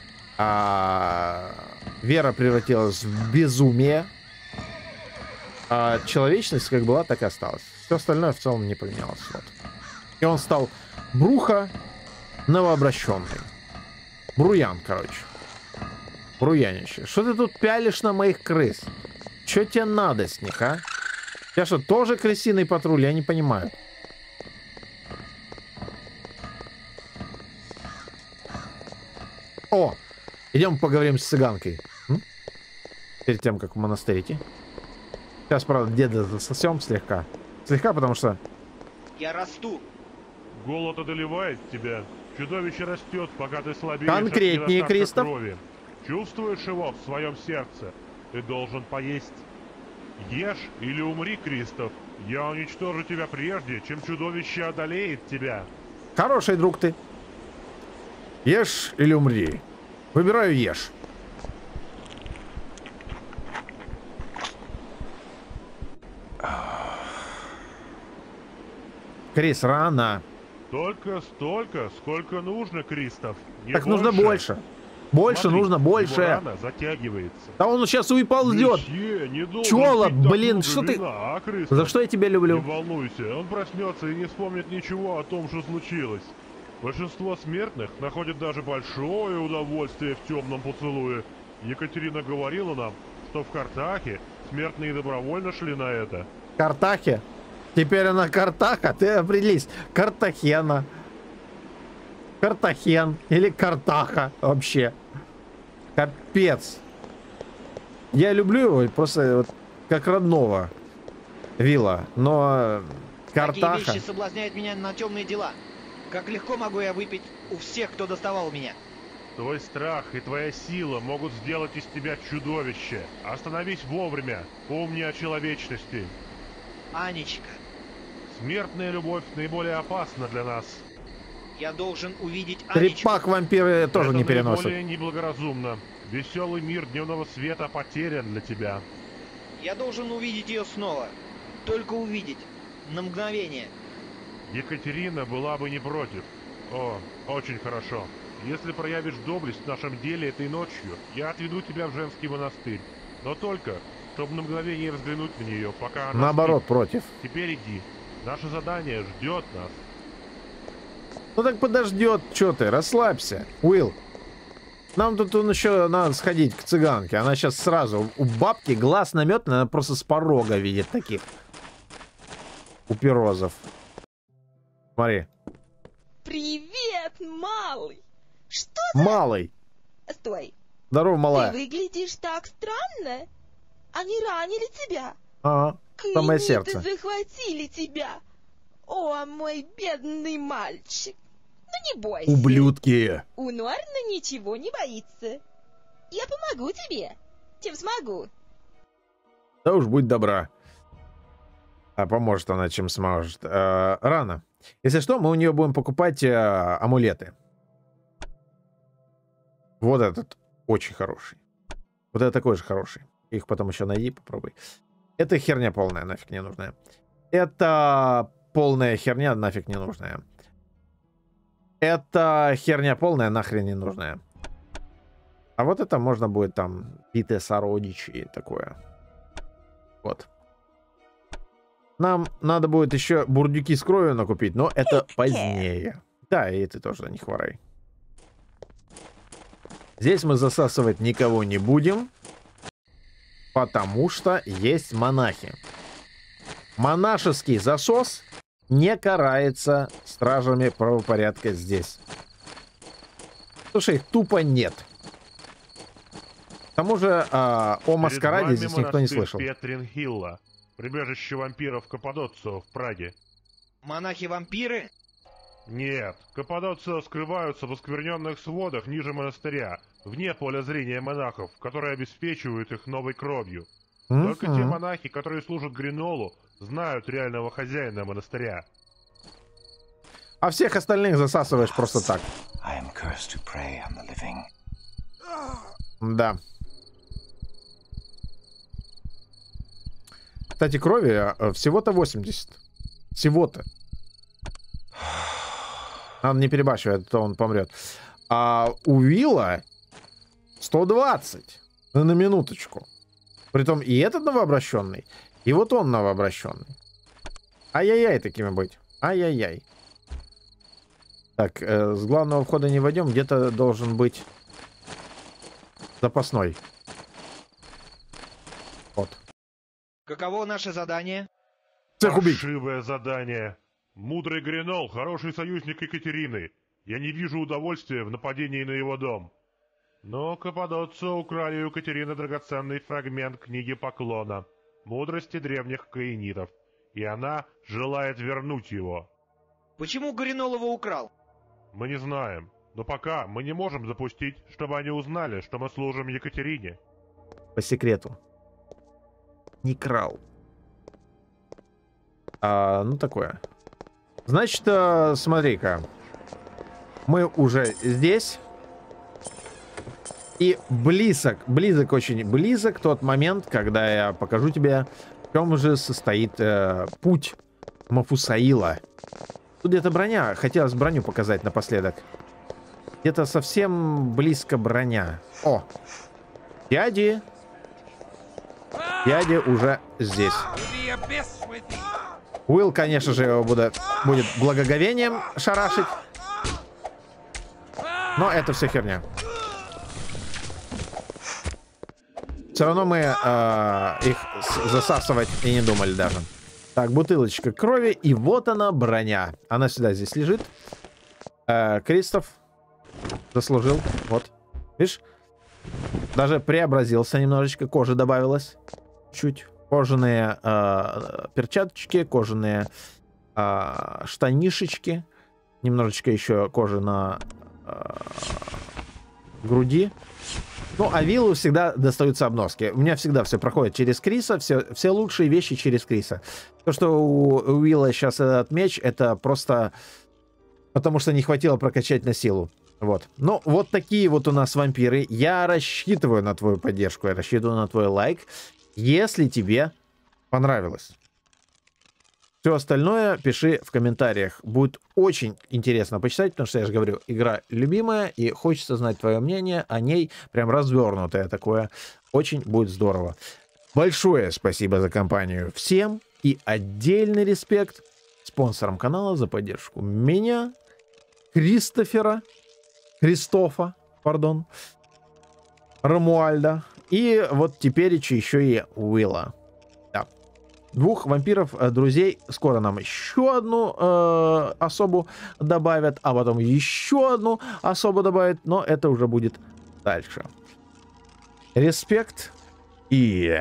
а вера превратилась в безумие, а человечность как была, так и осталась. Все остальное в целом не поменялось. Вот. И он стал Бруха новообращенный. Бруян, короче. Бруянище. Что ты тут пялишь на моих крыс? Че тебе надо с них, а? Я что, тоже крысиный патруль? Я не понимаю. О! Идем поговорим с цыганкой. М? Перед тем, как в монастырь идти. Сейчас, правда, деда засосем слегка. Слегка, потому что... Я расту. Голод одолевает тебя. Чудовище растет, пока ты слабеешь. Конкретнее, Кристоф. Крови. Чувствуешь его в своем сердце? Ты должен поесть. Ешь или умри, Кристоф. Я уничтожу тебя прежде, чем чудовище одолеет тебя. Хороший друг ты. Ешь или умри. Выбираю ешь. Крис, рано. Только столько, сколько нужно, Кристоф. Не Так больше. нужно больше. Больше Смотри, нужно, больше. его рана затягивается. Да он сейчас уйползет. Месье, не должен Чёла, пить так блин, много что ты... вина, а, Кристоф? За что я тебя люблю? Не волнуйся, он проснется и не вспомнит ничего о том, что случилось. Большинство смертных находят даже большое удовольствие в темном поцелуе. Екатерина говорила нам, что в Картахе смертные добровольно шли на это. Картахе? Теперь она Картаха? Ты определись. Картахена. Картахен. Или Картаха вообще. Капец. Я люблю его просто вот как родного Вилла. Но Картаха... Такие вещи соблазняют меня на темные дела. Как легко могу я выпить у всех, кто доставал меня. Твой страх и твоя сила могут сделать из тебя чудовище. Остановись вовремя. Помни о человечности. Анечка. Смертная любовь наиболее опасна для нас. Я должен увидеть Анечку. Трепак вампиры тоже Это не переносят. наиболее неблагоразумно. Веселый мир дневного света потерян для тебя. Я должен увидеть ее снова. Только увидеть. На мгновение. Екатерина была бы не против. О, очень хорошо. Если проявишь доблесть в нашем деле этой ночью, я отведу тебя в женский монастырь. Но только, чтобы на мгновение взглянуть на нее, пока она Наоборот, спит. против. Теперь иди. Наше задание ждет нас. Ну так подождет, что ты, расслабься. Уилл, нам тут он еще надо сходить к цыганке. Она сейчас сразу, у бабки глаз наметанный, она просто с порога видит таких уперозов. Смотри. Привет, малый. Что за... Малый. Стой. Здорово, малая. Ты выглядишь так странно. Они ранили тебя. Ага, самое Каиниты сердце. захватили тебя. О, мой бедный мальчик. Ну не бойся. Ублюдки. У Норна ничего не боится. Я помогу тебе, чем смогу. Да уж, будь добра. А поможет она, чем сможет. Э, рано. Если что, мы у нее будем покупать э, амулеты. Вот этот очень хороший. Вот это такой же хороший. Их потом еще найди, попробуй. Это херня полная, нафиг не нужная. Это полная херня, нафиг не нужная. Это херня полная, нахрен не нужная. А вот это можно будет там битые сородичи и такое. Вот. Нам надо будет еще бурдюки с кровью накупить, но это позднее. Да, и ты тоже не хворай. Здесь мы засасывать никого не будем, потому что есть монахи. Монашеский засос не карается стражами правопорядка здесь. Слушай, их тупо нет. К тому же а, о маскараде здесь никто не слышал. Петрин-Хилла, прибежище вампиров Каппадоцио в Праге. Монахи-вампиры? Нет, Каппадоцио скрываются в оскверненных сводах ниже монастыря, вне поля зрения монахов, которые обеспечивают их новой кровью. Mm-hmm. Только те монахи, которые служат Гринолу, знают реального хозяина монастыря. А всех остальных засасываешь просто так. Да. Кстати, крови всего-то восемьдесят. Всего-то. Надо не перебарщивать, а то он помрет. А у Вилла сто двадцать. На минуточку. Притом и этот новообращенный, и вот он новообращенный. Ай-яй-яй такими быть. Ай-яй-яй. Так, э, с главного входа не войдем. Где-то должен быть запасной. Вот. Каково наше задание? Всех убить. Паршивое задание. Мудрый Гринол — хороший союзник Екатерины. Я не вижу удовольствия в нападении на его дом. Но каппадоцы украли у Екатерины драгоценный фрагмент книги Поклона, мудрости древних каинитов, и она желает вернуть его. Почему Гринол его украл? Мы не знаем, но пока мы не можем допустить, чтобы они узнали, что мы служим Екатерине. По секрету. Не крал. А, ну, такое. Значит, э, смотри-ка. Мы уже здесь. И близок, близок, очень близок тот момент, когда я покажу тебе, в чем же состоит э, путь Мафусаила. Тут где-то броня. Хотелось броню показать напоследок. Где-то совсем близко броня. О! Дяди! Дядя уже здесь. Уилл, конечно же, его будет, будет благоговением шарашить. Но это все херня. Все равно мы э, их засасывать и не думали даже. Так, бутылочка крови. И вот она, броня. Она всегда здесь лежит. Э, Кристоф заслужил. Вот. Видишь? Даже преобразился немножечко. Кожи добавилось. Чуть. Кожаные э, перчаточки. Кожаные э, штанишечки. Немножечко еще кожи на э, груди. Ну, а Виллу всегда достаются обноски. У меня всегда все проходит через Криса. Все, все лучшие вещи через Криса. То, что у Уилла сейчас этот меч, это просто потому что не хватило прокачать на силу. Вот. Ну, вот такие вот у нас вампиры. Я рассчитываю на твою поддержку. Я рассчитываю на твой лайк. Если тебе понравилось. Все остальное пиши в комментариях. Будет очень интересно почитать, потому что, я же говорю, игра любимая, и хочется знать твое мнение о ней, прям развернутое такое. Очень будет здорово. Большое спасибо за компанию всем, и отдельный респект спонсорам канала за поддержку меня, Кристофера, Кристофа, пардон, Рамуальда, и вот теперь еще и Уилла. Двух вампиров, э, друзей. Скоро нам еще одну э, особу добавят, а потом еще одну особу добавят, но это уже будет дальше. Респект и...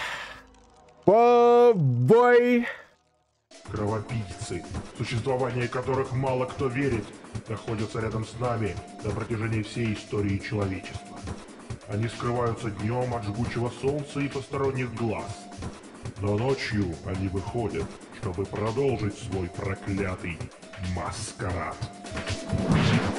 Бай! Кровопийцы, в существование которых мало кто верит, находятся рядом с нами на протяжении всей истории человечества. Они скрываются днем от жгучего солнца и посторонних глаз. Но ночью они выходят, чтобы продолжить свой проклятый маскарад.